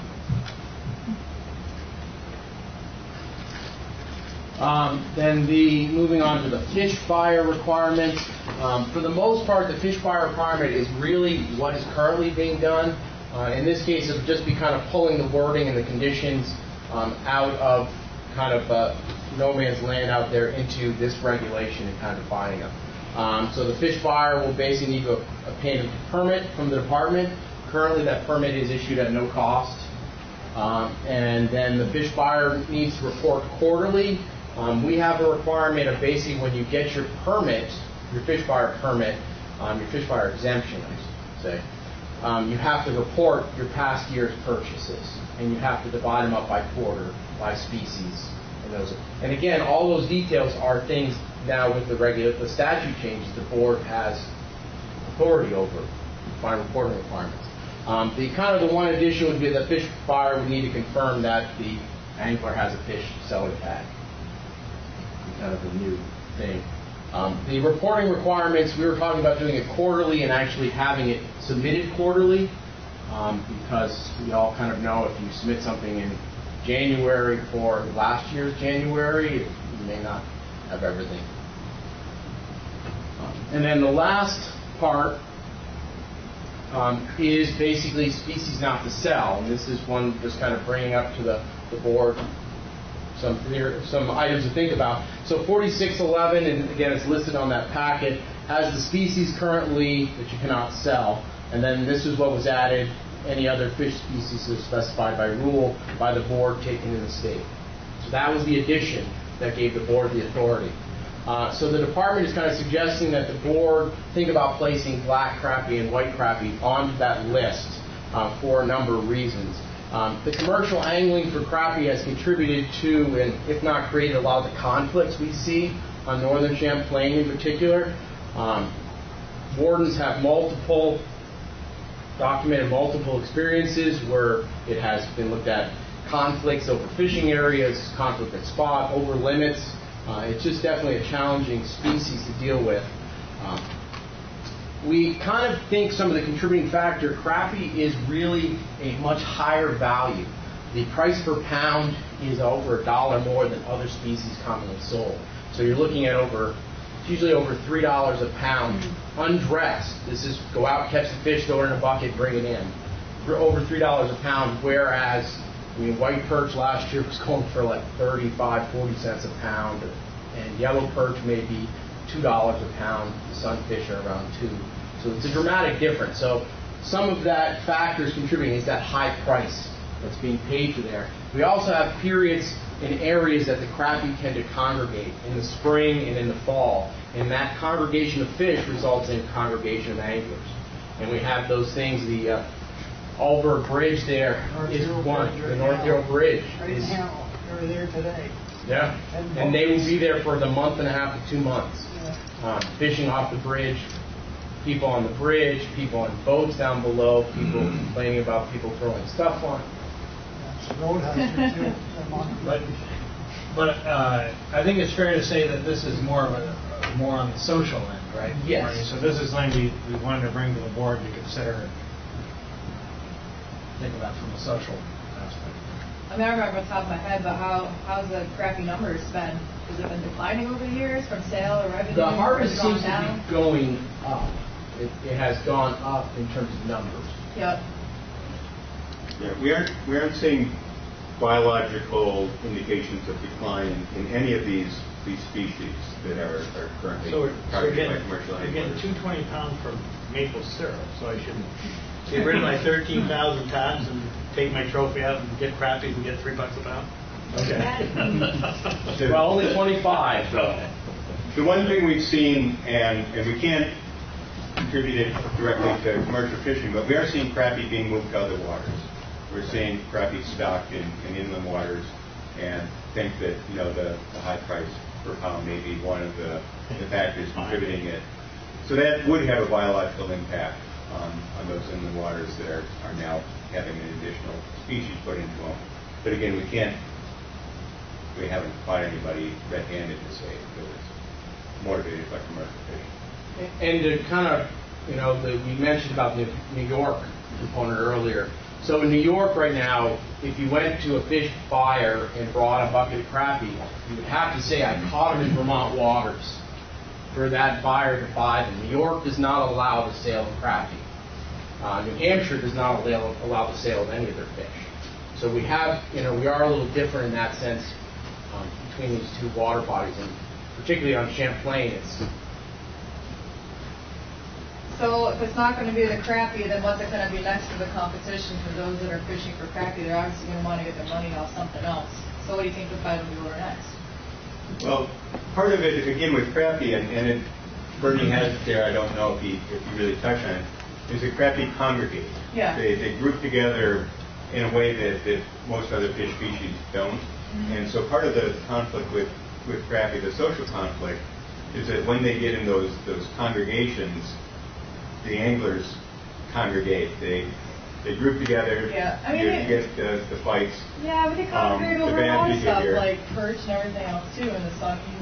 Then moving on to the fish buyer requirement. For the most part, the fish buyer requirement is really what is currently being done. In this case, it would just be kind of pulling the wording and the conditions out of kind of no man's land out there into this regulation and kind of defining them. So the fish buyer will basically need to obtain a permit from the department. Currently, that permit is issued at no cost. And then the fish buyer needs to report quarterly. We have a requirement of basically when you get your permit, your fish buyer permit, your fish buyer exemption, I should say, you have to report your past year's purchases, and you have to divide them up by quarter, by species, and again, all those details are things now with the statute changes. The board has authority over by reporting requirements. The one addition would be the fish buyer would need to confirm that the angler has a fish seller tag. Kind of a new thing. The reporting requirements, we were talking about doing it quarterly and actually having it submitted quarterly because we all kind of know if you submit something in January for last year's January, you may not have everything. And then the last part is basically species not to sell. And this is one just kind of bringing up to the board some items to think about. So 4611, and again it's listed on that packet, has the species currently that you cannot sell. And then this is what was added, any other fish species is specified by rule by the board taken in the state. So that was the addition that gave the board the authority. So the department is kind of suggesting that the board think about placing black crappie and white crappie onto that list for a number of reasons. The commercial angling for crappie has contributed to, and if not created, a lot of the conflicts we see on northern Champlain in particular. Wardens have documented multiple experiences where it has been looked at conflicts over fishing areas, conflict at spot, over limits. It's just definitely a challenging species to deal with. We kind of think some of the contributing factor, crappie is really a much higher value. The price per pound is over $1 more than other species commonly sold. So you're looking at usually over $3 a pound, undressed. This is go out, catch the fish, throw it in a bucket, bring it in. For over $3 a pound, whereas white perch last year was going for like 35, 40 cents a pound, and yellow perch maybe $2 a pound. The sunfish are around $2. So it's a dramatic difference. So some of that factors contributing is that high price that's being paid for there. We also have periods in areas that the crappie tend to congregate in the spring and in the fall. And that congregation of fish results in congregation of anglers. And we have those things, the Ulver Bridge there is one. The North Hill Bridge is. They were there today. Yeah. And they will be there for the month and a half to 2 months. Fishing off the bridge, people on the bridge, people on boats down below, people complaining about people throwing stuff on. But I think it's fair to say that this is more on the social end, right? Yes. So this is something we wanted to bring to the board to consider and think about from a social aspect. I mean, I remember off the top of my head, but how's the crappie numbers been? Has it been declining over the years from sale or revenue? The harvest Has it gone seems to down? be going up. It has gone up in terms of numbers. Yep. Yeah, we aren't seeing biological indications of decline in any of these species that are currently targeted by commercial You're getting anglers. 220 pounds from maple syrup, so I should get rid of my 13,000 tons and take my trophy out and get crappies and get $3 a pound. Okay. Well, only 25 though. The one thing we've seen, and we can't contribute it directly to commercial fishing, but we are seeing crappie being moved to other waters. We're seeing crappie stocked in inland waters, and think that the high price per pound may be one of the factors contributing it. So that would have a biological impact on those inland waters that are now having an additional species put into them. But again, we haven't caught anybody red-handed to say that it's motivated by commercial fishing. And to kind of, we mentioned about the New York component earlier. So in New York right now, if you went to a fish buyer and brought a bucket of crappie, you would have to say, I caught them in Vermont waters for that buyer to buy them. New York does not allow the sale of crappie. New Hampshire does not allow the sale of any of their fish. So we have, we are a little different in that sense between these two water bodies, and particularly on Champlain, it's. So if it's not going to be the crappie, then what's it going to be next to the competition for those that are fishing for crappie? They're obviously going to want to get their money off something else. So what do you think the fight will be over next? Well, part of it, again, with crappie, and Bernie has it there, I don't know if he really touched on it, is that crappie congregate. Yeah. They group together in a way that most other fish species don't. Mm-hmm. And so part of the conflict with crappie, the social conflict, is that when they get in those congregations, the anglers congregate. They group together. Yeah, I mean, you get the fights. Yeah, but they congregate over a bad lot of stuff behavior. like perch and everything else too, and the sucking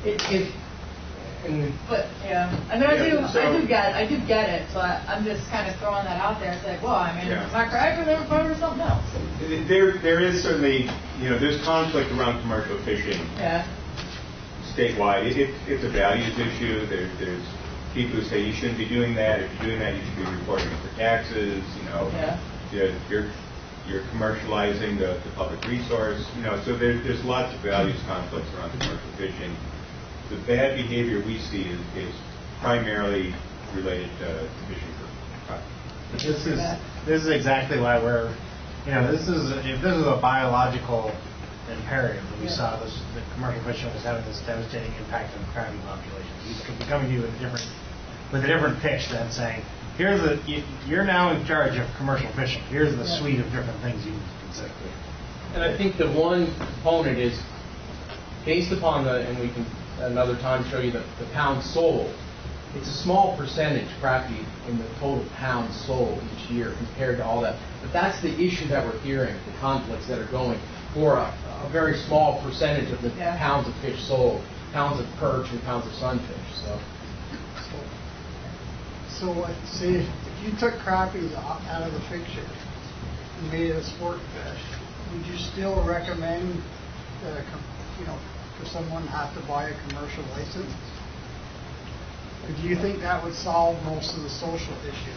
But yeah, I mean, I do get it. So I'm just kind of throwing that out there. It's like, well, I mean, it's not crappie, they're fighting for something else. There is certainly, there's conflict around commercial fishing. Yeah. Statewide, it's a values issue. There's people who say you shouldn't be doing that. If you're doing that, you should be reporting it for taxes. You're commercializing the public resource. So there's lots of values conflicts around commercial fishing. The bad behavior we see is primarily related to fishing for profit. This is exactly why we're, if this is a biological imperative that we saw the commercial fishing was having this devastating impact on crappie populations. We could be coming to you with a different pitch than saying, you're now in charge of commercial fishing. Here's the suite of different things you need to consider. And I think the one component is based upon and we can another time show you the pounds sold. It's a small percentage, crappie, in the total pounds sold each year compared to all that. But that's the issue that we're hearing, the conflicts that are going for a very small percentage of the pounds of fish sold, pounds of perch and pounds of sunfish. So say if you took crappies out of the picture and made it a sport fish, would you still recommend that for someone to have to buy a commercial license? Or do you think that would solve most of the social issue?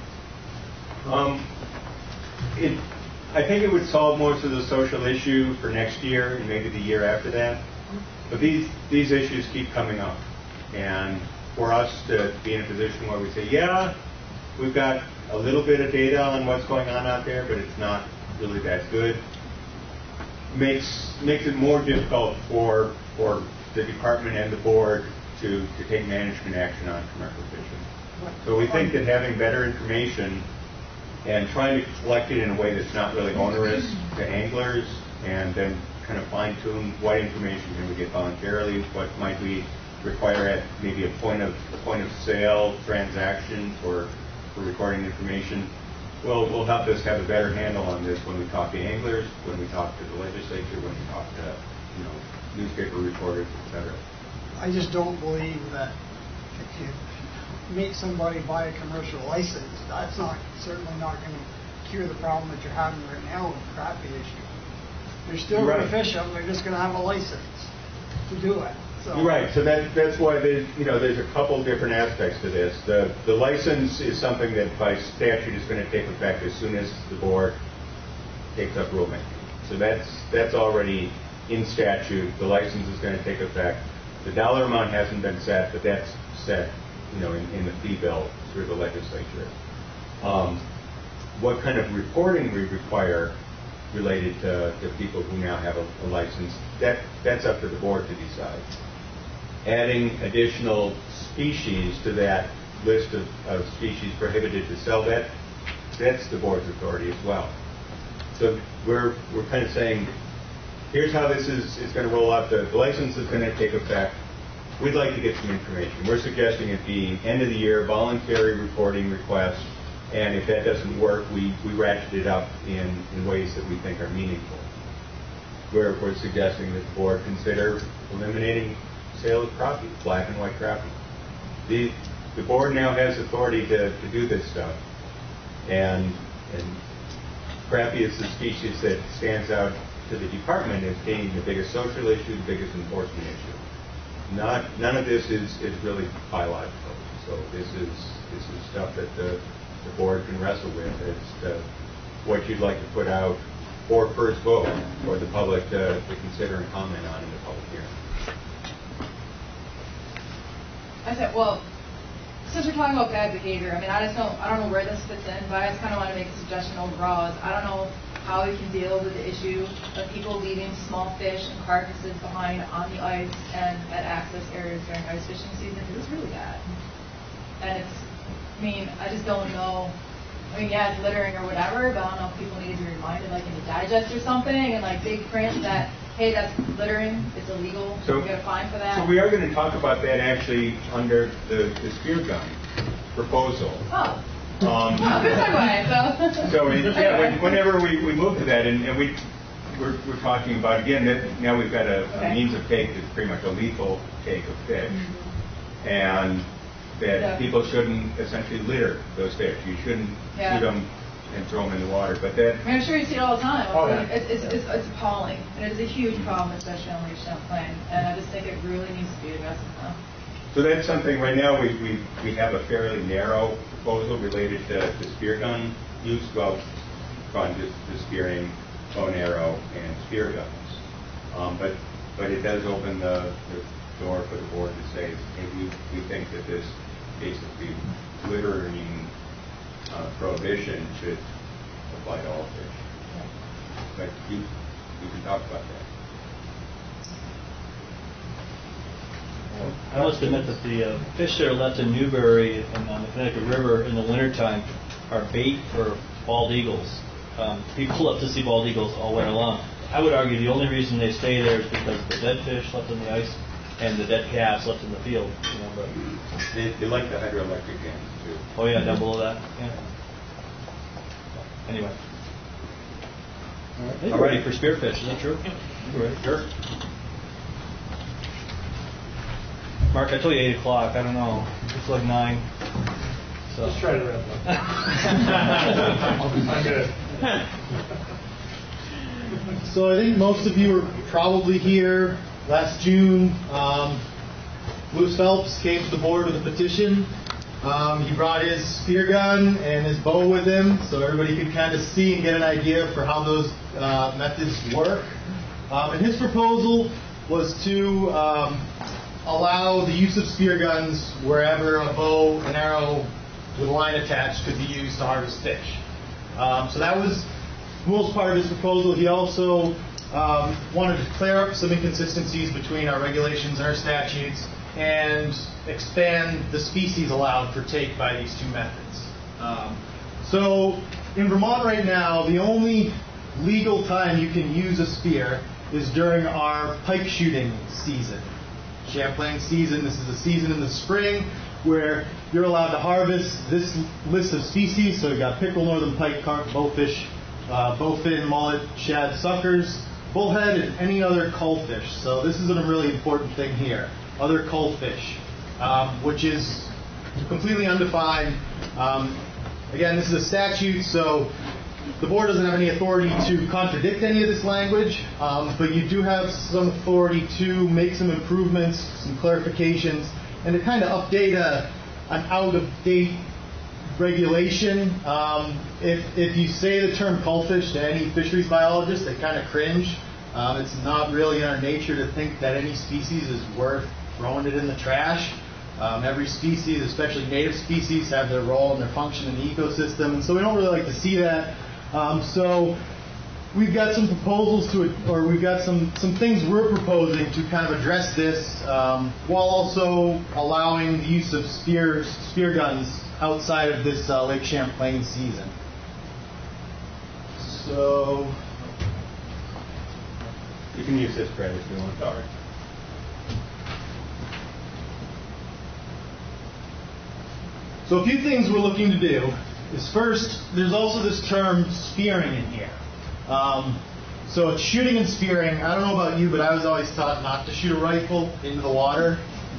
I think it would solve most of the social issue for next year and maybe the year after that. But these issues keep coming up, and for us to be in a position where we say, yeah, we've got a little bit of data on what's going on out there, but it's not really that good, makes it more difficult for the department and the board to take management action on commercial fishing. So we think that having better information and trying to collect it in a way that's not really onerous to anglers, and then kind of fine-tune what information can we get voluntarily, what might we require at maybe a point of sale transaction for recording information, will help us have a better handle on this when we talk to anglers, when we talk to the legislature, when we talk to newspaper reporters, etc. I just don't believe that if you make somebody buy a commercial license, that's certainly not going to cure the problem that you're having right now with the crappie issue. They're still going to fish them. They're just going to have a license to do it. So. You're right. So that's why there's a couple different aspects to this. The license is something that by statute is going to take effect as soon as the board takes up rulemaking. So that's already in statute. The license is going to take effect. The dollar amount hasn't been set, but that's set, in the fee bill through the legislature. What kind of reporting we require related to people who now have a license, that's up to the board to decide. Adding additional species to that list of species prohibited to sell, that's the board's authority as well. So we're kind of saying, here's how this is going to roll out. The license is going to take effect. We'd like to get some information. We're suggesting at the end of the year, voluntary reporting requests, and if that doesn't work, we ratchet it up in ways that we think are meaningful. We're suggesting that the board consider eliminating sale of crappie, black and white crappie. The board now has authority to do this stuff, and crappie is the species that stands out to the department as being the biggest social issue, the biggest enforcement issue. None of this is really biological. So this is stuff that the board can wrestle with as to what you'd like to put out for first vote for the public to consider and comment on in the public hearing. I said, well, since we're talking about bad behavior, I don't know where this fits in, but I just kind of want to make a suggestion overall. I don't know how we can deal with the issue of people leaving small fish and carcasses behind on the ice and at access areas during ice fishing season, because it's really bad. And I just don't know. Yeah, it's littering or whatever, but I don't know if people need to be reminded, like in the digest or something, and like big print that, hey, that's littering, it's illegal, you get a fine for that. So we are going to talk about that actually under the spear gun proposal. Oh. Good segue. So whenever we move to that, and we're talking about, again, that now we've got a means of take that's pretty much a lethal take of fish. And that people shouldn't essentially litter those fish. You shouldn't shoot them and throw them in the water. But I'm sure you see it all the time. It's appalling. And it is a huge problem, especially on Lake Champlain. And I just think it really needs to be addressed now. So that's something right now we have a fairly narrow proposal related to spear gun use, well, just spearing, bow and arrow, and spear guns. But it does open the door for the board to say, hey, we think that this basically littering prohibition should apply to all fish. But we can talk about that. I must admit that the fish that are left in Newberry and on the Connecticut River in the wintertime are bait for bald eagles. People love to see bald eagles all winter long. I would argue the only reason they stay there is because of the dead fish left in the ice and the dead calves left in the field. But they like the hydroelectric dams too. Oh yeah, down below that. Yeah. Anyway. All ready for spearfish, is that true? Sure. Mark, I told you 8 o'clock. I don't know. It's like 9. So. Let's try to wrap up. I'm good. So I think most of you were probably here last June. Bruce Phelps came to the board with a petition. He brought his spear gun and his bow with him, so everybody could kind of see and get an idea for how those methods work. And his proposal was to allow the use of spear guns wherever a bow and arrow with a line attached could be used to harvest fish. So that was the most part of his proposal. He also wanted to clear up some inconsistencies between our regulations and our statutes and expand the species allowed for take by these two methods. So in Vermont right now, the only legal time you can use a spear is during our pike shooting season. Champlain season, this is a season in the spring where you're allowed to harvest this list of species. So we've got pickerel, northern pike, carp, bowfish, bowfin, mullet, shad, suckers, bullhead, and any other cullfish. So this is a really important thing here. Other cullfish, which is completely undefined. Again, this is a statute, so the board doesn't have any authority to contradict any of this language, but you do have some authority to make some improvements, some clarifications, and to kind of update an out-of-date regulation. If you say the term cullfish to any fisheries biologist, they kind of cringe. It's not really in our nature to think that any species is worth throwing it in the trash. Every species, especially native species, have their role and their function in the ecosystem, and so we don't really like to see that. So we've got some proposals or we've got some things we're proposing to kind of address this, while also allowing the use of spear guns outside of this Lake Champlain season. So you can use this, Brad, if you want. All right. So a few things we're looking to do is first, there's also this term spearing in here. So it's shooting and spearing. I don't know about you, but I was always taught not to shoot a rifle into the water.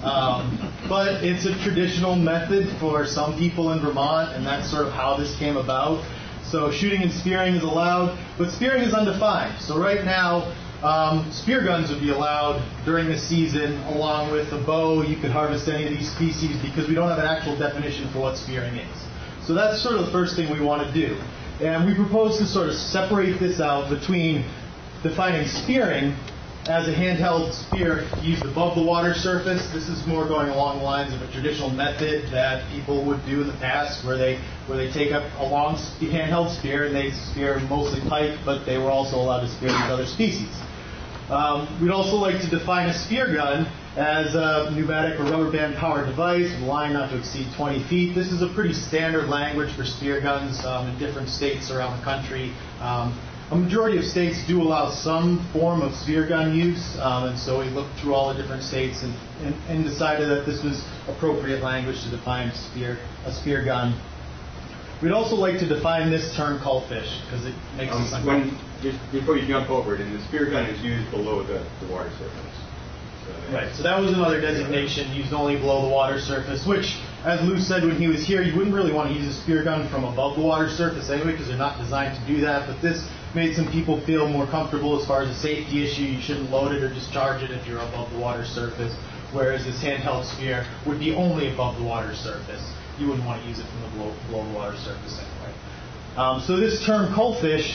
But it's a traditional method for some people in Vermont, and that's sort of how this came about. So shooting and spearing is allowed, but spearing is undefined. So right now, spear guns would be allowed during the season, along with a bow. You could harvest any of these species because we don't have an actual definition for what spearing is. So that's sort of the first thing we want to do. And we propose to sort of separate this out between defining spearing as a handheld spear used above the water surface. This is more going along the lines of a traditional method that people would do in the past, where they take up a long handheld spear and they spear mostly pike, but they were also allowed to spear these other species. We'd also like to define a spear gun as a pneumatic or rubber band powered device with a line not to exceed 20 feet. This is a pretty standard language for spear guns in different states around the country. A majority of states do allow some form of spear gun use, and so we looked through all the different states and decided that this was appropriate language to define a spear gun. We'd also like to define this term cullfish because it makes us uncomfortable. Just before you jump over it, and the spear gun is used below the water surface. Right, so that was another designation used only below the water surface, which, as Lou said when he was here, you wouldn't really want to use a spear gun from above the water surface anyway because they're not designed to do that, but this made some people feel more comfortable as far as a safety issue. You shouldn't load it or discharge it if you're above the water surface, whereas this handheld spear would be only above the water surface. You wouldn't want to use it from the below the water surface anyway. So this term cullfish,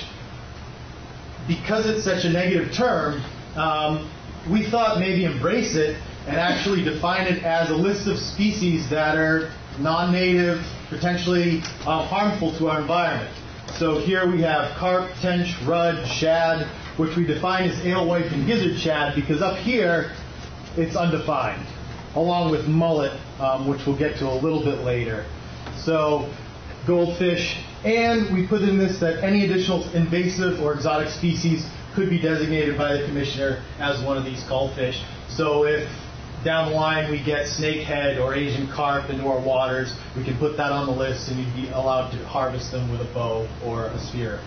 because it's such a negative term, we thought maybe embrace it and actually define it as a list of species that are non-native, potentially harmful to our environment. So here we have carp, tench, rudd, shad, which we define as alewife and gizzard shad because up here it's undefined, along with mullet, which we'll get to a little bit later. So goldfish, and we put in this that any additional invasive or exotic species could be designated by the commissioner as one of these cullfish. So if down the line we get snakehead or Asian carp into our waters, we can put that on the list and you'd be allowed to harvest them with a bow or a spear.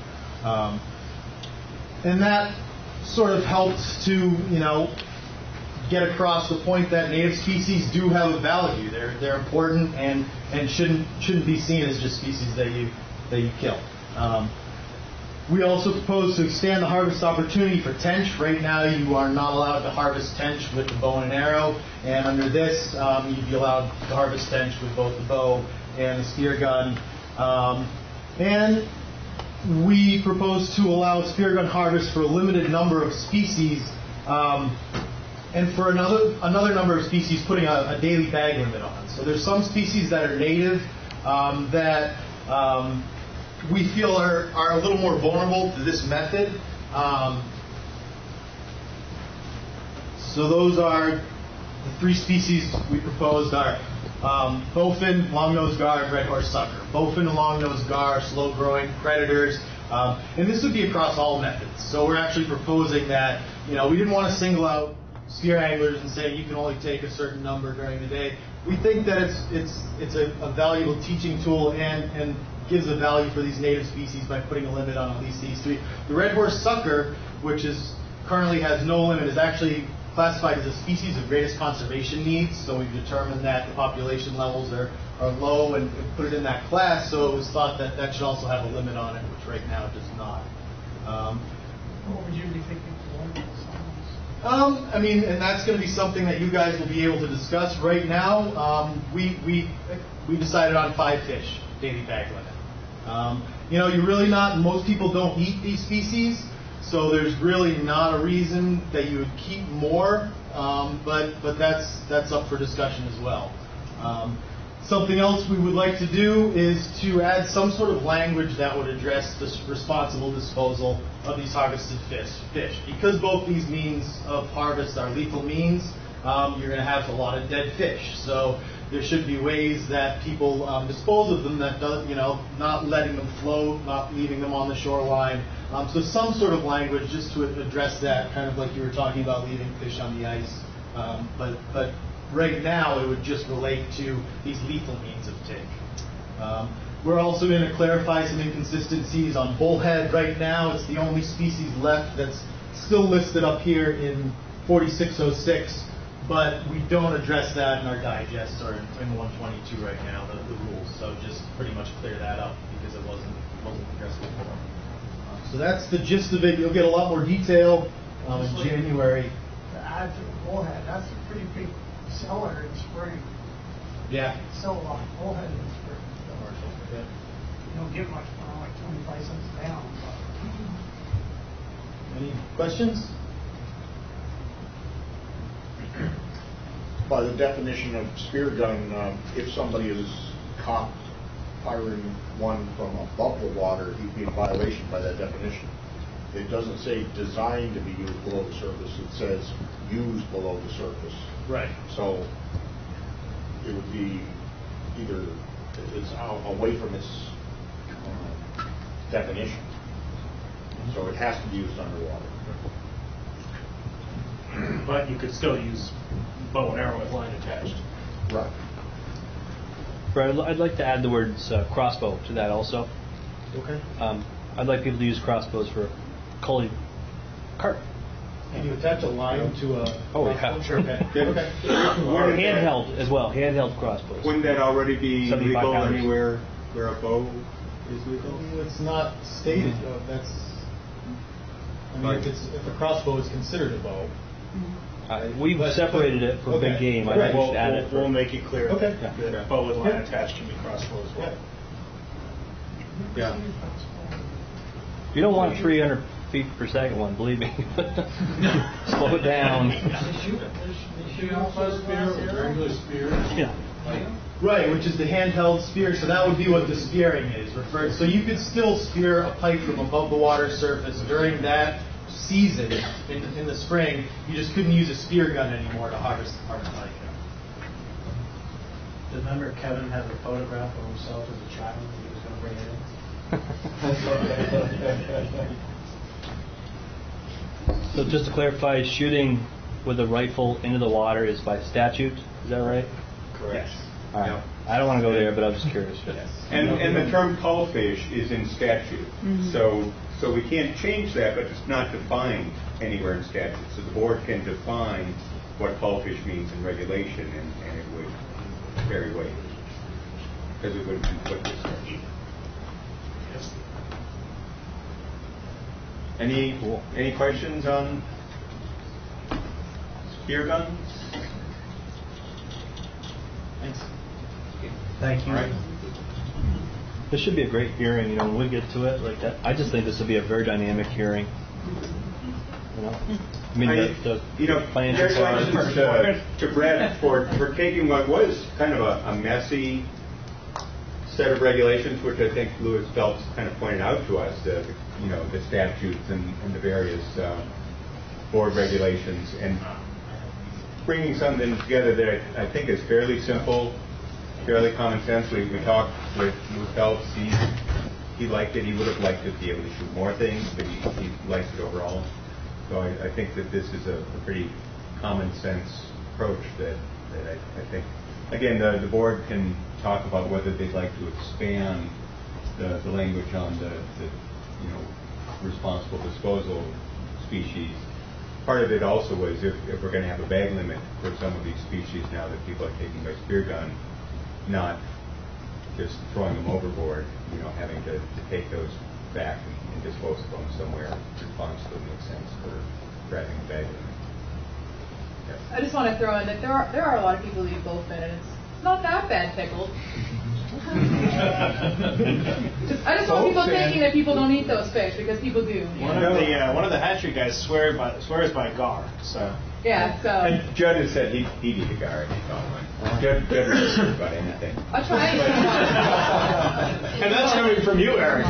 And that sort of helps to, get across the point that native species do have a value. They're important and shouldn't be seen as just species that you kill. We also propose to expand the harvest opportunity for tench. Right now you are not allowed to harvest tench with the bow and arrow, and under this you'd be allowed to harvest tench with both the bow and the spear gun. And we propose to allow spear gun harvest for a limited number of species and for another number of species, putting a daily bag limit on. So there's some species that are native that we feel are a little more vulnerable to this method. So those are the 3 species we proposed are bowfin, long-nosed gar, and red horse sucker. Bowfin and long-nosed gar are slow-growing predators, and this would be across all methods. So we're actually proposing that, we didn't want to single out spear anglers and say you can only take a certain number during the day. We think that it's a valuable teaching tool and gives a value for these native species by putting a limit on at least these 3. The red horse sucker, which currently has no limit, is actually classified as a species of greatest conservation needs. So we've determined that the population levels are low and put it in that class. So it was thought that should also have a limit on it, which right now it does not. What would you be thinking for one? And that's going to be something that you guys will be able to discuss. Right now, we decided on 5 fish daily bag limit. You're really not. Most people don't eat these species, so there's really not a reason that you would keep more. But that's up for discussion as well. Something else we would like to do is to add some sort of language that would address this responsible disposal of these harvested fish. Because both these means of harvest are lethal means, you're going to have a lot of dead fish. So there should be ways that people dispose of them that does, not letting them float, not leaving them on the shoreline. So some sort of language just to address that, kind of like you were talking about leaving fish on the ice. But right now, it would just relate to these lethal means of take. We're also going to clarify some inconsistencies on bullhead. Right now, it's the only species left that's still listed up here in 4606, but we don't address that in our digest or in 122 right now, the rules. So just pretty much clear that up because it wasn't addressed before. So that's the gist of it. You'll get a lot more detail in January. To add to the bullhead, that's a pretty big seller in spring. Yeah. Sell a lot of bullhead in spring. Yeah. You don't get much more, like 25 cents a pound. Any questions? By the definition of spear gun, if somebody is caught firing one from above the water, he'd be in violation by that definition. It doesn't say designed to be used below the surface. It says used below the surface. Right. So it would be either it's away from its definition. So it has to be used underwater. But you could still use bow and arrow with line attached. Right. Brad, I'd like to add the words crossbow to that also. Okay. I'd like people to use crossbows for culling carp. Can you attach a line to a... Oh, yeah. Sure. Okay. Okay. Handheld as well. Handheld crossbows. Wouldn't that already be 75 legal pounders. anywhere where a bow is legal? It's not stated though. That's... if a crossbow is considered a bow. We've separated it for big game. I think we should add it. We'll make it clear Okay. that bow with line attached can be crossbow as well. Yeah. You don't want 300 feet per second one, believe me. Slow it down. Regular spear. Yeah. Right, which is the handheld spear. So that would be what the spearing is referred. So you could still spear a pike from above the water surface during that season in the spring. You just couldn't use a spear gun anymore to harvest the pike. Remember Kevin had a photograph of himself as a child and he was going to bring it in? So just to clarify, shooting with a rifle into the water is by statute. Is that right? Correct. Yes. All right. I don't want to go there, but I was just curious. Yes. And the term cullfish is in statute. Mm-hmm. So we can't change that, but it's not defined anywhere in statute. So the board can define what cullfish means in regulation, and it would vary weight because it would conflict with statute. Yes. Any questions on spear guns? Thanks. Thank you. All right. This should be a great hearing, when we get to it like that. I just think this will be a very dynamic hearing. You know, I mean, the financial congratulations to Brett for taking what was kind of a messy set of regulations, which I think Louis Phelps kind of pointed out to us, the statutes and the various board regulations, and bringing something together that I think is fairly simple, fairly common sense. We talked with Louis Phelps. He liked it. He would have liked to be able to shoot more things, but he likes it overall. So I think that this is a pretty common sense approach that I think, again, the board can talk about whether they'd like to expand the language on the responsible disposal species. Part of it also was if we're going to have a bag limit for some of these species now that people are taking by spear gun, not just throwing them overboard, having to take those back and dispose of them somewhere responsibly makes sense for having a bag limit. Yes. I just want to throw in that there are a lot of people who eat bowfin, and it's not that bad pickled. I just want people thinking that people don't eat those fish, because people do. One of the hatchery guys swears by gar. So yeah. So and Judd has said he'd eat a gar if he found one. Judd doesn't care about anything. I'll try it. And that's coming from you, Eric.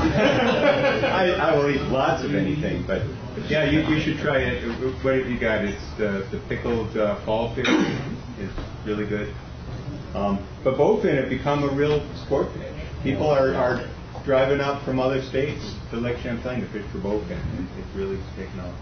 I will eat lots of anything, but yeah, you should try it. What have you got? It's the pickled fall fish is really good. But bowfin have become a real sport fish. People are driving up from other states to Lake Champlain to fish for bowfin. It's really taken off.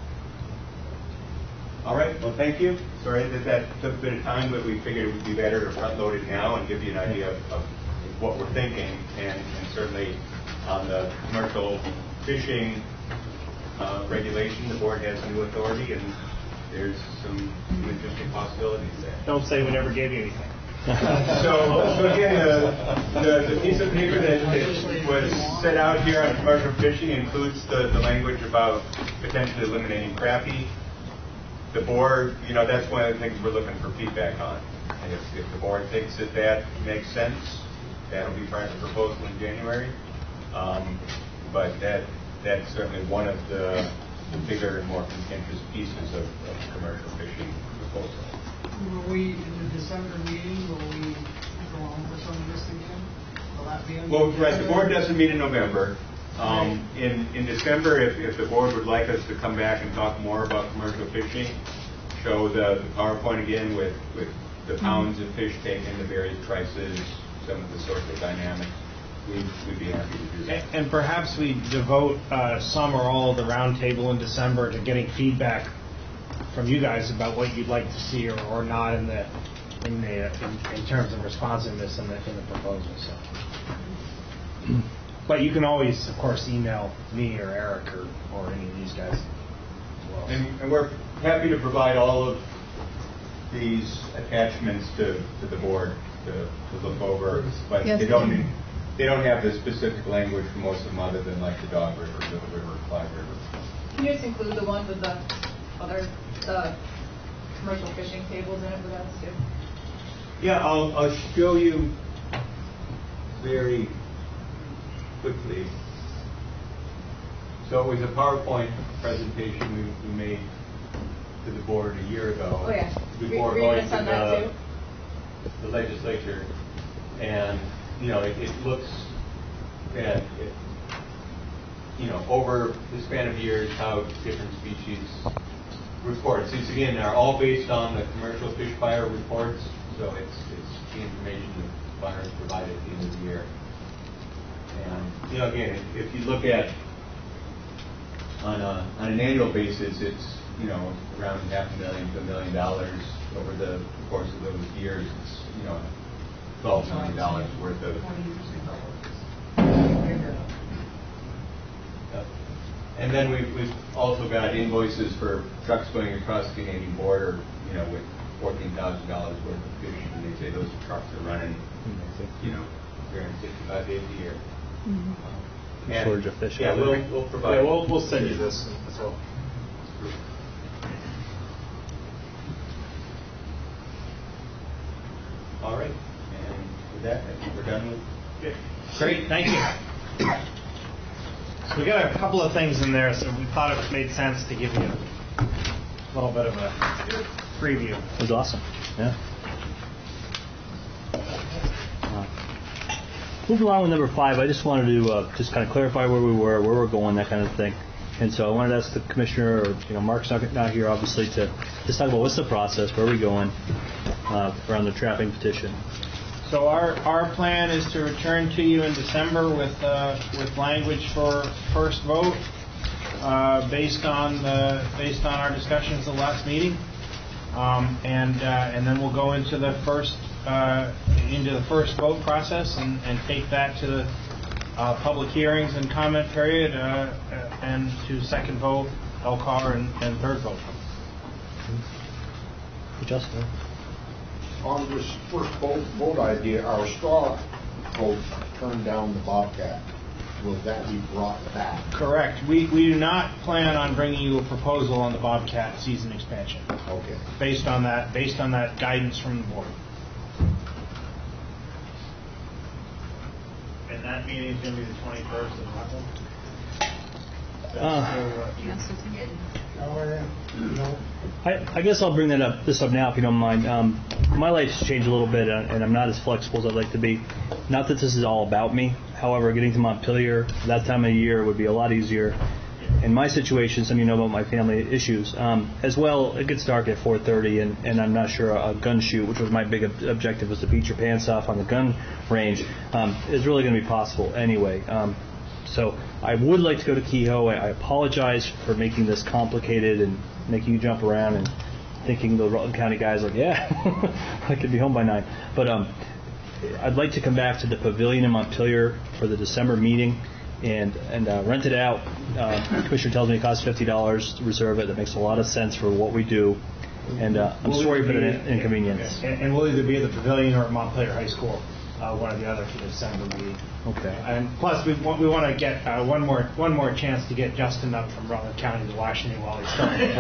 All right, well, thank you. Sorry that took a bit of time, but we figured it would be better to front load it now and give you an idea of what we're thinking. And certainly on the commercial fishing regulation, the board has new authority, and there's some interesting possibilities there. Don't say we never gave you anything. So again, the piece of paper that was set out here on commercial fishing includes the language about potentially eliminating crappie. The board, that's one of the things we're looking for feedback on. And if the board thinks that makes sense, that'll be part of the proposal in January. But that's certainly one of the bigger and more contentious pieces of commercial fishing proposal. Will we, in the December meeting, will we go on for some of this again? Will that be on Well, right, the board doesn't meet in November. In December, if the board would like us to come back and talk more about commercial fishing, show the PowerPoint again with the pounds of fish taken, the various prices, some of the social dynamics, we'd be happy to do that. And perhaps we devote some or all of the roundtable in December to getting feedback from you guys about what you'd like to see or not in terms of responsiveness in the proposal. So. But you can always, of course, email me or Eric or any of these guys as well. And we're happy to provide all of these attachments to the board to look over, but yes, they don't have the specific language for most of them other than like the Dog River, Little River, Clyde River. Can you just include the one with the commercial fishing tables in it with us too? Yeah, I'll show you very quickly. So it was a PowerPoint presentation we made to the board a year ago. Oh yeah. Before going to the legislature, and it looks at over the span of years how different species reports. These again are all based on the commercial fish fire reports, so it's the information that buyers provide at the end of the year. And again, if you look at on an annual basis, it's around $500,000 to $1 million over the course of those years. It's $12 million worth of. And then we've also got invoices for trucks going across the Canadian border, with $14,000 worth of fish, and they say those trucks are running, 365 days a year. Mm-hmm. Shortage of fish. Yeah, we'll provide. Yeah, we'll send you this as well. All right, and with that, I think we're done with. Good. Great, thank you. So we got a couple of things in there, so we thought it made sense to give you little bit of a preview. It was awesome. Yeah. Moving along with number 5, I just wanted to just kind of clarify where we were, where we're going, that kind of thing. And so I wanted to ask the commissioner, or Mark's not here, obviously, to just talk about what's the process, where are we going around the trapping petition. So our plan is to return to you in December with language for first vote based on our discussions the last meeting, and then we'll go into the first vote process and take that to the public hearings and comment period, and to second vote, LCAR, and third vote. Justin. On this first vote idea, our straw vote turned down the Bobcat. Will that be brought back? Correct. We do not plan on bringing you a proposal on the Bobcat season expansion. Okay. Based on that guidance from the board. And that meeting is going to be the 21st of April? I guess I'll bring this up now, if you don't mind. My life's changed a little bit, and I'm not as flexible as I'd like to be. Not that this is all about me. However, getting to Montpelier that time of year would be a lot easier. In my situation, some of you know about my family issues. As well, it gets dark at 4:30, and I'm not sure a gun shoot, which was my big objective, was to beat your pants off on the gun range, is really going to be possible anyway. So I would like to go to Kehoe. I apologize for making this complicated and making you jump around and thinking the Rutland County guys like, yeah, I could be home by 9. But I'd like to come back to the pavilion in Montpelier for the December meeting and rent it out. The commissioner tells me it costs $50 to reserve it. That makes a lot of sense for what we do. And I'm sorry for the inconvenience. And we'll either be at the pavilion or at Montpelier High School, one or the other, for the December meeting. Okay. And plus, we want to get one more chance to get Justin up from Rutland County to Washington while he's still playing.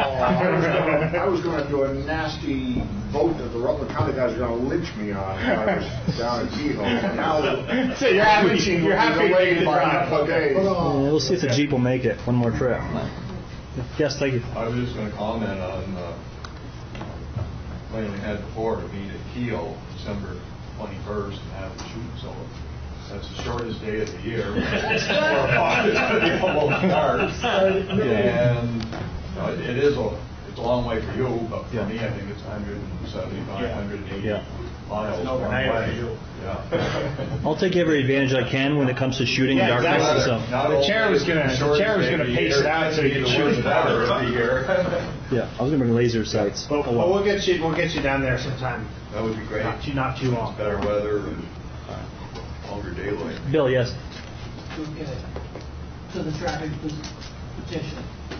I was going to do a nasty vote that the Rutland County guys are going to lynch me on if I was down in Kehoe. Now, so you're happy to make the drive. Okay. We'll see if the Jeep will make it. One more trip. Yes, thank you. I was just going to comment on when we had before to meet at Kehoe December 21st and have the shoot. So that's the shortest day of the year. 4 o'clock is going to be almost dark. And it's a long way for you, but for me, I think it's 175, 180 miles. It's overnight for you. Yeah. I'll take every advantage I can when it comes to shooting in darkness. Exactly. So. The chair was going to pace it out so you could shoot it out. Yeah, I was going to bring laser sights. But we'll get you down there sometime. That would be great. Not too long. It's better weather and longer daylight. Bill, yes. Okay. To the traffic petition.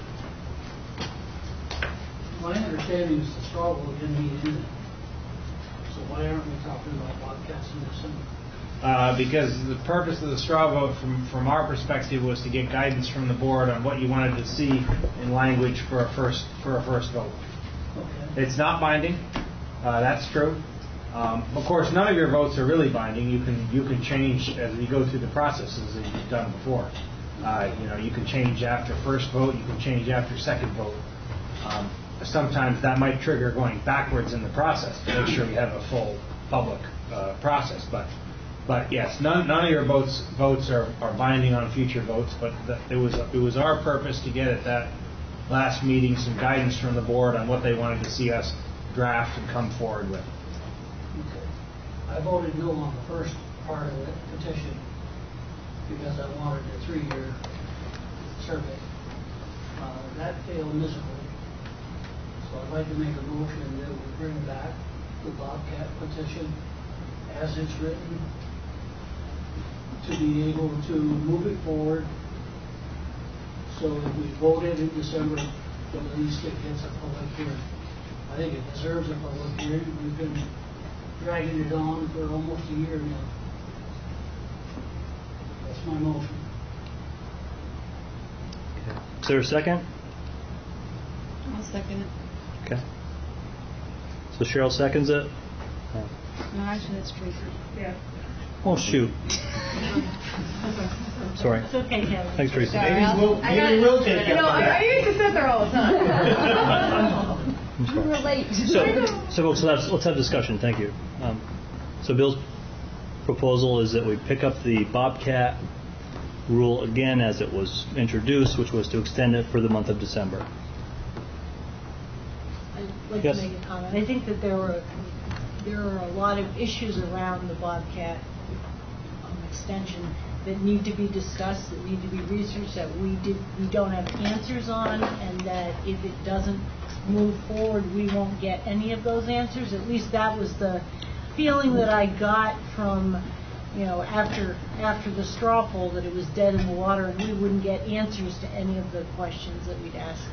My understanding is the straw vote didn't need in it. So why aren't we talking about Bobcats in December? Because the purpose of the straw vote, from our perspective, was to get guidance from the board on what you wanted to see in language for a first vote. Okay. It's not binding. That's true. Of course, none of your votes are really binding. You can change as you go through the processes that you've done before. You can change after first vote. You can change after second vote. Sometimes that might trigger going backwards in the process to make sure we have a full public process. But yes, none of your votes are binding on future votes. But it was our purpose to get at that last meeting some guidance from the board on what they wanted to see us draft and come forward with. Okay. I voted no on the first part of the petition because I wanted a 3-year survey. That failed miserably. So I'd like to make a motion that we bring back the Bobcat petition as it's written to be able to move it forward. So if we vote it in December, at least it gets a public hearing. I think it deserves a public hearing. We've been dragging it on for almost a year now. That's my motion. Is there a second? I'll second it. Okay. So Cheryl seconds it? No, actually, that's Tracy. Yeah. Oh, shoot. Sorry. It's okay, Kevin. Thanks, Tracy. Sorry, I used to sit there all the time. I'm sorry. Relate. So folks, let's have discussion. Thank you. So Bill's proposal is that we pick up the Bobcat rule again as it was introduced, which was to extend it for the month of December. I'd like Yes. to make a comment. I think that there are a lot of issues around the Bobcat extension that need to be discussed, that need to be researched, that we don't have answers on, and that if it doesn't move forward, we won't get any of those answers. At least that was the feeling that I got from, after the straw poll, that it was dead in the water and we wouldn't get answers to any of the questions that we'd asked.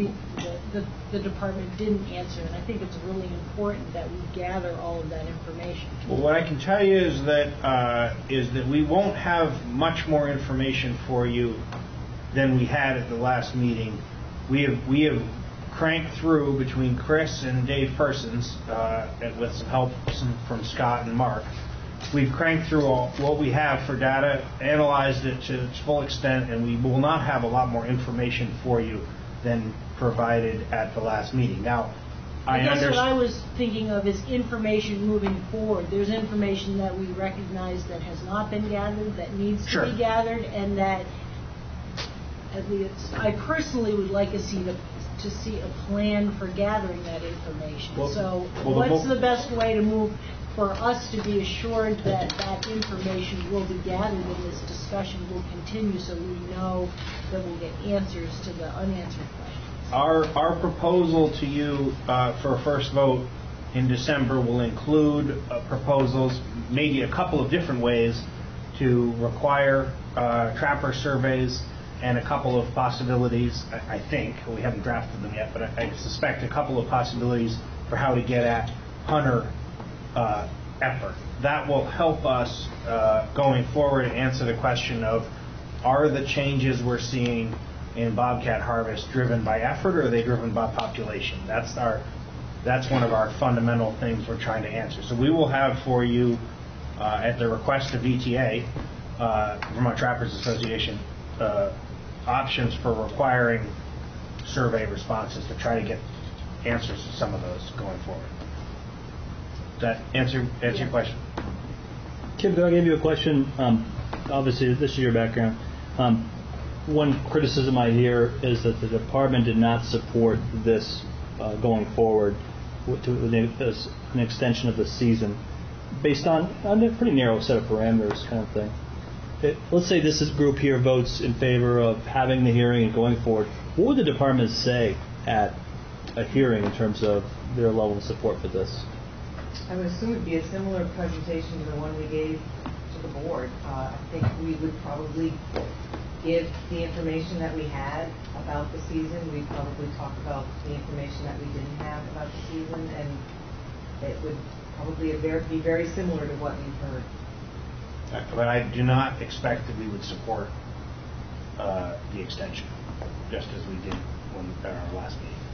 The department didn't answer, and I think it's really important that we gather all of that information. Well, what I can tell you is that we won't have much more information for you than we had at the last meeting. We have cranked through between Chris and Dave Persons, and with some help from Scott and Mark. We've cranked through what we have for data, analyzed it to its full extent, and we will not have a lot more information for you than provided at the last meeting. Now, I guess what I was thinking of is information moving forward. There's information that we recognize that has not been gathered, that needs to be gathered, and that at least I personally would like to see a plan for gathering that information. What's the best way to move for us to be assured that that information will be gathered and this discussion will continue, so we know that we'll get answers to the unanswered questions? Our proposal to you for a first vote in December will include proposals, maybe a couple of different ways to require trapper surveys, and a couple of possibilities, I think, we haven't drafted them yet, but I suspect a couple of possibilities for how to get at hunter effort. That will help us going forward answer the question of, are the changes we're seeing in bobcat harvest driven by effort, or are they driven by population? That's one of our fundamental things we're trying to answer. So we will have for you, at the request of VTA, Vermont Trappers Association, options for requiring survey responses to try to get answers to some of those going forward. Does that answer your question? Kim, could I give you a question? Obviously, this is your background. One criticism I hear is that the department did not support this going forward to an extension of the season based on a pretty narrow set of parameters kind of thing. Let's say this group here votes in favor of having the hearing and going forward. What would the department say at a hearing in terms of their level of support for this? I would assume it would be a similar presentation to the one we gave to the board. I think we would probably give the information that we had about the season. We'd probably talk about the information that we didn't have about the season, and it would probably be very similar to what you've heard. But I do not expect that we would support the extension, just as we did at our last meeting.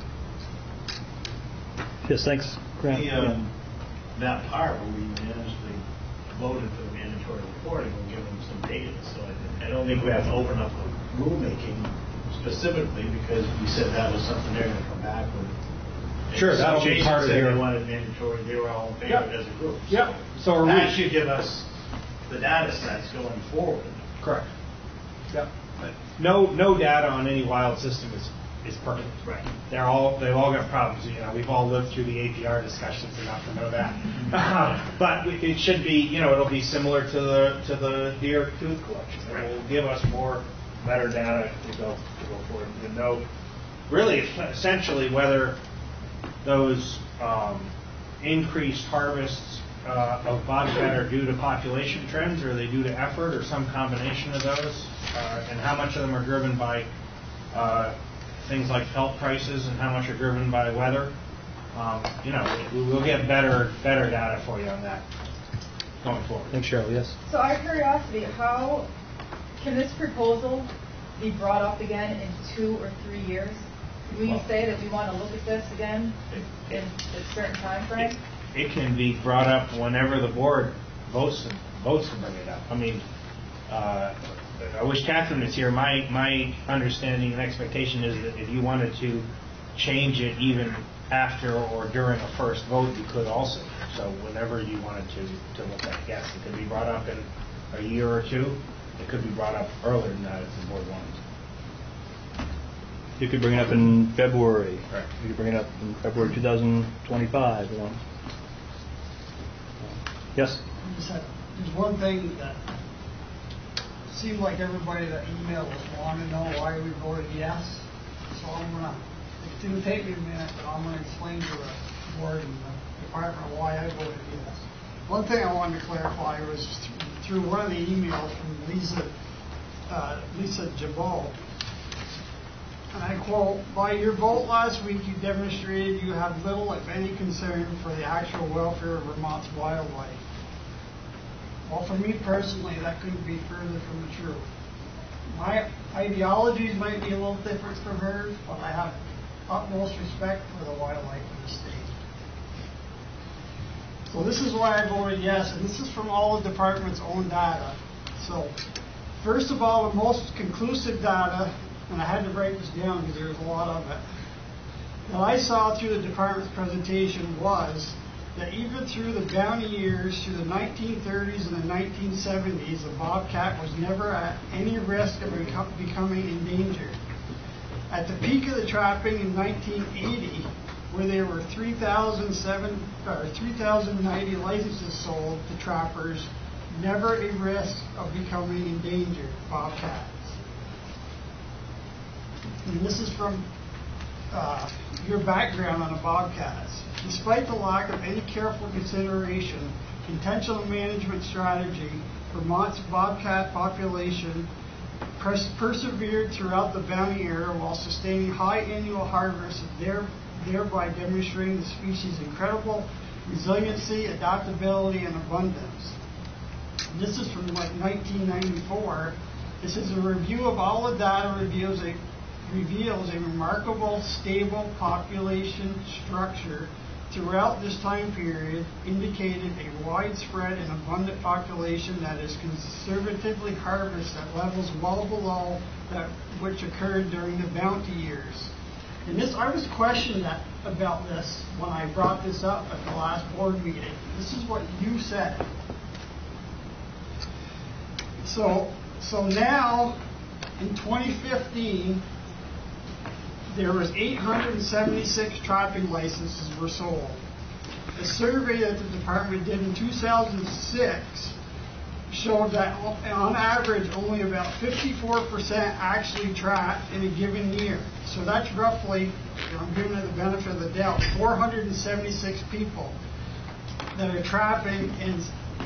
Yes, thanks, Grant. That part where we unanimously voted for the mandatory reporting will give them some data. So I don't think we have to open up the rulemaking specifically, because we said that was something they're going to come back with. Sure, that'll be part of their. They wanted mandatory. They were all in favor as a group. Yep. So that should give us the data sets going forward. Correct. Yep. But no data on any wild system is perfect. Right. They've all got problems. We've all lived through the APR discussions enough to know that. But it should be, it'll be similar to the deer tooth collection. It will give us better data to go forward and know really essentially whether those increased harvests of bobcat are due to population trends, or are they due to effort, or some combination of those, and how much of them are driven by things like felt prices, and how much are driven by weather. We'll get better data for you on that going forward. Thanks, Cheryl. Yes. So out of curiosity, how can this proposal be brought up again in 2 or 3 years? Can we say that we want to look at this again in a certain time frame? It can be brought up whenever the board votes to bring it up. I mean, I wish Catherine was here. My understanding and expectation is that if you wanted to change it even after or during a first vote, you could also. So whenever you wanted to look at it, yes, it could be brought up in a year or two. It could be brought up earlier than that if the board wanted to. You could bring it up in February. Right. You could bring it up in February 2025. You know. Yes. There's one thing that seemed like everybody that emailed us wanted to know why we voted yes. So it didn't take me a minute, but I'm gonna explain to the board and the department why I voted yes. One thing I wanted to clarify was through one of the emails from Lisa Jabot. And I quote, "By your vote last week, you demonstrated you have little, if any, concern for the actual welfare of Vermont's wildlife." Well, for me personally, that couldn't be further from the truth. My ideologies might be a little different from hers, but I have utmost respect for the wildlife of the state. So this is why I voted yes, and this is from all the department's own data. So, first of all, the most conclusive data, and I had to break this down because there's a lot of it, that I saw through the department's presentation was that even through the bounty years, through the 1930s and the 1970s, the bobcat was never at any risk of becoming endangered. At the peak of the trapping in 1980, where there were 3,090 licenses sold to trappers, never a risk of becoming endangered bobcats. And this is from your background on the bobcats. Despite the lack of any careful consideration, intentional management strategy, Vermont's bobcat population persevered throughout the bounty era while sustaining high annual harvests, thereby demonstrating the species' incredible resiliency, adaptability, and abundance. And this is from like 1994. This is a review of all the data reveals a remarkable, stable population structure throughout this time period, indicated a widespread and abundant population that is conservatively harvested at levels well below that which occurred during the bounty years. And this, I was questioned about this when I brought this up at the last board meeting. This is what you said. So now, in 2015, there was 876 trapping licenses were sold. A survey that the department did in 2006 showed that on average only about 54% actually trapped in a given year. So that's roughly, I'm giving it the benefit of the doubt, 476 people that are trapping in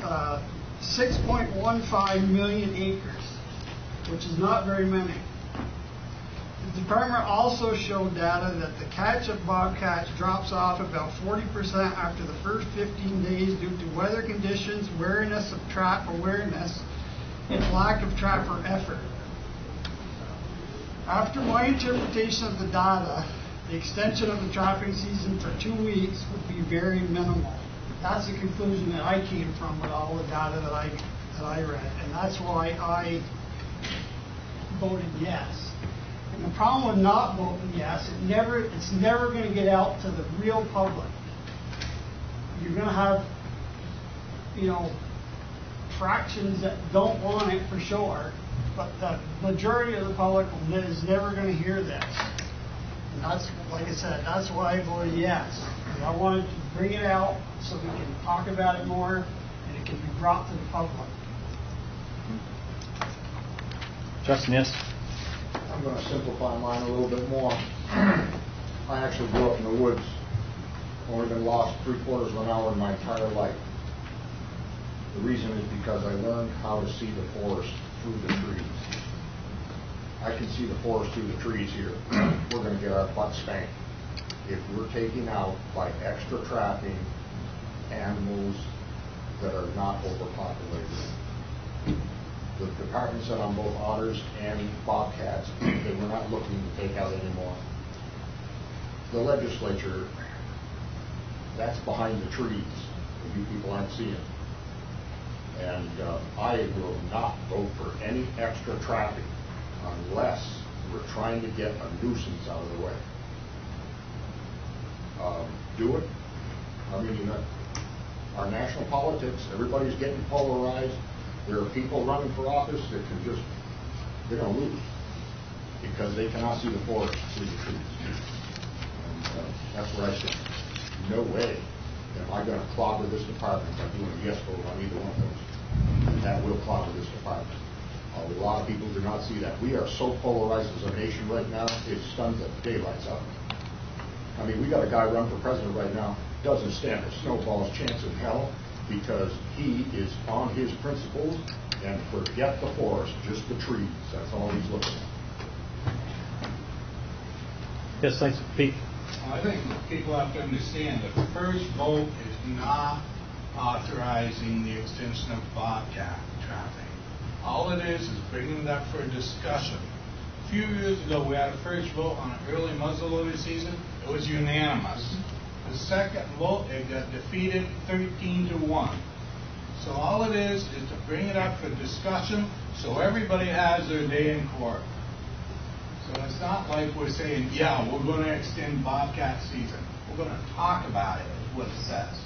6.15 million acres, which is not very many. The department also showed data that the catch of bobcats drops off about 40% after the first 15 days due to weather conditions, wariness of trap awareness, and lack of trapper effort. After my interpretation of the data, the extension of the trapping season for 2 weeks would be very minimal. That's the conclusion that I came from with all the data that I read, and that's why I voted yes. And the problem with not voting yes, it's never going to get out to the real public. You're going to have, fractions that don't want it for sure, but the majority of the public is never going to hear this. And that's, like I said, that's why I voted yes. And I wanted to bring it out so we can talk about it more and it can be brought to the public. Justin, yes? I'm going to simplify mine a little bit more. I actually grew up in the woods. Only been lost 3/4 of an hour in my entire life. The reason is because I learned how to see the forest through the trees. I can see the forest through the trees here. We're going to get our butt spanked if we're taking out, by extra trapping, animals that are not overpopulated. The department said on both otters and bobcats that we're not looking to take out anymore. The legislature, that's behind the trees. You people aren't seeing. And I will not vote for any extra trapping unless we're trying to get a nuisance out of the way. do it. I mean, our national politics, everybody's getting polarized. There are people running for office that can just, they're going to lose because they cannot see the forest through the trees. And that's where I stand. No way am I going to clobber this department by doing a yes vote on either one of those. And that will clobber this department. A lot of people do not see that. We are so polarized as a nation right now, it stuns the daylights out. I mean, we got a guy run for president right now, doesn't stand a snowball's chance in hell because he is on his principles and forget the forest, just the trees. That's all he's looking at. Yes, thanks, Pete. I think people have to understand that the first vote is not authorizing the extension of bobcat trapping. All it is bringing it up for a discussion. A few years ago, we had a first vote on an early muzzleloader season. It was unanimous. The second vote, it got defeated 13-1. So all it is to bring it up for discussion so everybody has their day in court. So it's not like we're saying, yeah, we're going to extend bobcat season. We're going to talk about it, is what it says.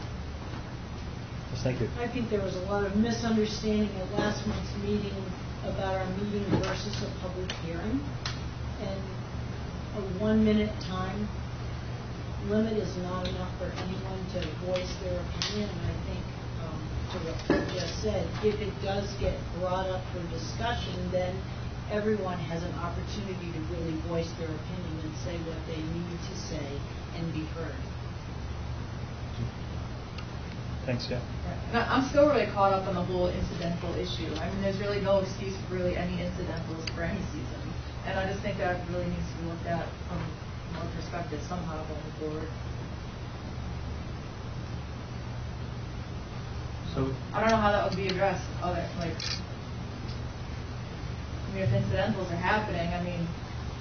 Yes, thank you. I think there was a lot of misunderstanding at last month's meeting about our meeting versus a public hearing. And a 1-minute time limit is not enough for anyone to voice their opinion. And I think, to what you just said, if it does get brought up for discussion, then everyone has an opportunity to really voice their opinion and say what they need to say and be heard. Thanks, yeah. I'm still really caught up on the whole incidental issue. I mean, there's really no excuse for really any incidentals for any season. And I just think that really needs to be looked at from more perspective somehow going forward. So I don't know how that would be addressed. If incidentals are happening, I mean,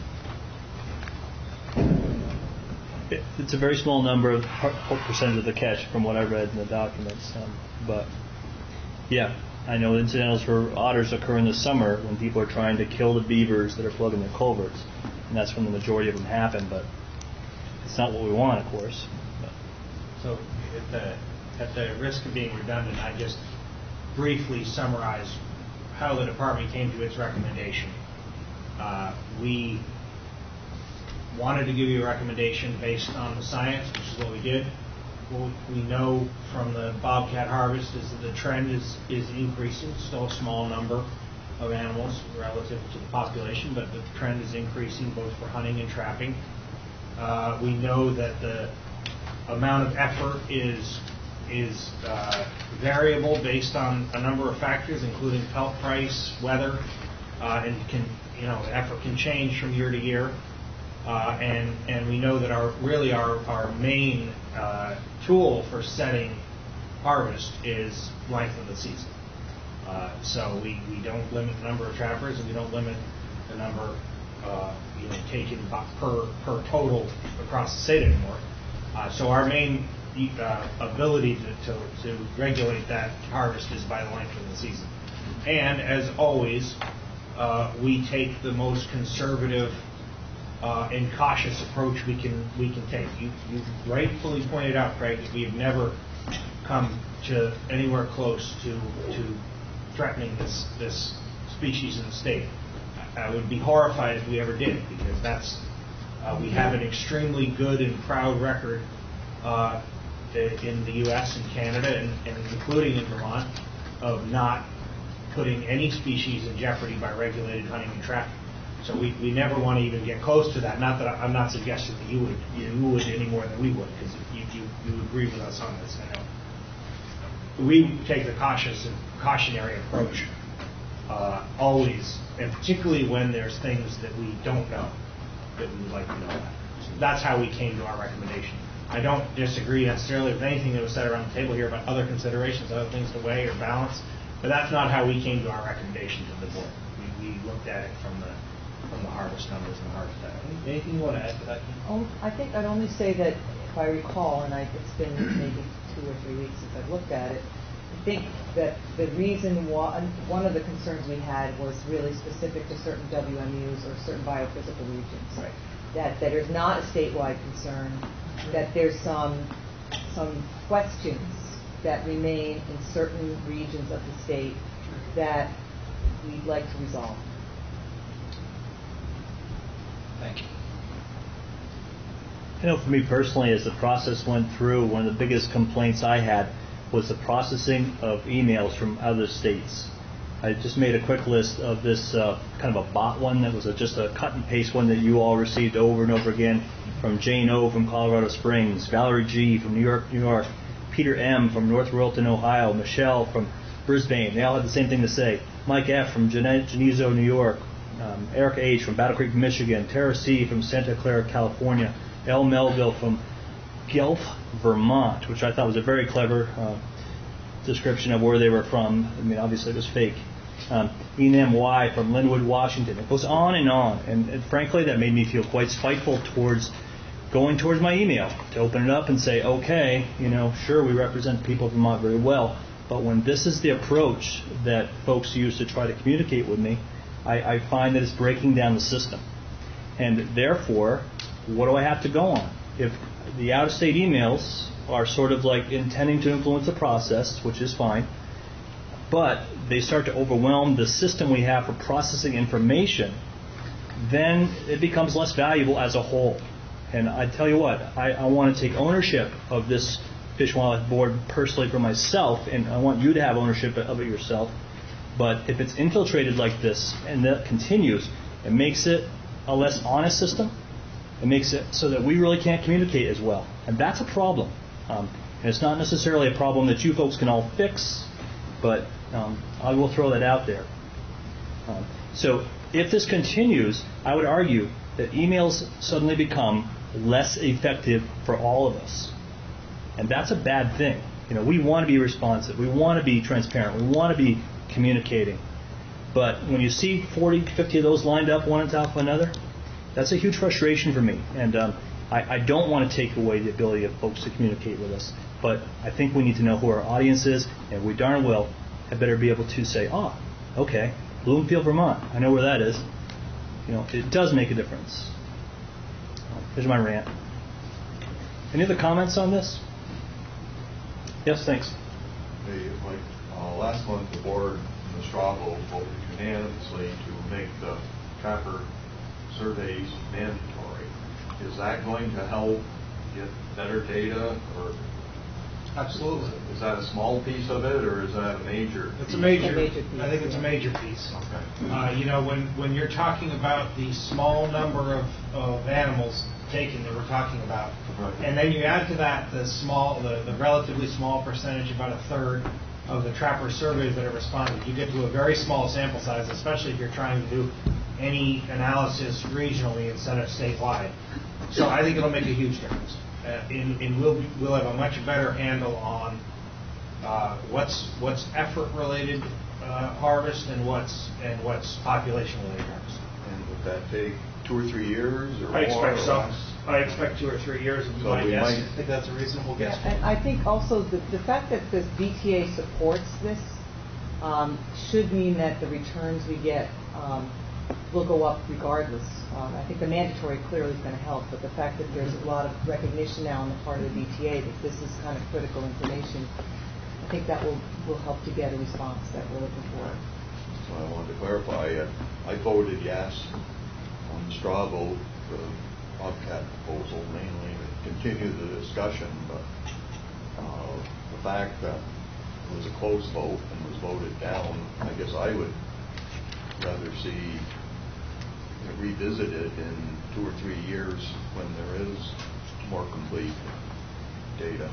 it's a very small number of percentage of the catch from what I read in the documents. But yeah, I know incidentals for otters occur in the summer when people are trying to kill the beavers that are plugging their culverts, and that's when the majority of them happen. But it's not what we want, of course. But. So at the risk of being redundant, I just briefly summarize how the department came to its recommendation. We wanted to give you a recommendation based on the science, which is what we did. What we know from the bobcat harvest is that the trend is increasing. Still a small number of animals relative to the population, but the trend is increasing both for hunting and trapping. We know that the amount of effort is variable based on a number of factors, including pelt price, weather, and the effort can change from year to year. And we know that our main tool for setting harvest is length of the season. So we don't limit the number of trappers, and we don't limit the number taken per total across the state anymore. So our main ability to regulate that harvest is by the length of the season. And as always, we take the most conservative and cautious approach we can take. You rightfully pointed out, Craig, that we have never come to anywhere close to threatening this species in the state. I would be horrified if we ever did, because we have an extremely good and proud record in the U.S. and Canada, and including in Vermont, of not putting any species in jeopardy by regulated hunting and trapping. So we never want to even get close to that. Not that I'm not suggesting that you would any more than we would, because you agree with us on this. I know we take the cautionary approach always, and particularly when there's things that we don't know that we would like to know about. So that's how we came to our recommendation. I don't disagree necessarily with anything that was said around the table here about other considerations, other things to weigh or balance, but that's not how we came to our recommendation to the board. We looked at it from the harvest numbers and the harvest data. Anything you want to add to that? I think I'd only say that if I recall, and it's been maybe 2 or 3 weeks since I've looked at it, I think that the reason why, one of the concerns we had was really specific to certain WMUs or certain biophysical regions. Right. that there's not a statewide concern, that there's some questions that remain in certain regions of the state that we'd like to resolve. Thank you. I know for me personally, as the process went through, one of the biggest complaints I had was the processing of emails from other states. I just made a quick list of this kind of a bot one that was just a cut and paste one that you all received over and over again, from Jane O. from Colorado Springs, Valerie G. from New York, Peter M. from North Royalton, Ohio, Michelle from Brisbane. They all had the same thing to say. Mike F. from Geneseo, New York, Erica H. from Battle Creek, Michigan, Tara C. from Santa Clara, California, L. Melville from Guelph, Vermont, which I thought was a very clever description of where they were from. I mean, obviously it was fake. Enam Y from Linwood, Washington. It goes on, and frankly, that made me feel quite spiteful towards going towards my email to open it up and say, okay, sure, we represent people of Vermont very well, but when this is the approach that folks use to try to communicate with me, I find that it's breaking down the system. And therefore, what do I have to go on? If the out-of-state emails are sort of like intending to influence the process, which is fine, but they start to overwhelm the system we have for processing information, then it becomes less valuable as a whole. And I tell you what, I want to take ownership of this Fish and Wildlife Board personally for myself, and I want you to have ownership of it yourself. But if it's infiltrated like this and that continues, it makes it a less honest system. It makes it so that we really can't communicate as well. And that's a problem. And it's not necessarily a problem that you folks can all fix, but I will throw that out there. So if this continues, I would argue that emails suddenly become less effective for all of us. And that's a bad thing. We want to be responsive. We want to be transparent. We want to be communicating. But when you see 40, 50 of those lined up one on top of another, that's a huge frustration for me. And I don't want to take away the ability of folks to communicate with us. But I think we need to know who our audience is, and we darn well had better be able to say, okay, Bloomfield, Vermont, I know where that is. It does make a difference. Here's my rant. Any other comments on this? Yes, thanks. Hey, Mike, last month the board in the straw vote voted unanimously to make the trapper surveys mandatory. Is that going to help get better data, or? Absolutely. Is that a small piece of it, or is that a major? It's a major. I think it's a major piece. Okay. When you're talking about the small number of animals taken that we're talking about, right, and then you add to that the relatively small percentage, about a third of the trapper surveys that are responded, you get to a very small sample size, especially if you're trying to do any analysis regionally instead of statewide. So I think it'll make a huge difference. We'll have a much better handle on what's effort-related harvest and what's population-related harvest. And would that take 2 or 3 years, or I more? expect so. I expect 2 or 3 years. So we might. I think that's a reasonable guess. And I think also the fact that the DTA supports this should mean that the returns we get will go up regardless. I think the mandatory clearly is going to help, but the fact that there's a lot of recognition now on the part of the DTA that this is kind of critical information, I think that will help to get a response that we're looking for. So I wanted to clarify, I voted yes on the straw vote for the Bobcat proposal, mainly to continue the discussion, but the fact that it was a close vote and was voted down, I guess I would rather see it revisited in 2 or 3 years when there is more complete data.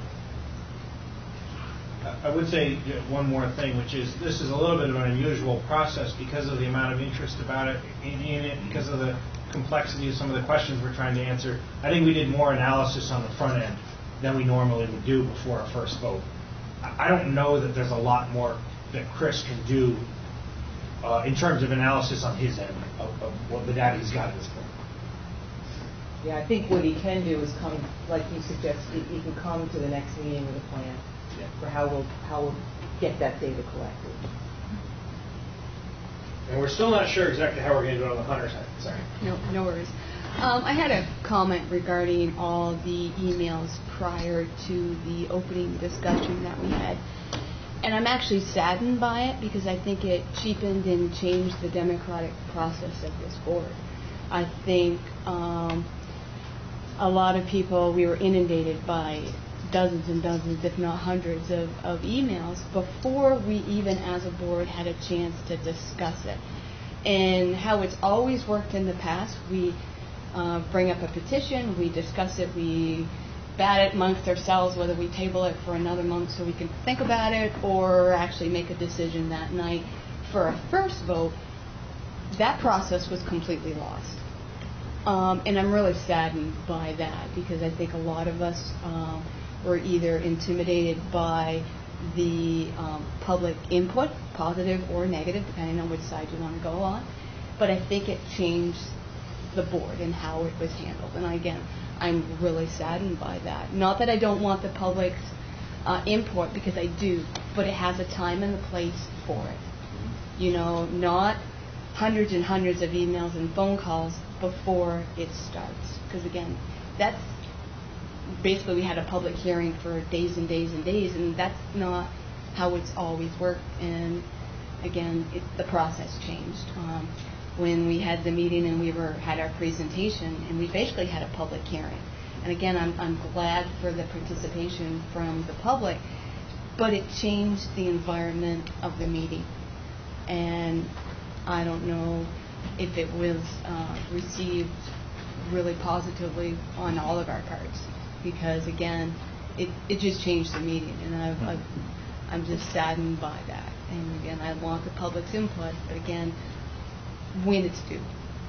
I would say one more thing, which is this is a little bit of an unusual process because of the amount of interest about it in it, because of the complexity of some of the questions we're trying to answer. I think we did more analysis on the front end than we normally would do before a first vote. I don't know that there's a lot more that Chris can do in terms of analysis on his end of what the data he's got at this point. Yeah, I think what he can do is come, like you suggested, he can come to the next meeting with a plan for how we'll get that data collected. And we're still not sure exactly how we're going to do it on the hunter side. Sorry. No worries. I had a comment regarding all the emails prior to the opening discussion that we had. And I'm actually saddened by it because I think it cheapened and changed the democratic process of this board. I think a lot of people, we were inundated by dozens and dozens, if not hundreds, of emails before we even as a board had a chance to discuss it. And how it's always worked in the past, we bring up a petition, we discuss it, we bat it amongst ourselves whether we table it for another month so we can think about it or actually make a decision that night. For a first vote, that process was completely lost. And I'm really saddened by that because I think a lot of us were either intimidated by the public input, positive or negative, depending on which side you want to go on. But I think it changed the board and how it was handled. And again, I'm really saddened by that. Not that I don't want the public's input, because I do, but it has a time and a place for it. You know, not hundreds and hundreds of emails and phone calls before it starts. Because again, that's basically we had a public hearing for days and days and days, and that's not how it's always worked. And again, the process changed. When we had the meeting and we had our presentation, and we basically had a public hearing. And again, I'm glad for the participation from the public, but it changed the environment of the meeting. And I don't know if it was received really positively on all of our parts, because again, it just changed the meeting, and I'm just saddened by that. And again, I want the public's input, but again, when it's due.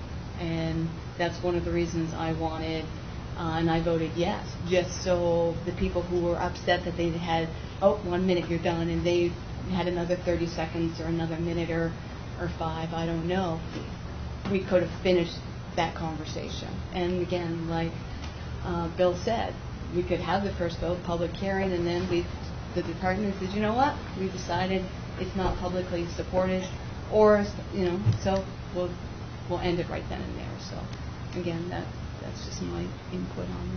And that's one of the reasons I wanted, and I voted yes, just so the people who were upset that they had, 1 minute you're done, and they had another 30 seconds or another minute or 5, I don't know, we could have finished that conversation. And again, like Bill said, we could have the first vote, public hearing, and then the department says, you know what, we decided it's not publicly supported, or, you know, so we'll end it right then and there. So again, that's just my input on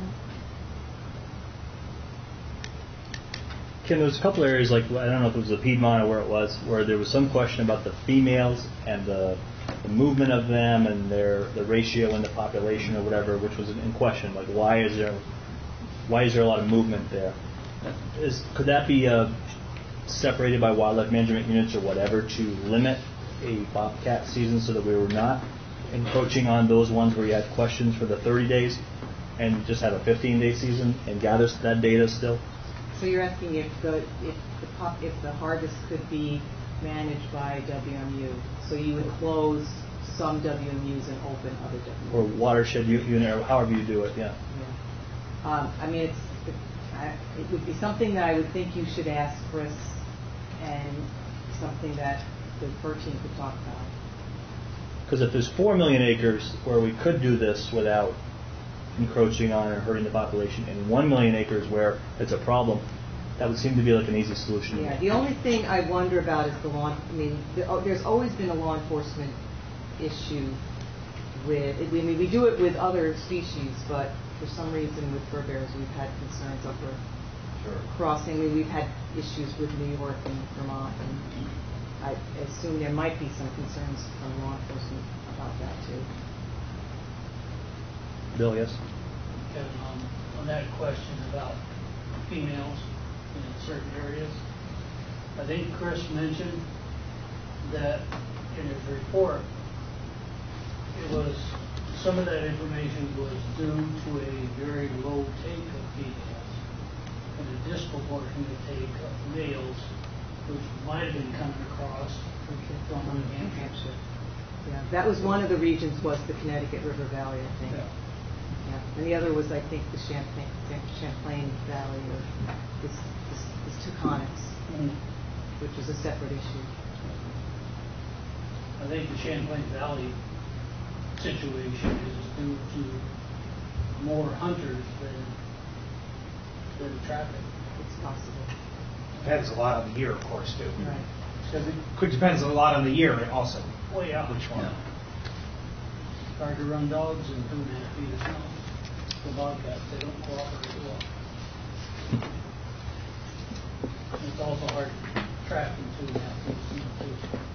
that. Kim, there was a couple areas, like I don't know if it was the Piedmont or where it was, where there was some question about the females and the movement of them and the ratio in the population or whatever, which was in question. Like, why is there a lot of movement there? Could that be separated by wildlife management units or whatever to limit a bobcat season so that we were not encroaching on those ones where you had questions for the 30 days and just have a 15-day season and gather that data still? So you're asking if the harvest could be managed by WMU. So you would close some WMUs and open other WMUs. Or watershed unit, or however you do it, yeah. I mean, it would be something that I would think you should ask Chris, and something that the PER team could talk about. Because if there's 4 million acres where we could do this without encroaching on or hurting the population, and 1 million acres where it's a problem, that would seem to be like an easy solution. Yeah, the only thing I wonder about is there's always been a law enforcement issue with, we do it with other species, but for some reason with fur bears we've had concerns over crossing. We've had issues with New York and Vermont, and I assume there might be some concerns from law enforcement about that too. Bill, yes? Kevin, on that question about females in certain areas, I think Chris mentioned that in his report, it was, some of that information was due to a very low take of females and a disproportionate take of males, which might have been coming across from New Hampshire. Yeah, that was one of the regions, was the Connecticut River Valley, I think. Yeah. And the other was, I think, the Champlain Valley, or this Tuconics, which is a separate issue. I think the Champlain Valley situation is due to more hunters than traffic. It's possible. Depends a lot on the year, of course, too. Right. Because it depends a lot on the year also. Well, yeah. Which one? hard to run dogs in 2.5 feet of snow. The bobcats, they don't cooperate well. It's also hard to track in 2.5 feet of snow too.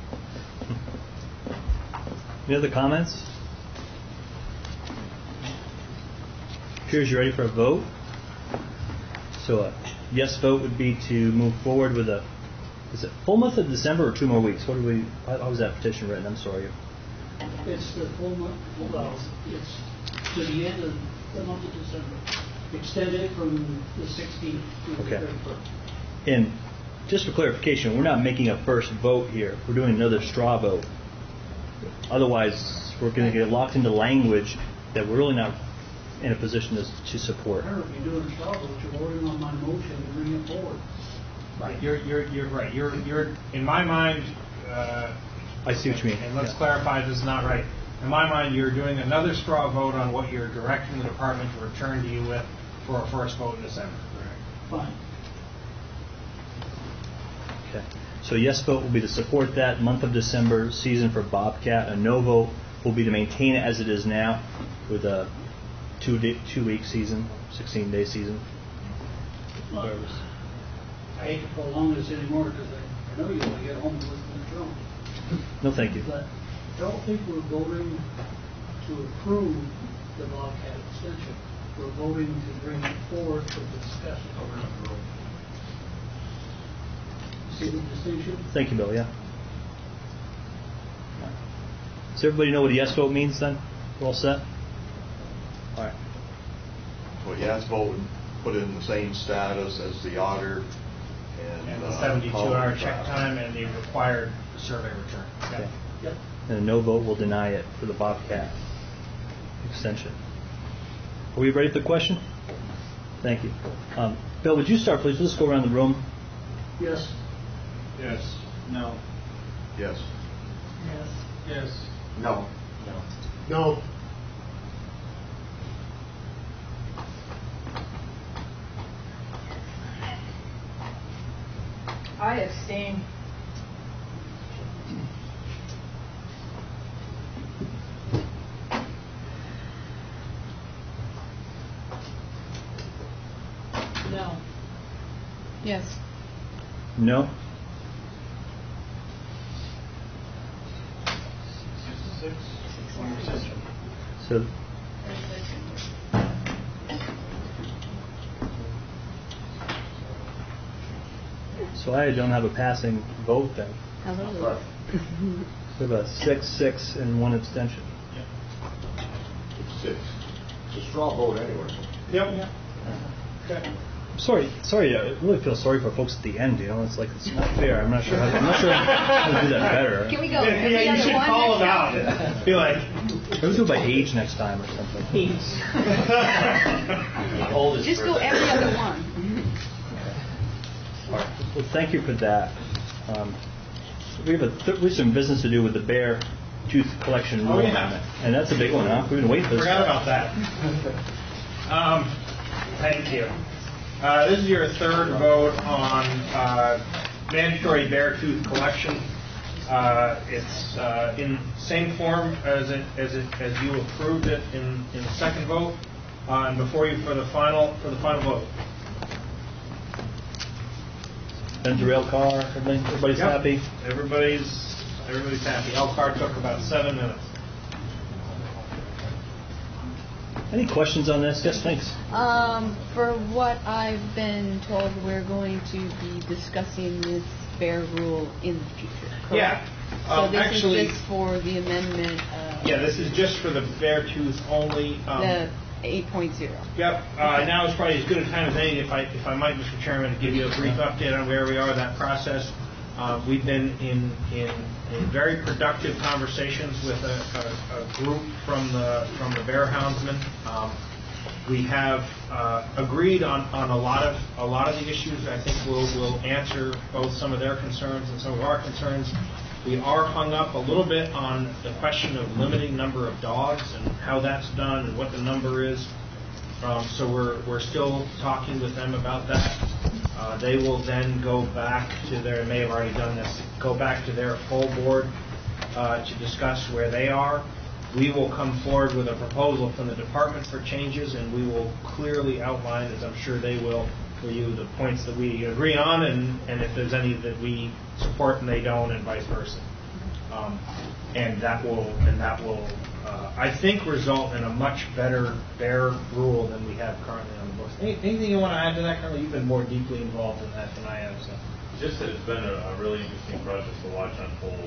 Any other comments? Appears you're ready for a vote. So a yes vote would be to move forward with a, is it full month of December or 2 more weeks? What do we, how was that petition written? I'm sorry. It's the full month, well, it's to the end of the month of December. Extended from the 16th to the Okay. 31st. And just for clarification, we're not making a first vote here. We're doing another straw vote. Otherwise, we're going to get locked into language that we're really not in a position to support. I don't know if you're doing a straw vote, you're voting on my motion to bring it forward. Right. You're right. You're in my mind. I see what you mean. And let's clarify this is not right. In my mind, you're doing another straw vote on what you're directing the department to return to you with for a first vote in December. Fine. Okay. So yes vote will be to support that month of December season for bobcat. A no vote will be to maintain it as it is now with a 2-week season, 16-day season. Look, I hate to prolong this anymore because I know you want to get home and listen to the show. No, thank you. But I don't think we're voting to approve the bobcat extension. We're voting to bring it forward for discussion. See the distinction? Thank you, Bill. Yeah. Does everybody know what a yes vote means then? We're all set? All right. So a yes vote would put it in the same status as the otter And the 72-hour check time and the required survey return. Okay. Yep. And a no vote will deny it for the bobcat extension. Are we ready for the question? Thank you. Bill, would you start, please? Let's go around the room. Yes. Yes. No. Yes. Yes. Yes. No. No. I abstain. No. Yes. No? So, so I don't have a passing vote then. Hello. We have a 6-6 and 1 abstention. It's 6. It's a straw vote anyway. Yep. Okay. Sorry. I really feel sorry for folks at the end. You know, it's like it's not fair. I'm not sure how to do that better. Can we go? Yeah, you should call them out. Be like, Maybe do it by age next time or something. Just go every other one. All right. Well, thank you for that. We have some business to do with the bear tooth collection rule amendment, and that's a big one, huh? We've been waiting for this. Forgot about that. Thank you. This is your third vote on mandatory bear tooth collection. It's in same form as you approved it in the second vote, and before you for the final vote. Ben's a rail car. Everybody's Yep. happy. Everybody's happy. L car took about 7 minutes. Any questions on this? Yes, thanks. For what I've been told, we're going to be discussing this bear rule in the future. Correct? Yeah. So this Actually, is just for the amendment. Yeah, this is just for the bear tooth only. The 8.0. Yep. Now is probably as good a time as any, if I might, Mr. Chairman, to give you a brief update on where we are in that process. We've been in very productive conversations with a group from the bear houndsmen. We have agreed on a lot of the issues. I think we'll answer both some of their concerns and some of our concerns. We are hung up a little bit on the question of limiting number of dogs and how that's done and what the number is. So we're still talking with them about that. They will then go back to their, may have already done this, go back to their full board to discuss where they are. we will come forward with a proposal from the department for changes, and we will clearly outline, as I'm sure they will, for you, the points that we agree on, and if there's any that we support and they don't, and vice versa. And that will, I think, result in a much better bear rule than we have currently on the books. Anything you want to add to that, Colonel? You've been more deeply involved in that than I have. So. Just that it's been a really interesting process to watch unfold.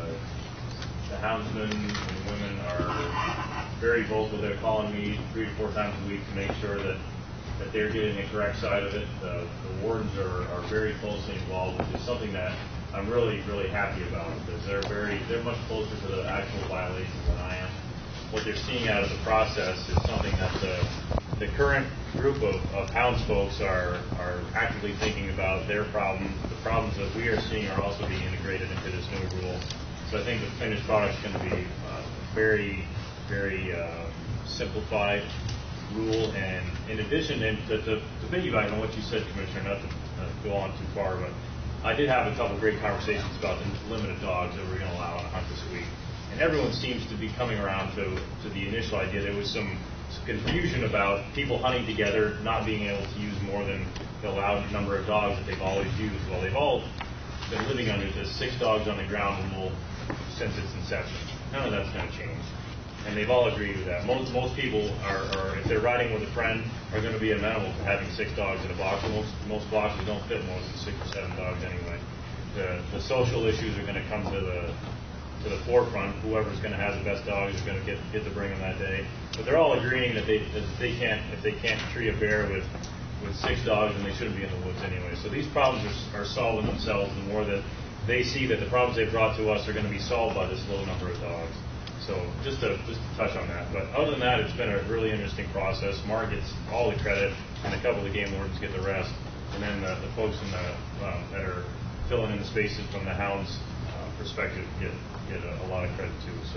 The houndsmen and women are very vocal. They're calling me 3 to 4 times a week to make sure that they're getting the correct side of it. The wardens are very closely involved, which is something that I'm really, really happy about, because they're much closer to the actual violations than I am. What they're seeing out of the process is something that the current group of hounds folks are actively thinking about their problems. The problems that we are seeing are also being integrated into this new rule. So I think the finished product is going to be very, very simplified rule. And in addition, to piggyback on what you said, Commissioner, not to go on too far, but I did have a couple great conversations about the limit of dogs that we're going to allow on a hunt this week. And everyone seems to be coming around to the initial idea. There was some confusion about people hunting together not being able to use more than the allowed number of dogs that they've always used. Well, they've all been living under this 6 dogs on the ground rule since its inception. None of that's going to change. And they've all agreed with that. Most people are, if they're riding with a friend, are going to be amenable to having 6 dogs in a box. Most boxes don't fit more than 6 or 7 dogs anyway. The social issues are going to come to the forefront. Whoever's going to have the best dogs is going to get to bring them that day. But they're all agreeing that if they can't tree a bear with 6 dogs, then they shouldn't be in the woods anyway. So these problems are solving themselves the more that they see that the problems they brought to us are going to be solved by this low number of dogs. So just to touch on that. But other than that, it's been a really interesting process. Mark gets all the credit, and a couple of the game wardens get the rest. And then the folks that are filling in the spaces from the hounds perspective get a lot of credit too. So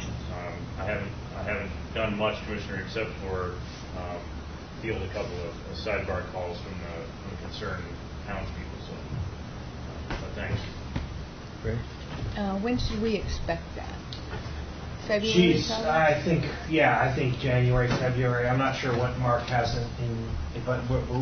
I haven't done much, Commissioner, except for field a couple of sidebar calls from the concerned hounds people. So, but thanks. Great. When should we expect that? February? I think January, February. I'm not sure what Mark has but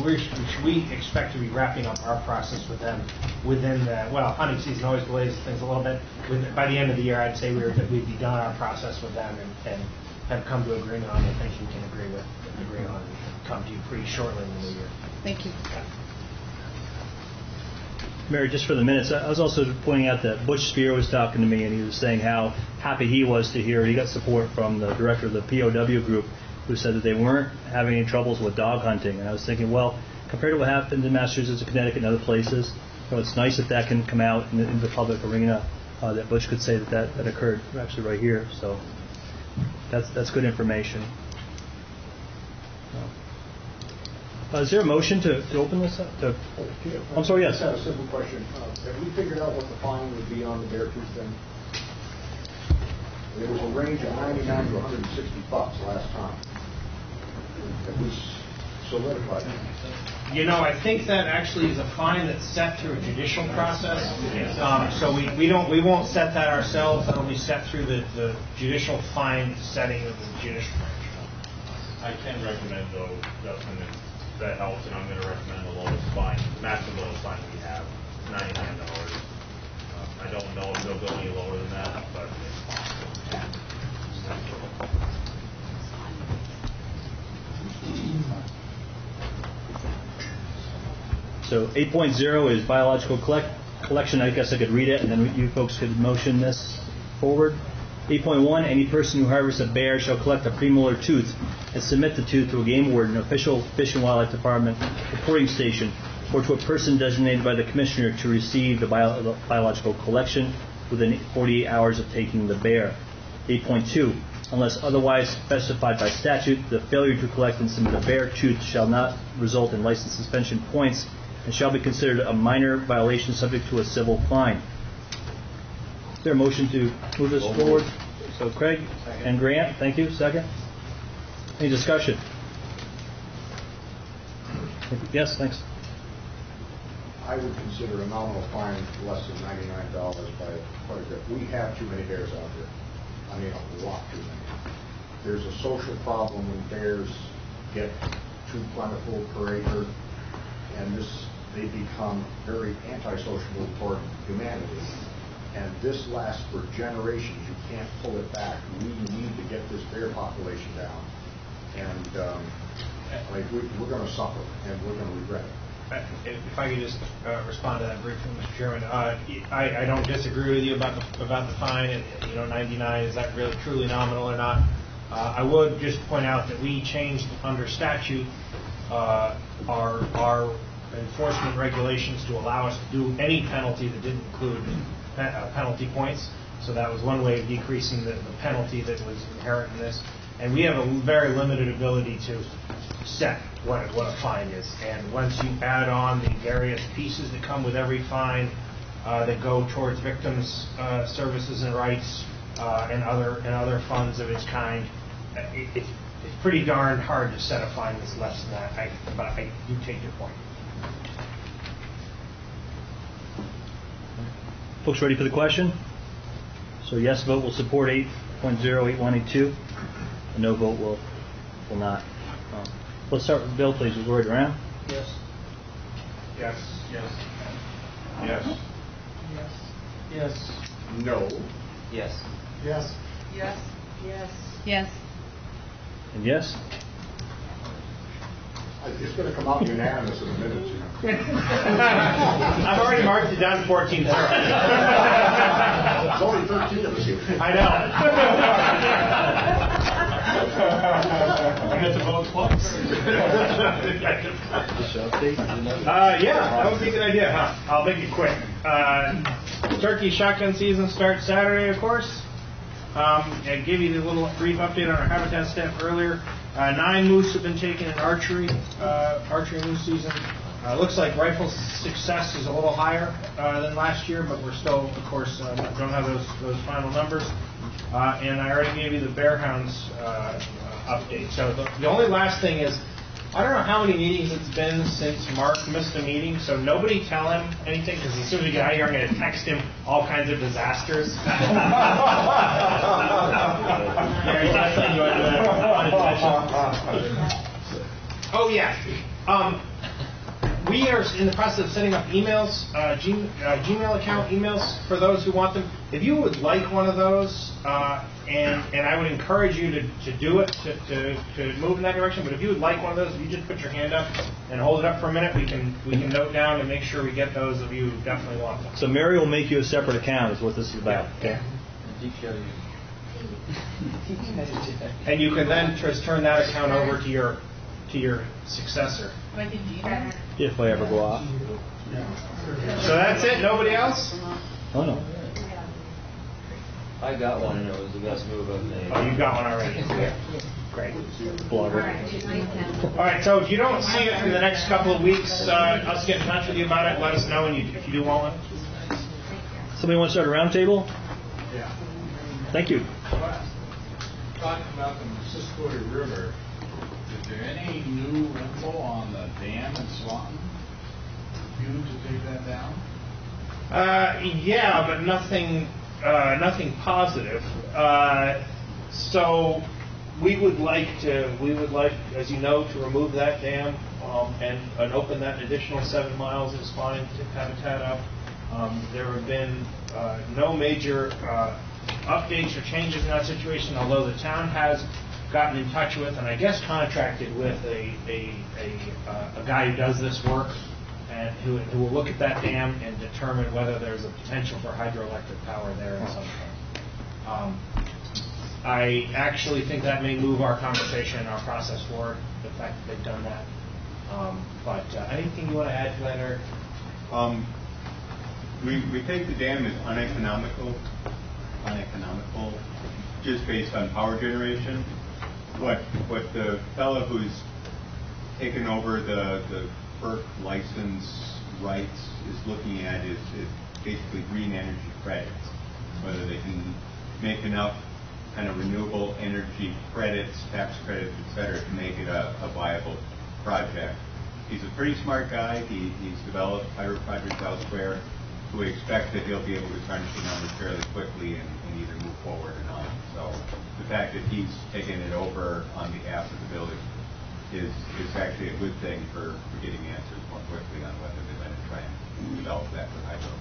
we expect to be wrapping up our process with them within the, hunting season always delays things a little bit. By the end of the year, I'd say we'd be done our process with them and have come to agreement on the things we can agree on and come to you pretty shortly in the new year. Thank you. Mary, just for the minutes, I was also pointing out that Butch Spear was talking to me, and he was saying how happy he was to hear he got support from the director of the POW group, who said that they weren't having any troubles with dog hunting. And I was thinking, well, compared to what happened in Massachusetts, Connecticut, and other places, it's nice if that can come out in the public arena, that Butch could say that occurred actually right here. So that's good information. Is there a motion to open this up? I'm sorry, yes. I just had a simple question. Have we figured out what the fine would be on the bear tooth thing? There was a range of $99 to $160 last time. It was solidified. I think that actually is a fine that's set through a judicial process. So we won't set that ourselves. That'll be set through the judicial fine setting of the judicial branch. I can recommend, though, Dustin, if that helps, and I'm going to recommend the lowest fine, the maximum lowest fine we have, $99. I don't know if they'll go any lower than that, but it's possible. So 8.0 is biological collection. I guess I could read it, and then you folks could motion this forward. 8.1, any person who harvests a bear shall collect a premolar tooth and submit the tooth to a game warden, official Fish and Wildlife Department reporting station, or to a person designated by the Commissioner to receive the biological collection within 48 hours of taking the bear. 8.2, unless otherwise specified by statute, the failure to collect and submit a bear tooth shall not result in license suspension points and shall be considered a minor violation subject to a civil fine. Is there a motion to move this forward? So Craig and Grant, thank you. Second. Any discussion? Yes, thanks. I would consider a nominal fine less than $99 by quite a bit. We have too many bears out there. I mean, a lot too many. There's a social problem when bears get too plentiful per acre, and they become very antisocial toward humanity. And this lasts for generations. You can't pull it back. We need to get this bear population down. And we're going to suffer, and we're going to regret it. If I could just respond to that briefly, Mr. Chairman, I don't disagree with you about the fine. 99, is that really truly nominal or not? I would just point out that we changed under statute our enforcement regulations to allow us to do any penalty that didn't include penalty points. So that was one way of decreasing the penalty that was inherent in this. And we have a very limited ability to set what a fine is. And once you add on the various pieces that come with every fine that go towards victims' services and rights and other funds of its kind, it's pretty darn hard to set a fine that's less than that. But I do take your point. Folks ready for the question? So yes vote will support 8.08182. A no vote will not. Let's start with Bill, please. We'll go right around. Yes. Yes. Yes. Yes. Yes. Yes. No. Yes. Yes. Yes. Yes. Yes. And yes? It's going to come out unanimous in a minute, I've already marked it down to 14-0. There's only 13 of us here. I know. I get to vote twice. Yeah, that would be a good idea, huh? I'll make it quick. Turkey shotgun season starts Saturday, of course. I gave you the little brief update on our habitat staff earlier. 9 moose have been taken in archery moose season. Looks like rifle success is a little higher than last year, but we're still, of course, don't have those final numbers. And I already gave you the bear hounds update. So the only last thing is, I don't know how many meetings it's been since Mark missed a meeting, so nobody tell him anything, because as soon as we get out of here, I'm going to text him all kinds of disasters. Oh, yeah. We are in the process of setting up emails, Gmail account emails for those who want them. If you would like one of those, and I would encourage you to do it, to move in that direction. But if you would like one of those, if you just put your hand up and hold it up for a minute, we can note down and make sure we get those of you who definitely want them. So Mary will make you a separate account is what this is about. Yeah. And you can then just turn that account over to your successor. If I ever go off. So that's it? Nobody else? Oh, no. I got one, and it was the best move I've made. Oh, you got one already. Great. Blogger. All right, so if you don't see it in the next couple of weeks, us get in touch with you about it. Let us know if you do want one. Somebody want to start a round table? Yeah. Thank you. Talking about the Missisquoi River, is there any new info on the dam in Swanton? Huge to take that down? Yeah, but nothing positive. So we would like, as you know, to remove that dam and open that additional 7 miles of spawning habitat up. There have been no major updates or changes in that situation, although the town has gotten in touch with and I guess contracted with a guy who does this work and who will look at that dam and determine whether there's a potential for hydroelectric power there at some point. I actually think that may move our conversation and our process forward, the fact that they've done that. But anything you want to add to that, Eric? We think the dam is uneconomical, just based on power generation. What the fellow who's taken over the FERC license rights is looking at is basically green energy credits, whether they can make enough kind of renewable energy credits, tax credits, et cetera, to make it a viable project. He's a pretty smart guy. He's developed pilot projects elsewhere. So we expect that he'll be able to crunch the numbers fairly quickly and can either move forward or not. So the fact that he's taking it over on behalf of the village is actually a good thing for getting answers more quickly on whether they're going to try and develop that for hydro.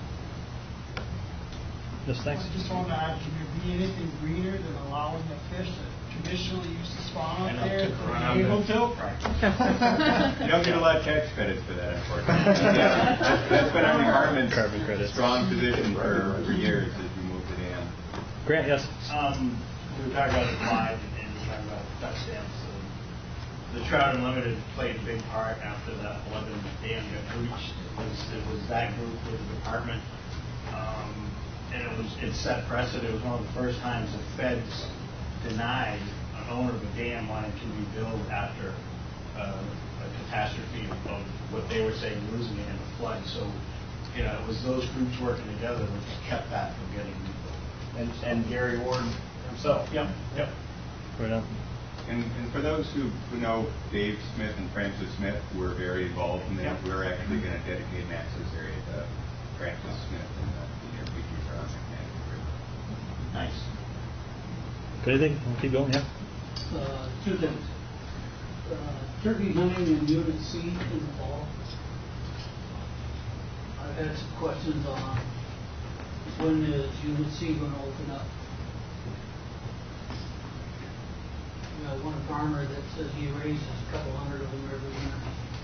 Yes, thanks. I just want to add, can there be anything greener than allowing the fish that traditionally used to spawn up there to be able to? You don't get a lot of tax credits for that, unfortunately. That's been our department's strong position for years as we move to dam. Grant, yes. We were talking about the glide and we were talking about duck stamps. The Trout Unlimited played a big part after that 11 dam got breached. It was that group with the department. And it set precedent. It was one of the first times the feds denied an owner of a dam wanting to rebuild after a catastrophe of what they were saying losing it in a flood. So, it was those groups working together that kept that from getting rebuilt. And Gary Ward himself. Yep. Right on. And for those who know Dave Smith and Francis Smith, we're very involved in that. We're actually going to dedicate an access area to Francis Smith in the near future. Nice. Anything? We'll keep going, yeah. Two things. Turkey hunting in Unit C in the fall. I've had some questions on when is Unit C going to open up. We got one farmer that says he raises a couple hundred of them every year.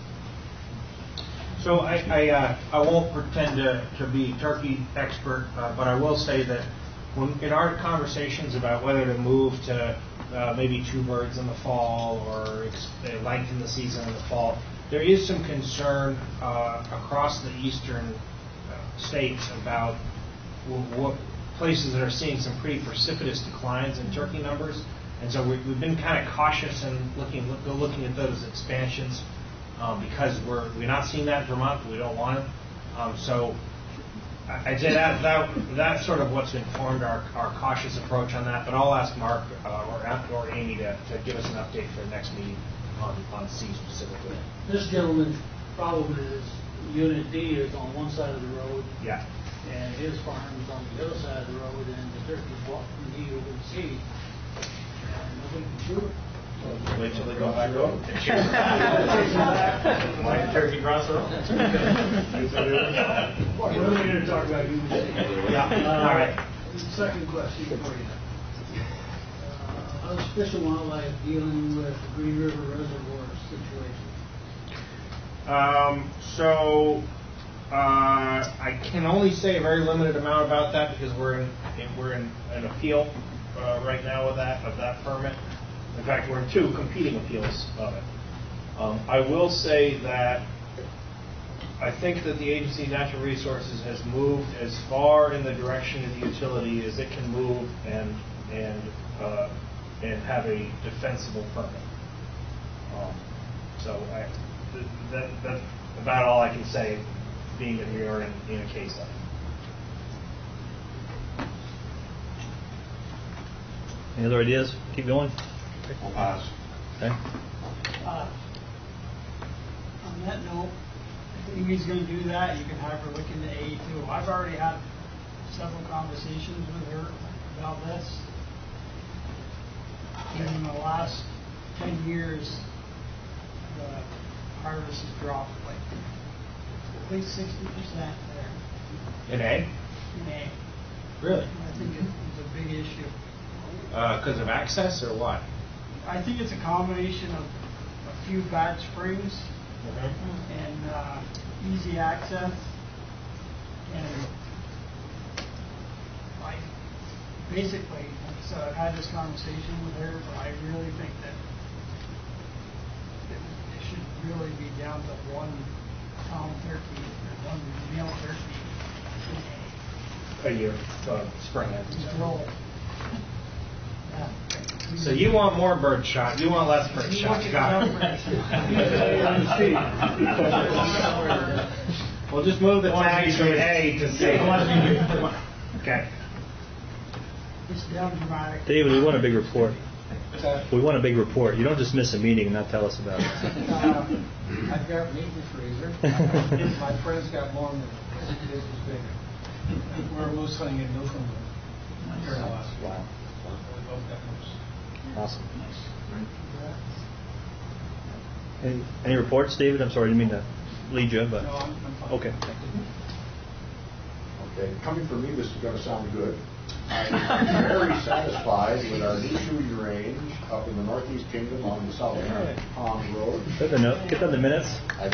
So I won't pretend to be turkey expert, but I will say that in our conversations about whether to move to maybe 2 birds in the fall or lengthen the season in the fall, there is some concern across the eastern states about what places that are seeing some pretty precipitous declines in turkey numbers, and so we've been kind of cautious in looking at those expansions because we're not seeing that in Vermont, but we don't want it. So I'd say that's sort of what's informed our cautious approach on that. But I'll ask Mark or Amy to give us an update for the next meeting on C specifically. This gentleman's problem is Unit D is on one side of the road. Yeah. And his farm is on the other side of the road, and the turkeys walk from D over to C. And nobody can shoot it. Wait till they go back over. Why the turkey cross the road? We're going to talk about Unit C. All right. Second question for you. How's Fish and Wildlife dealing with the Green River Reservoir situation? I can only say a very limited amount about that because we're in an appeal right now of that permit. In fact, we're in 2 competing appeals of it. I will say that I think that the Agency of Natural Resources has moved as far in the direction of the utility as it can move and have a defensible permit. That's about all I can say, being that we are in a case of it. Any other ideas? Keep going. We'll pause. Okay. On that note, if Amy's going to do that, you can have her look into A2. I've already had several conversations with her about this. In the last 10 years, the harvest has dropped like at least 60% there. In A? In A. Really? I think it's a big issue. Because of access or what? I think it's a combination of a few bad springs and easy access. And basically, so I've had this conversation with her, but I really think that it should really be down to one tom turkey or one male turkey A year, spring. roll. So you want more bird shot? You want less bird shot? Got it. We'll just move the tags from A to C. Okay. It's down dramatic. David, we want a big report. We want a big report. You don't just miss a meeting and not tell us about it. I've got meat in the freezer. My friend's got more than this is bigger. We're moose hunting in Newfoundland. Wow. Awesome. Any reports, David? I'm sorry, I didn't mean to lead you, but okay. Okay, coming from me, this is going to sound good. I'm very satisfied with our new shooting range up in the Northeast Kingdom on the South Pond Road. Get on the minutes. Okay,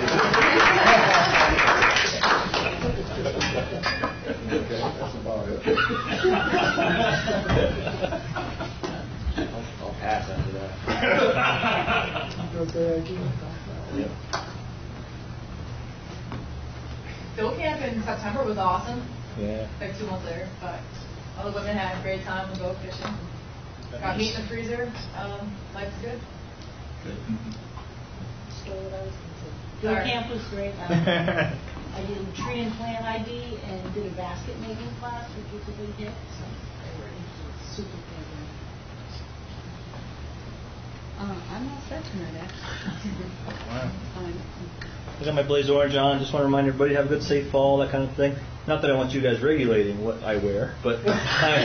that's about it. I'll pass after that. Field camp in September was awesome. Yeah. Like 2 months later, but all the women had a great time. We go fishing. Got meat in the freezer. Life's good. Field camp was great. I did a tree and plant ID and did a basket making class, which was a big hit. So it was super program. I'm all set tonight, actually. Wow. I got my blaze orange on. Just want to remind everybody have a good, safe fall, that kind of thing. Not that I want you guys regulating what I wear, but We'll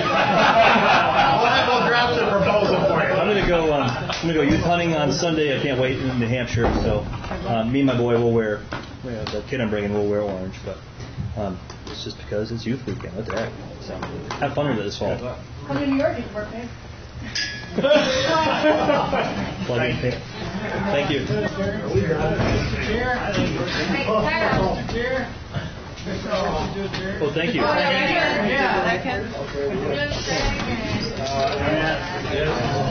draft a proposal for you. I'm gonna go youth hunting on Sunday. I can't wait in New Hampshire. So me and my boy will wear. The kid I'm bringing will wear orange, but it's just because it's youth weekend. What the heck? So have fun with it this fall. Come to New York, you can work, man. Thank you. Well, thank you. Yeah.